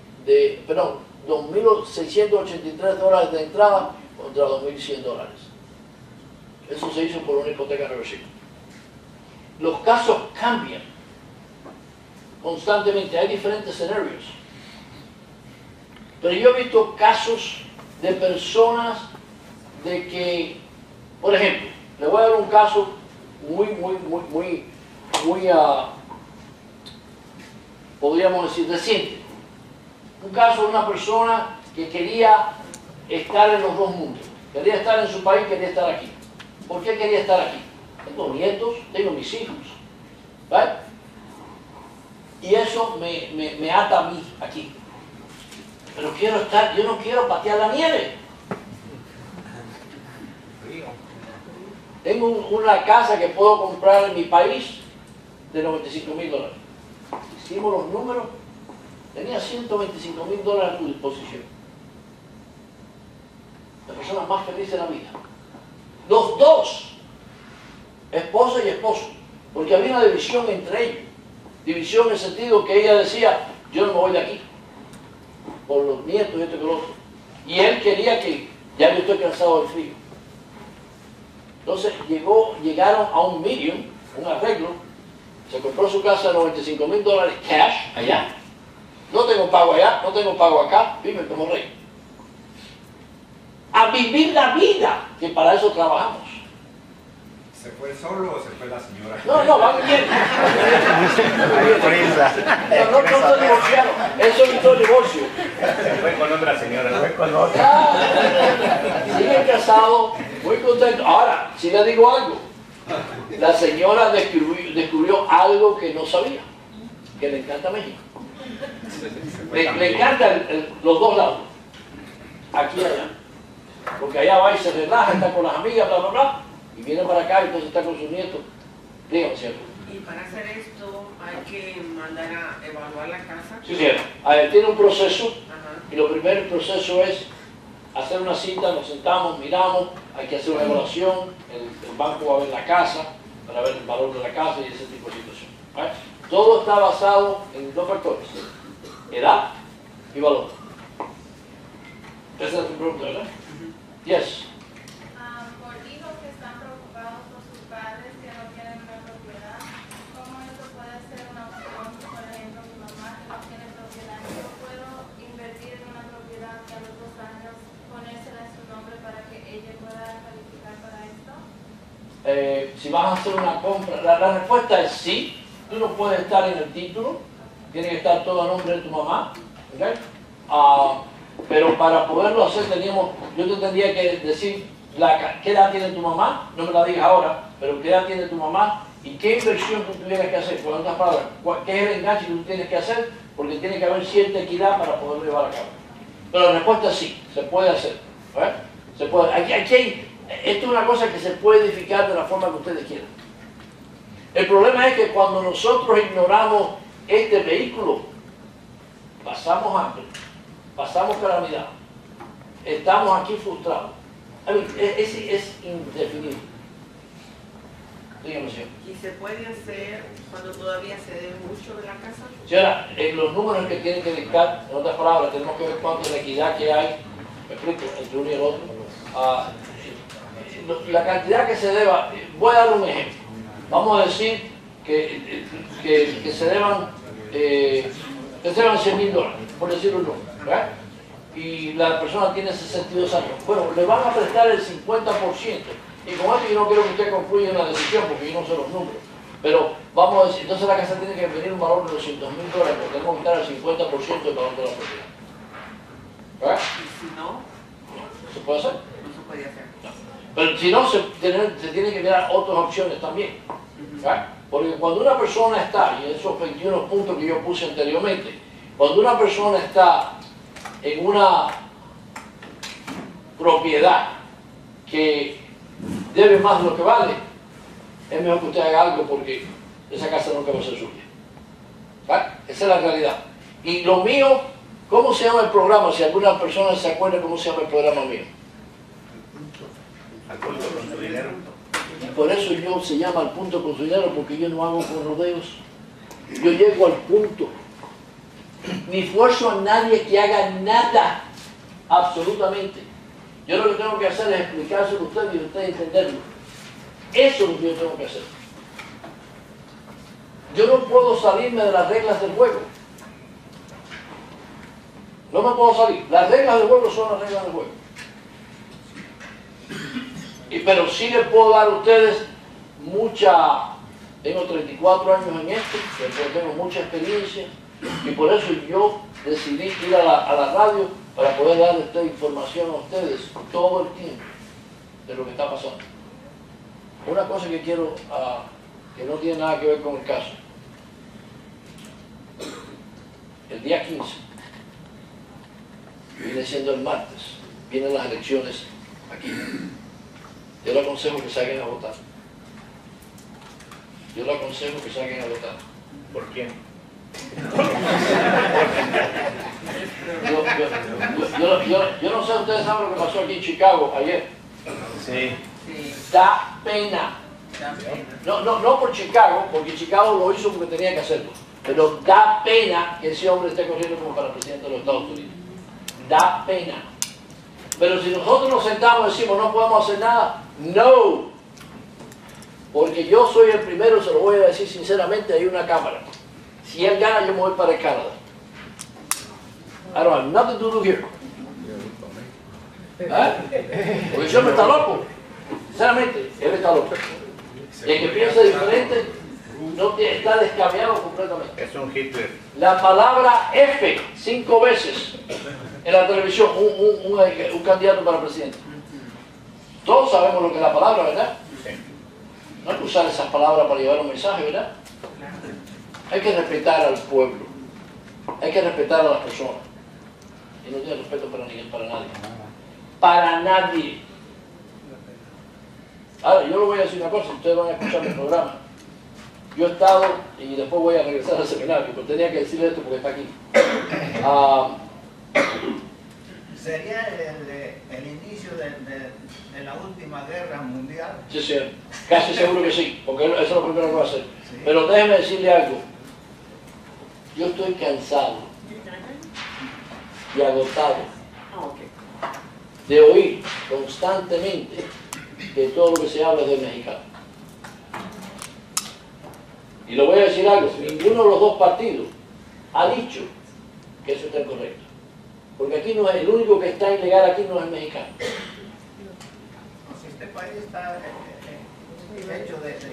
de entrada contra $2.100. Eso se hizo por una hipoteca reversible. Los casos cambian constantemente, hay diferentes escenarios. Pero yo he visto casos de personas de que, por ejemplo, le voy a dar un caso podríamos decir, reciente. Un caso de una persona que quería estar en los dos mundos. Quería estar en su país, quería estar aquí. ¿Por qué quería estar aquí? Tengo nietos, tengo mis hijos. ¿Vale? Y eso me ata a mí aquí. Pero yo no quiero patear la nieve. Tengo una casa que puedo comprar en mi país de $95.000. Hicimos los números, tenía $125.000 a tu disposición. La persona más feliz de la vida. Los dos, esposa y esposo, porque había una división entre ellos. División en el sentido que ella decía, yo no me voy de aquí, por los nietos y esto y lo otro. Y él quería que, ya yo estoy cansado del frío. Entonces llegaron a un medium, un arreglo. Se compró su casa de $95.000 cash allá. No tengo pago allá, no tengo pago acá, viven como rey. A vivir la vida, que para eso trabajamos. ¿Se fue solo o se fue la señora? No, van bien. No se divorciaron, eso evitó el divorcio. Se fue con otra señora, se fue con otra. Siguen casados, muy contentos. Ahora, si le digo algo, la señora descubrió algo que no sabía, que le encanta México. Le encantan los dos lados, aquí y allá. Porque allá va y se relaja, está con las amigas, bla, bla, bla, y viene para acá y entonces está con sus nietos. Dígame, ¿cierto? Y para hacer esto hay que mandar a evaluar la casa. Sí, cierto. Tiene un proceso, y lo primero del proceso es hacer una cita, nos sentamos, miramos, hay que hacer una evaluación, el banco va a ver la casa, para ver el valor de la casa y ese tipo de situación. ¿Vale? Todo está basado en 2 factores, edad y valor. Esa es tu pregunta, ¿verdad? Yes. Por hijos que están preocupados por sus padres que no tienen una propiedad, ¿cómo eso puede ser una opción? Por ejemplo, mi mamá que no tiene propiedad, ¿yo puedo invertir en una propiedad que a los 2 años ponérsela en su nombre para que ella pueda calificar para esto? Si vas a hacer una compra, la respuesta es sí. Tú no puedes estar en el título, tiene que estar todo a nombre de tu mamá. ¿Okay? Pero para poderlo hacer yo te tendría que decir ¿Qué edad tiene tu mamá? No me la digas ahora, pero ¿qué edad tiene tu mamá? ¿Y qué inversión tú tuvieras que hacer? Por otras palabras, ¿qué es el enganche que tú tienes que hacer? Porque tiene que haber cierta equidad para poderlo llevar a cabo. Pero la respuesta es sí, se puede hacer. ¿Eh? Se puede. Esto es una cosa que se puede edificar de la forma que ustedes quieran. El problema es que cuando nosotros ignoramos este vehículo, pasamos hambre, pasamos calamidad, estamos aquí frustrados. Es indefinible. Dígame, señor. ¿Y se puede hacer cuando todavía se debe mucho de la casa? Señora, los números que tienen que dictar, en otras palabras, tenemos que ver cuánto es la equidad que hay, me explico, entre uno y el otro. La cantidad que se deba, voy a dar un ejemplo. Vamos a decir que se deban $100,000, por decirlo un número, ¿verdad? Y la persona tiene 62 años. Bueno, le van a prestar el 50%. Y con esto yo no quiero que usted concluya una decisión porque yo no sé los números. Pero vamos a decir, entonces la casa tiene que venir un valor de $200,000 porque tenemos que quitar el 50% del valor de la propiedad. ¿Verdad? Y si no, ¿Se puede hacer? no se puede hacer. No. Pero si no, se tiene que mirar otras opciones también. ¿Verdad? Porque cuando una persona está, y esos 21 puntos que yo puse anteriormente, cuando una persona está en una propiedad que debe más de lo que vale, es mejor que usted haga algo porque esa casa nunca va a ser suya. ¿Vale? Esa es la realidad. Y lo mío, ¿cómo se llama el programa? Si alguna persona se acuerda cómo se llama el programa mío. Al punto con tu dinero. Y por eso yo se llama al punto con su dinero, porque yo no hago con rodeos. Yo llego al punto. Ni fuerzo a nadie que haga nada, absolutamente. Yo lo que tengo que hacer es explicárselo a ustedes y ustedes entenderlo. Eso es lo que yo tengo que hacer. Yo no puedo salirme de las reglas del juego. No me puedo salir. Las reglas del juego son las reglas del juego. Pero sí les puedo dar a ustedes tengo 34 años en esto, tengo mucha experiencia, y por eso yo decidí ir a la radio para poder dar esta información a ustedes todo el tiempo de lo que está pasando. Una cosa que quiero, que no tiene nada que ver con el caso. El día 15, viene siendo el martes, vienen las elecciones aquí. Yo le aconsejo que salgan a votar. Yo le aconsejo que salgan a votar. ¿Por quién? Yo no sé, ustedes saben lo que pasó aquí en Chicago ayer. Sí. Da pena. No por Chicago, porque Chicago lo hizo porque tenía que hacerlo. Pero da pena que ese hombre esté corriendo como para presidente de los Estados Unidos. Da pena. Pero si nosotros nos sentamos y decimos no podemos hacer nada, no. Porque yo soy el primero, se lo voy a decir sinceramente, hay una cámara. Si él gana, yo me voy para el Canadá. I don't have nothing to do here. ¿Eh? Porque ese hombre está loco. Sinceramente, él está loco. Y el que piensa diferente no está descabellado completamente. Es un Hitler. La palabra F 5 veces en la televisión, un candidato para presidente. Todos sabemos lo que es la palabra, ¿verdad? Sí. No hay que usar esas palabras para llevar un mensaje, ¿verdad? Hay que respetar al pueblo. Hay que respetar a las personas. Y no tiene respeto para nadie. Para nadie. Ahora, yo le voy a decir una cosa, ustedes van a escuchar mi programa. Yo he estado, y después voy a regresar al seminario, pero tenía que decirle esto porque está aquí. ¿Sería el inicio de la última guerra mundial? Sí, sí, casi seguro que sí, porque eso es lo primero que va a hacer. Sí. Pero déjeme decirle algo. Yo estoy cansado y agotado de oír constantemente que todo lo que se habla es del mexicano. Y le voy a decir algo, ninguno de los dos partidos ha dicho que eso está correcto. Porque aquí no es, el único que está ilegal aquí no es el mexicano. Este país está hecho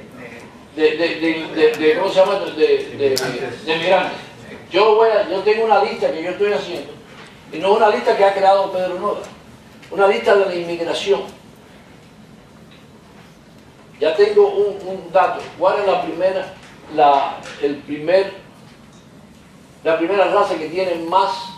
¿cómo se llama? De migrantes. Yo tengo una lista que yo estoy haciendo, y no es una lista que ha creado Pedro Noda, una lista de la inmigración. Ya tengo un dato. ¿Cuál es la primera raza que tiene más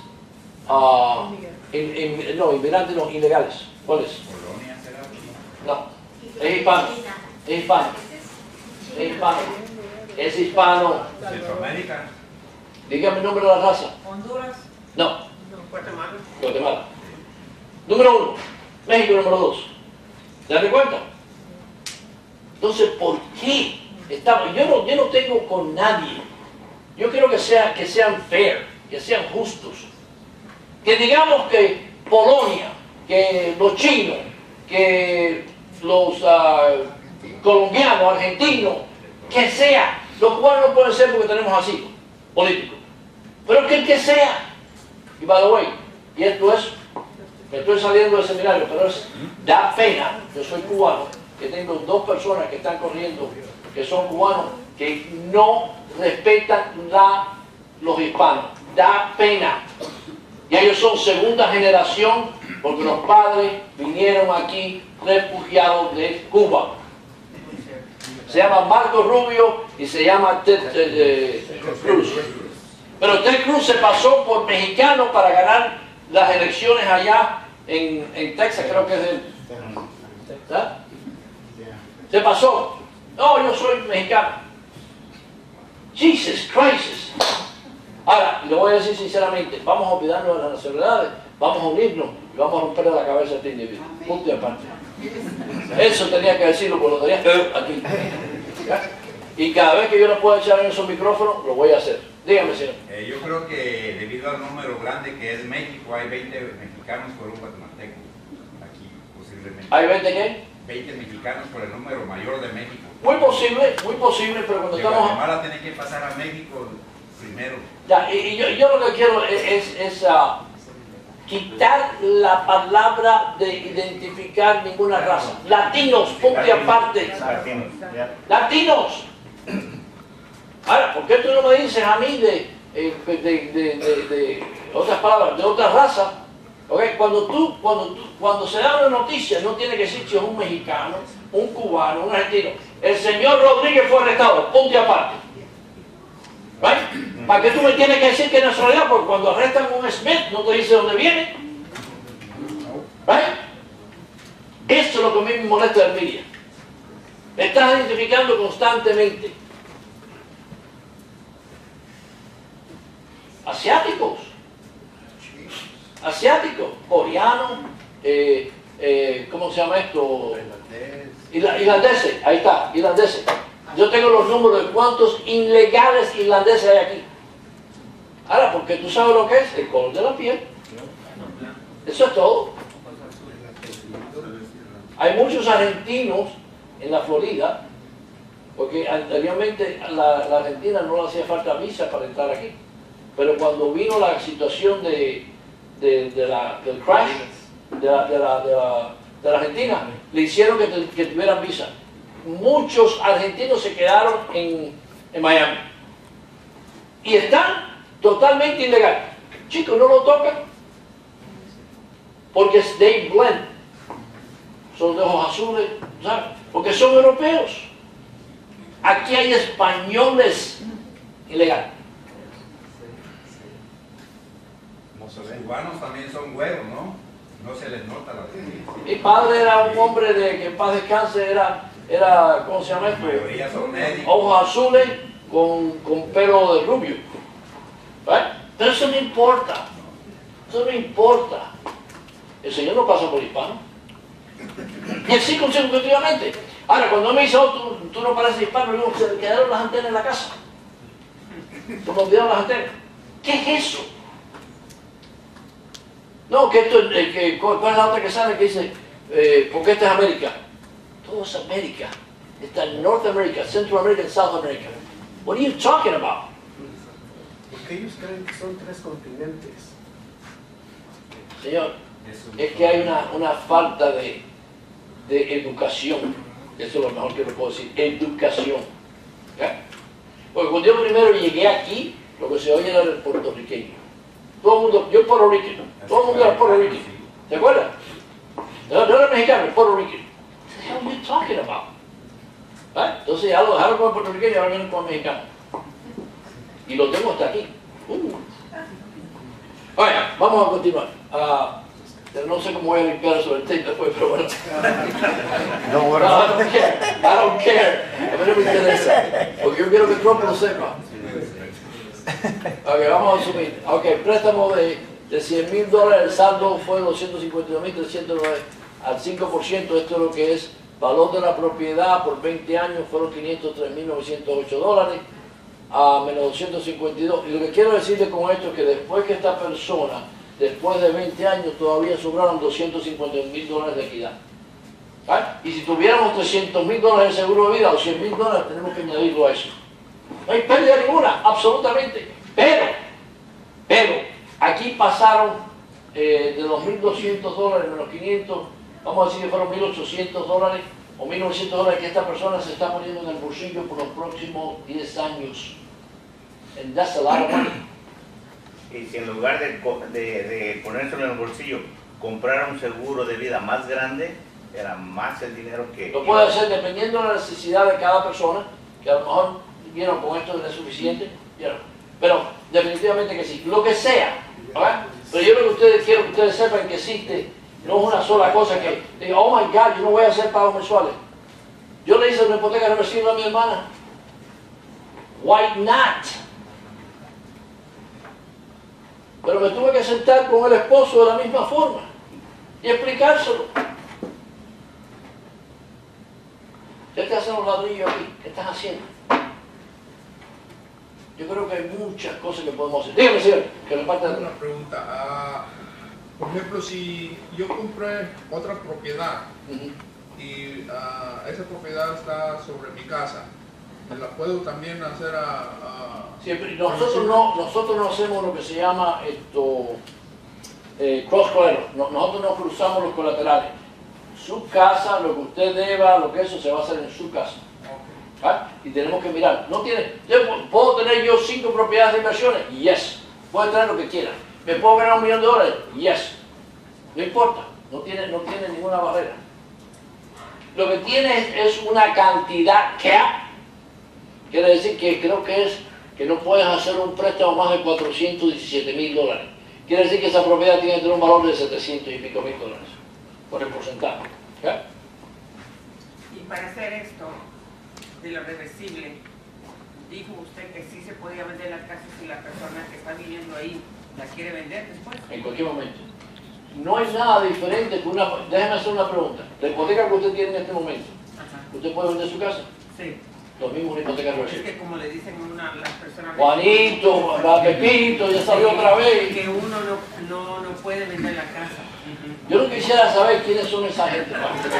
inmigrantes no, ilegales? ¿Cuál es? Polonia será. No, es hispano. Es hispano. Es hispano. Es hispano. Centroamérica. Dígame el nombre de la raza. Honduras. No, Guatemala. Guatemala. Número 1. México número 2. ¿Se dan cuenta? Entonces, ¿por qué? Yo no tengo con nadie. Yo quiero que sean fair, que sean justos. Que digamos que Polonia, que los chinos, que los colombianos, argentinos, que sea. Los cubanos no pueden ser porque tenemos asilo político. Pero que el que sea. Y by the way, y esto es, me estoy saliendo del seminario, pero da pena, yo soy cubano, que tengo 2 personas que están corriendo, que son cubanos, que no respetan los hispanos. Da pena. Y ellos son segunda generación porque los padres vinieron aquí refugiados de Cuba. Se llama Marco Rubio y se llama Ted Cruz. Pero Ted Cruz se pasó por mexicano para ganar las elecciones allá en Texas, creo que es de... ¿sabes? Se pasó. No, yo soy mexicano. Jesus Christ. Ahora, le voy a decir sinceramente, vamos a olvidarnos de las nacionalidades, vamos a unirnos y vamos a romperle la cabeza a este individuo. Punto y aparte. Eso tenía que decirlo, porque lo tenía aquí. ¿Ya? Y cada vez que yo le pueda echar en esos micrófonos, lo voy a hacer. Dígame, señor. Yo creo que debido al número grande que es México, hay 20 mexicanos por un guatemalteco. Aquí, posiblemente. ¿Hay 20 qué? 20 mexicanos por el número mayor de México. Muy posible, pero cuando estamos... Guatemala tiene que pasar a México primero. Ya, y yo lo que quiero es quitar la palabra de identificar ninguna raza. Latinos, punto y aparte. Latinos. Ahora, ¿por qué tú no me dices a mí de otras palabras, de otra raza? ¿Okay? Cuando se da una noticia, no tiene que decir si es un mexicano, un cubano, un argentino. El señor Rodríguez fue arrestado, punto y aparte. ¿Right? ¿Para qué tú me tienes que decir que es nacionalidad? Porque cuando arrestan a un Smith, no te dice dónde viene. ¿Right? Esto es lo que a mí me molesta del media. Me estás identificando constantemente. Asiáticos, coreanos, ¿cómo se llama esto? Irlandeses, ahí está, irlandeses. Yo tengo los números de cuántos ilegales irlandeses hay aquí. Ahora, porque tú sabes lo que es el color de la piel. Eso es todo. Hay muchos argentinos en la Florida, porque anteriormente la Argentina no le hacía falta visa para entrar aquí. Pero cuando vino la situación del crash de la Argentina, le hicieron que tuvieran visa. Muchos argentinos se quedaron en Miami. Y están totalmente ilegales. Chicos, no lo tocan. Porque they blend. Son de ojos azules, ¿sabes? Porque son europeos. Aquí hay españoles ilegales. Los cubanos también son güeros, ¿no? No se les nota la diferencia. Mi padre era un hombre que en paz descanse, era ¿cómo se llama esto? La mayoría son médicos. Ojos azules con pelo de rubio. ¿Right? Pero eso no importa. Eso no importa. El Señor no pasa por hispano. Y así consecutivamente. Ahora, cuando me dice, oh, tú no pareces hispano, digo, se le quedaron las antenas en la casa. Se me olvidaron las antenas. ¿Qué es eso? No, que esto, ¿cuál es la otra que sale que dice, porque esta es América? Todo es América. Está en North America, Central America y South America. What are you talking about? Porque ellos creen que son 3 continentes. Señor, es que hay una falta de educación. Eso es lo mejor que le puedo decir. Educación. ¿Ya? Porque cuando yo primero llegué aquí, lo que se oye era el puertorriqueño. Todo el mundo, yo puertorriqueño, todo el mundo era puertorriqueño. ¿Te acuerdas? No era mexicano, era puertorriqueño. What the hell are you talking about? Entonces ya lo dejaron con el puertorriqueño y ahora vienen con el mexicano. Y lo tengo hasta aquí. Oye, vamos a continuar. No sé cómo voy a limpiar sobre el tape después, pero bueno. No, I don't care. A mí no me interesa. Porque yo quiero que Trump lo sepa. Ok, vamos a asumir. Ok, préstamo de $100,000, el saldo fue $252,300 al 5%. Esto es lo que es valor de la propiedad por 20 años, fueron $503,908. Menos 252. Y lo que quiero decirle con esto es que después que esta persona, después de 20 años, todavía sobraron $251,000 de equidad. Y si tuviéramos $300,000 de seguro de vida o $100,000, tenemos que añadirlo a eso. No hay pérdida ninguna, absolutamente. Pero, aquí pasaron de los $1,200 menos 500, vamos a decir que fueron $1,800 o $1,900 que esta persona se está poniendo en el bolsillo por los próximos 10 años. And that's a lot of money. Y si en lugar de ponérselo en el bolsillo, comprar un seguro de vida más grande, era más el dinero que... Lo puede hacer dependiendo de la necesidad de cada persona, que a lo mejor, vieron, con esto no es suficiente, ¿vieron? Pero definitivamente que sí, lo que sea, ¿verdad? Pero yo lo que quiero que ustedes sepan que existe, no es una sola cosa que diga, oh my God, yo no voy a hacer pagos mensuales. Yo le hice una hipoteca reversible a mi hermana. Why not? Pero me tuve que sentar con el esposo de la misma forma y explicárselo. Ya te hacen los ladrillos aquí, ¿qué estás haciendo? Yo creo que hay muchas cosas que podemos hacer. Dígame, señor, que le falta una pregunta. Por ejemplo, si yo compré otra propiedad y esa propiedad está sobre mi casa, ¿la puedo también hacer Siempre, nosotros no hacemos lo que se llama cross collateral. Nosotros no cruzamos los colaterales. Su casa, lo que usted deba, lo que eso se va a hacer en su casa. Y tenemos que mirar. ¿Puedo tener yo 5 propiedades de inversiones? Yes. ¿Puedo tener lo que quiera? ¿Me puedo ganar $1,000,000? Yes. No importa. No tiene ninguna barrera. Lo que tiene es una cantidad cap. Quiere decir que creo que es que no puedes hacer un préstamo más de $417,000. Quiere decir que esa propiedad tiene que tener un valor de $700 y pico mil por el porcentaje. Y para hacer esto de lo reversible, dijo usted que sí se podía vender la casa si la persona que está viviendo ahí la quiere vender después. En cualquier momento. No hay nada diferente que una... Déjeme hacer una pregunta. La hipoteca que usted tiene en este momento, ¿usted puede vender su casa? Sí. Lo mismo una hipoteca reversible. Es que como le dicen las personas... Juanito, Pepito, ya salió otra vez. Que uno no puede vender la casa. Yo no quisiera saber quiénes son esa gente.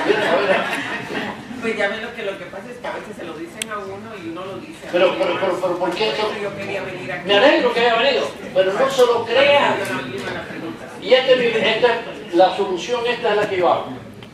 Pues ya ven lo que pasa es que a veces se lo dicen a uno y uno lo dice. Pero ¿por qué eso? Yo quería venir aquí. Me alegro que haya venido, pero no se lo crean. Y la solución esta es la que yo hago.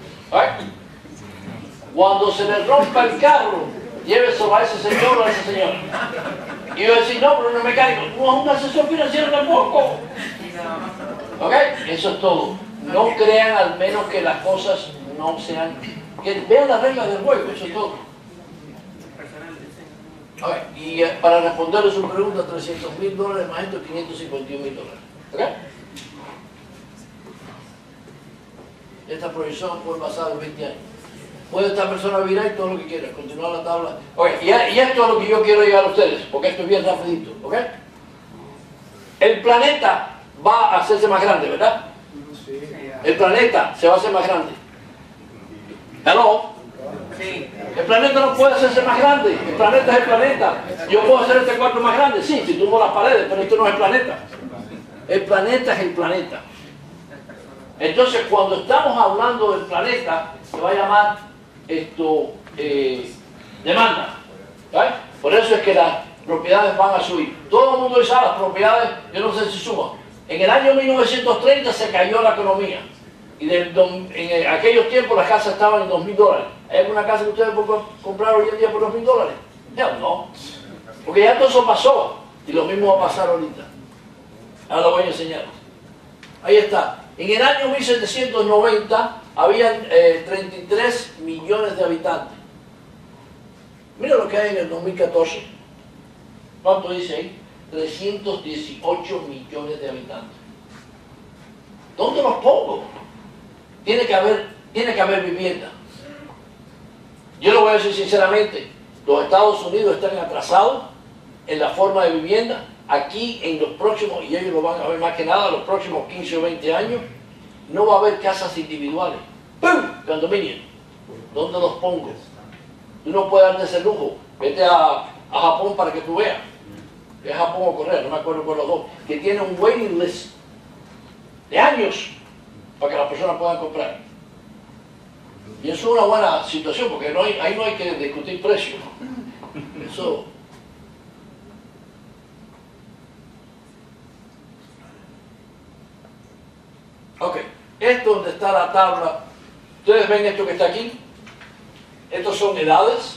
Cuando se le rompa el carro, lléveselo a ese señor o a esa señora. Y yo decir, no, pero no es mecánico. No es un asesor financiero tampoco. ¿Ok? Eso es todo. No crean al menos que las cosas no sean... Que vean las reglas del juego, eso es todo. Y para responderle su pregunta, $300,000 más esto, $551,000. ¿Ok? Esta proyección fue basada en 20 años. Puede esta persona virar y todo lo que quiera, continuar la tabla. Y esto es lo que yo quiero llegar a ustedes, porque esto es bien rapidito. ¿Ok? El planeta va a hacerse más grande, ¿verdad? El planeta se va a hacer más grande. ¿Hello? Sí. El planeta no puede hacerse más grande. El planeta es el planeta. Yo puedo hacer este cuarto más grande, sí, si tumbo las paredes, pero esto no es el planeta. El planeta es el planeta. Entonces, cuando estamos hablando del planeta, se va a llamar demanda. ¿Right? Por eso es que las propiedades van a subir. Todo el mundo dice, las propiedades, yo no sé si suban. En el año 1930 se cayó la economía. Y en aquellos tiempos las casas estaban en $2,000. ¿Hay alguna casa que ustedes pueden comprar hoy en día por $2,000? No. Porque ya todo eso pasó. Y lo mismo va a pasar ahorita. Ahora lo voy a enseñar. Ahí está. En el año 1790 habían 33 millones de habitantes. Mira lo que hay en el 2014. ¿Cuánto dice ahí? 318 millones de habitantes. ¿Dónde los pongo? Tiene que haber vivienda. Yo lo voy a decir sinceramente, los Estados Unidos están atrasados en la forma de vivienda. Aquí en los próximos, y ellos lo van a ver más que nada, los próximos 15 o 20 años, no va a haber casas individuales. ¡Pum! Condominio. ¿Dónde los pongo? Tú no puedes darte ese lujo. Vete a Japón para que tú veas. Es Japón o Corea, no me acuerdo por los dos, que tiene un waiting list de años para que las personas puedan comprar. Y eso es una buena situación, porque ahí no hay que discutir precios. Eso. Ok, esto donde está la tabla. ¿Ustedes ven esto que está aquí? Estos son edades.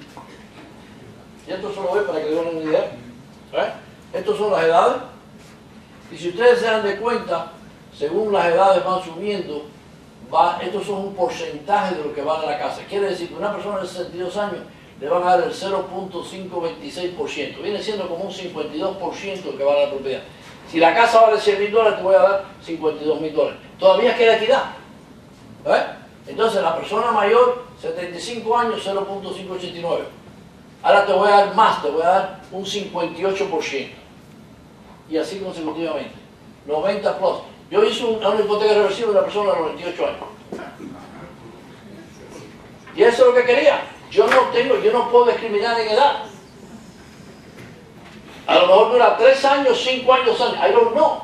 Y esto solo ven para que den una idea. Estas son las edades. Y si ustedes se dan de cuenta, según las edades van subiendo, estos son un porcentaje de lo que vale la casa. Quiere decir que una persona de 62 años le van a dar el 0.526%. Viene siendo como un 52% de lo que vale la propiedad. Si la casa vale $100,000, te voy a dar $52,000. Todavía queda equidad. Entonces la persona mayor, 75 años, 0.589. Ahora te voy a dar más, te voy a dar un 58%. Y así consecutivamente. 90 plus. Yo hice una hipoteca reversible de una persona de 98 años. Y eso es lo que quería. Yo no puedo discriminar en edad. A lo mejor dura 3 años, 5 años, I don't know.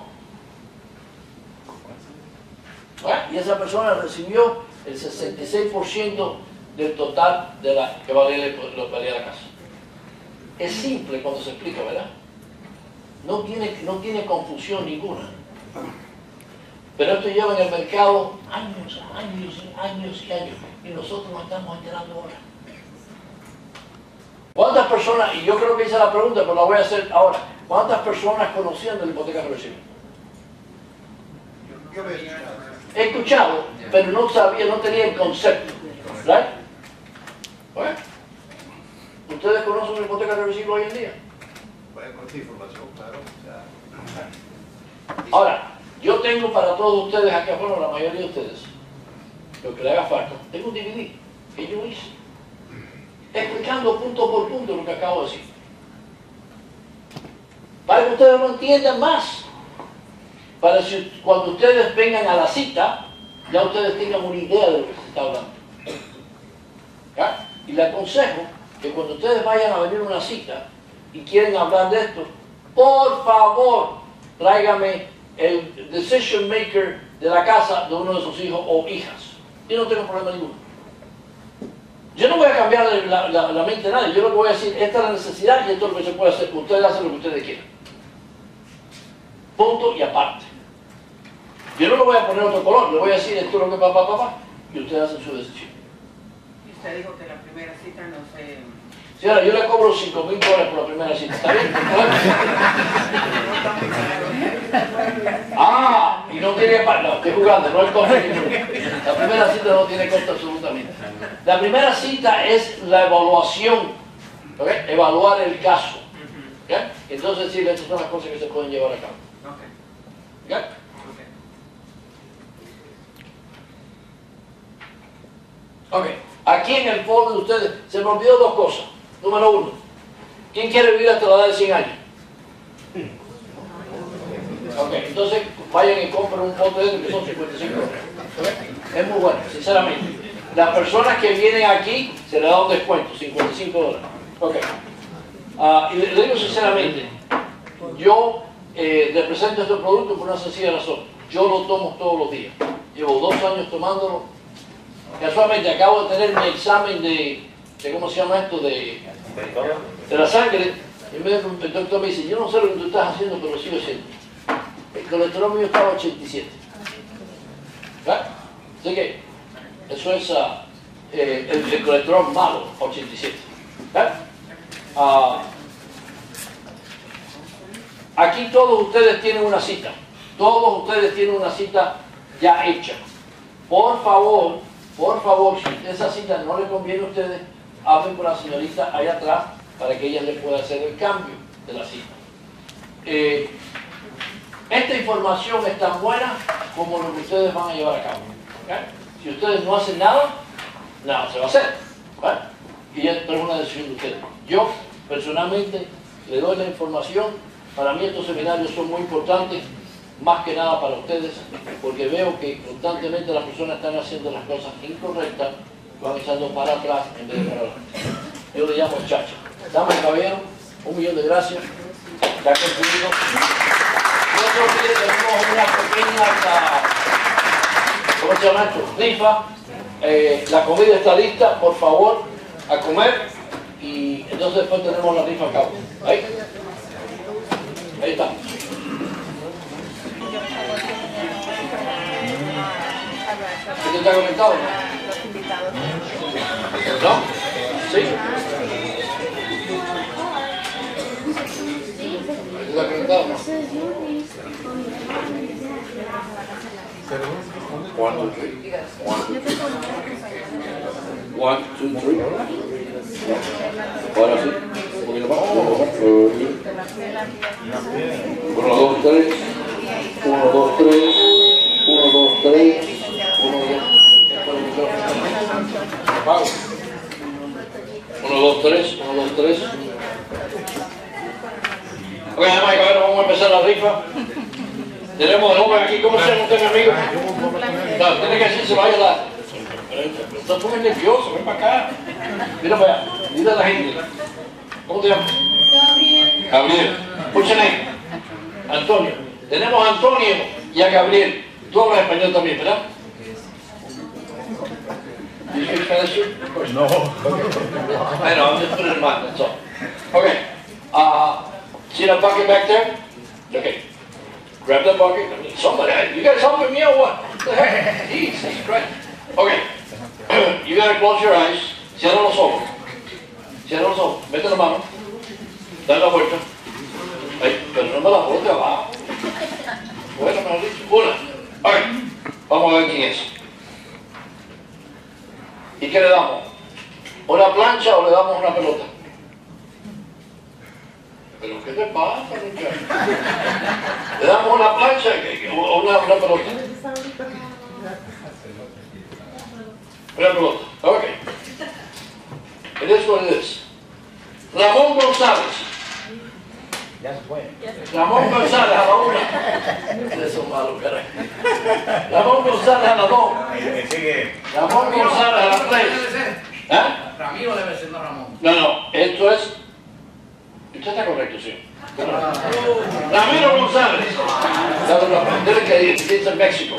Y esa persona recibió el 66% del total de que valía la casa. Es simple cuando se explica, ¿verdad? No tiene confusión ninguna. Pero esto lleva en el mercado años, años, años y años. Y nosotros nos estamos enterando ahora. ¿Cuántas personas, y yo creo que hice la pregunta, pero la voy a hacer ahora, cuántas personas conocían de la hipoteca reversible? Yo lo he He escuchado, pero no sabía, no tenía el concepto. ¿Right? Bueno, ¿ustedes conocen una hipoteca reversible hoy en día? Bueno, con esta información, claro. Ahora, yo tengo para todos ustedes aquí afuera, la mayoría de ustedes, lo que le haga falta, tengo un DVD que yo hice, explicando punto por punto lo que acabo de decir. Para que ustedes lo entiendan más. Para que cuando ustedes vengan a la cita, ya ustedes tengan una idea de lo que se está hablando. ¿Ya? Y les aconsejo que cuando ustedes vayan a venir a una cita y quieren hablar de esto, por favor, tráigame el decision maker de la casa de uno de sus hijos o hijas. Yo no tengo problema ninguno. Yo no voy a cambiar la mente de nadie. Yo lo que voy a decir, esta es la necesidad y esto es lo que se puede hacer. Ustedes hacen lo que ustedes quieran. Punto y aparte. Yo no le voy a poner otro color, le voy a decir esto es lo que papá, y ustedes hacen su decisión. Y usted dijo que la primera cita no se... Señora, yo le cobro $5,000 por la primera cita, ¿está bien? Y no tiene... No, estoy jugando, no es costo ninguno. La primera cita no tiene costo absolutamente. La primera cita es la evaluación, ¿okay? Evaluar el caso. ¿Okay? Entonces, sí, estas son las cosas que se pueden llevar a cabo. ¿Okay? Ok, aquí en el foro de ustedes se me olvidó 2 cosas. Número 1, ¿quién quiere vivir hasta la edad de 100 años? Ok, entonces vayan y compren un pote de esto que son $55. ¿Okay? Es muy bueno, sinceramente. Las personas que vienen aquí se les da un descuento, $55. Ok. Y le digo sinceramente, yo represento este producto por una sencilla razón. Yo lo tomo todos los días. Llevo 2 años tomándolo. Casualmente acabo de tener mi examen de ¿cómo se llama esto? De la sangre. Y el doctor me dice, yo no sé lo que tú estás haciendo, pero lo sigo haciendo. El colesterol mío estaba a 87. ¿Verdad? Así que eso es el colesterol malo, 87. ¿Verdad? Aquí todos ustedes tienen una cita. Todos ustedes tienen una cita ya hecha. Por favor, si esa cita no le conviene a ustedes, hablen con la señorita allá atrás para que ella le pueda hacer el cambio de la cita. Esta información es tan buena como lo que ustedes van a llevar a cabo. ¿Okay? Si ustedes no hacen nada, nada se va a hacer. ¿Okay? Y esto es una decisión de ustedes. Yo, personalmente, le doy la información. Para mí estos seminarios son muy importantes, más que nada para ustedes, porque veo que constantemente las personas están haciendo las cosas incorrectas, van echando para atrás en vez de para adelante. Yo le llamo chacha. Dame, caballero, 1.000.000 de gracias. Ya concluido. Nosotros tenemos una pequeña, ¿cómo se llama esto? Rifa. La comida está lista, por favor, a comer. Y entonces después tenemos la rifa a cabo. Ahí. Ahí está. ¿Usted está conectado? ¿No? ¿Sí? ¿Está conectado? ¿No? 1, 2, 3. 1, 2, 3. Ahora sí. Un poquito más. 1, 2, 3. 1, 2, 3. 1, 2, 3. 1, 2, 3. 1, 2, 3. Ok, además, cabrón, vamos a empezar la rifa. Tenemos de joven aquí. ¿Cómo se llama usted, mi amigo? No, tiene que decir, se vaya la... Estás muy nervioso, ven para acá. Mira para allá, mira a la gente. ¿Cómo te llamas? Gabriel. What's your name? Antonio. Tenemos a Antonio y a Gabriel. Tú hablas español también, ¿verdad? Do you speak Spanish? Of course. No. I know, I'm just putting it in mind, that's all. Okay. See that bucket back there? Okay. Grab that bucket. Somebody, you guys helping me or what? What the heck? Jesus Christ. Okay. You gotta close your eyes. Cierra los ojos. Cierra los ojos. Mete la mano. Dale la vuelta. Ay, pero no me la bote abajo. Bueno, mejor dicho. Una. Ok. Vamos a ver quién es. ¿Y qué le damos? ¿Una plancha o le damos una pelota? ¿Pero qué te pasa, muchacho? ¿Le damos una plancha o una pelota? Una pelota. Ok. It is what it is. Ramón González. Ya se fue. Ramón González a la 1. Eso es malo, caray. Ramón González a la 2. Ramón González a la 3. ¿Eh? Ramiro debe ser, no Ramón. No, esto es... Usted está correcto, sí. Ramiro González. Dile que es en México.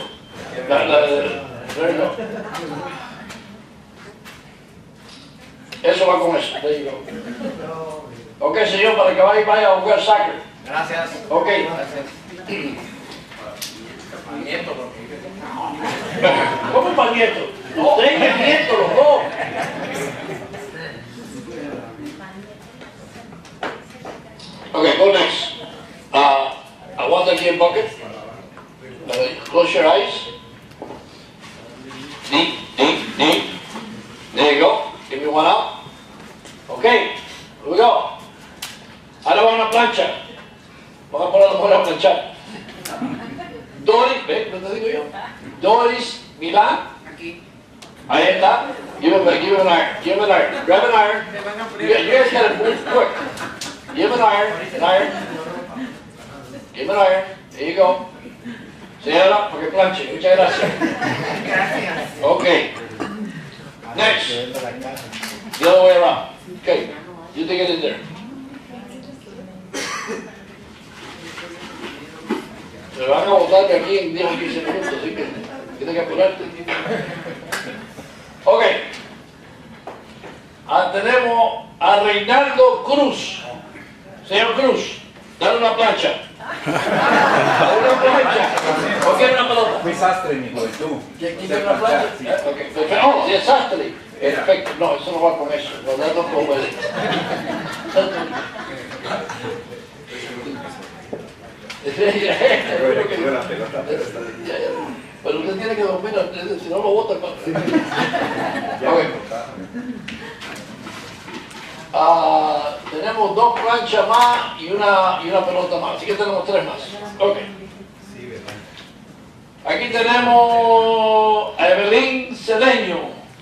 Eso va con eso. There you go. Ok, señor, para que vaya a jugar soccer. Gracias. Ok. Gracias. Nieto, ¿Cómo para nieto? Usted es nieto, los dos. Okay, go next. I want that here bucket. Close your eyes. Deep, deep, deep. There you go. Give me one out. Okay, here we go. Ahora va una plancha. Vamos a poner la mujer a planchar. Doris, ¿ves? ¿No te digo yo? Doris Milán. Aquí. Ahí está. Give him an iron. Give him an iron. Grab an iron. You guys gotta move quick. Give him an iron. Give him an iron. There you go. Señora, porque planche. Muchas gracias. Gracias. Okay. Next. The other way around. Okay. You take it in there. Se van a botar de aquí en 10 o 15 minutos, así que tienes que apurarte. Ok. Tenemos a Reinaldo Cruz. Señor Cruz, dale una plancha. Una plancha. ¿O quieres una pelota? Fui sastre, mijo, ¿y tú? ¿Quién quiere una plancha? Okay. Oh, si es sastre. Perfecto. No, eso no va con eso. No, no puede. Pero usted tiene que dormir, si no lo bota. Okay. Tenemos 2 planchas más y una pelota más, así que tenemos 3 más. Ok. Aquí tenemos a Evelyn Cedeño.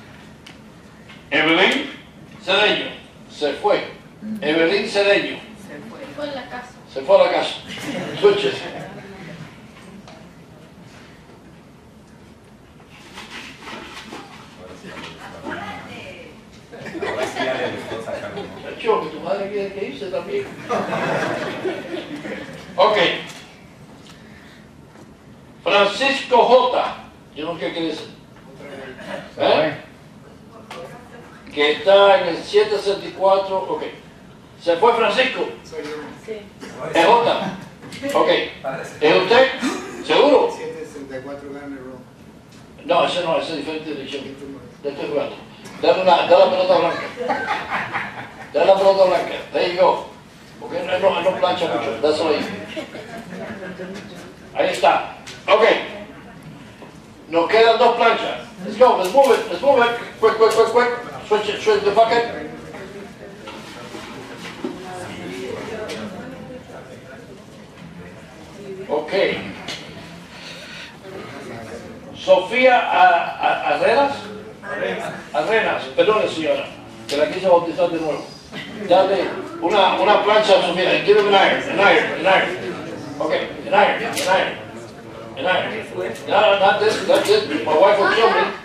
Evelyn Cedeño. Se fue. Evelyn Cedeño. Se fue a la casa. Se fue a la casa. Switches. Ahora sí ya le gustó sacarlo. Yo, que tu madre quiere que irse también. Ok. Francisco J. Yo no sé qué quiere decir. Que está en el 764. Ok. ¿Se fue Francisco? Sí. ¿Es J? Ok. ¿Es usted? ¿Seguro? 764 Garner Road. No, ese no, ese es diferente dirección. Ya estoy jugando. Dale la pelota blanca. Dale la pelota blanca. There you go. Porque no plancha mucho. Dáselo ahí. Ahí está. Ok. Nos quedan 2 planchas. Let's go. Let's move it. Let's move it. Quick, quick, quick, quick. Switch the bucket. Ok. Sofía Arenas. Arenas, perdone señora, que la quise bautizar de nuevo. Dale una plancha a Sofía. Give him an iron. Ok, an iron. No, not this, that's it. My wife will kill me.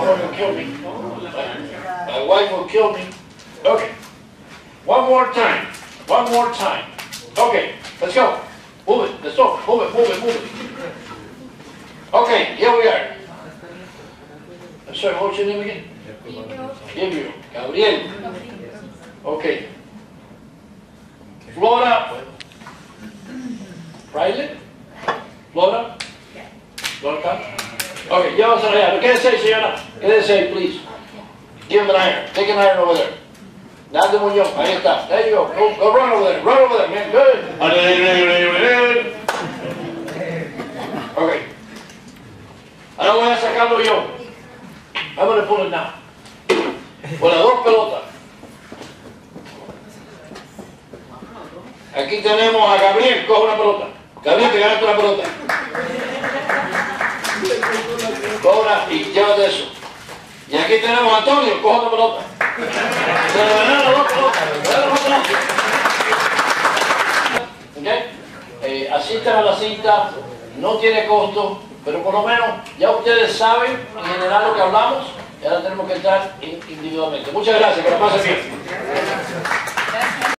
My wife will kill me. Okay. One more time. Okay, let's go. Move it, let's go. Move it. Okay, here we are. I'm sorry, what's your name again? Gabriel. Gabriel. Okay. Flora. Riley? Flora? Flora? Okay, llévasela allá. Quédese ahí, señora. Quédese ahí, please. Give him an iron. Take an iron over there. Nando Muñoz. Ahí está. There you go. Go run over there. Run over there, man. Good. Okay. Ahora voy a sacarlo yo. I'm going to pull it now. Con las 2 pelotas. Aquí tenemos a Gabriel, coge una pelota. Gabriel, te ganaste una pelota. Coge una y llévate eso. Y aquí tenemos a Antonio, coge otra pelota. Se le ganaron las 2 pelotas. ¿Okay? Asistan a la cita, no tiene costo, pero por lo menos ya ustedes saben en general lo que hablamos. Y ahora tenemos que entrar individualmente. Muchas gracias, que la pasen bien.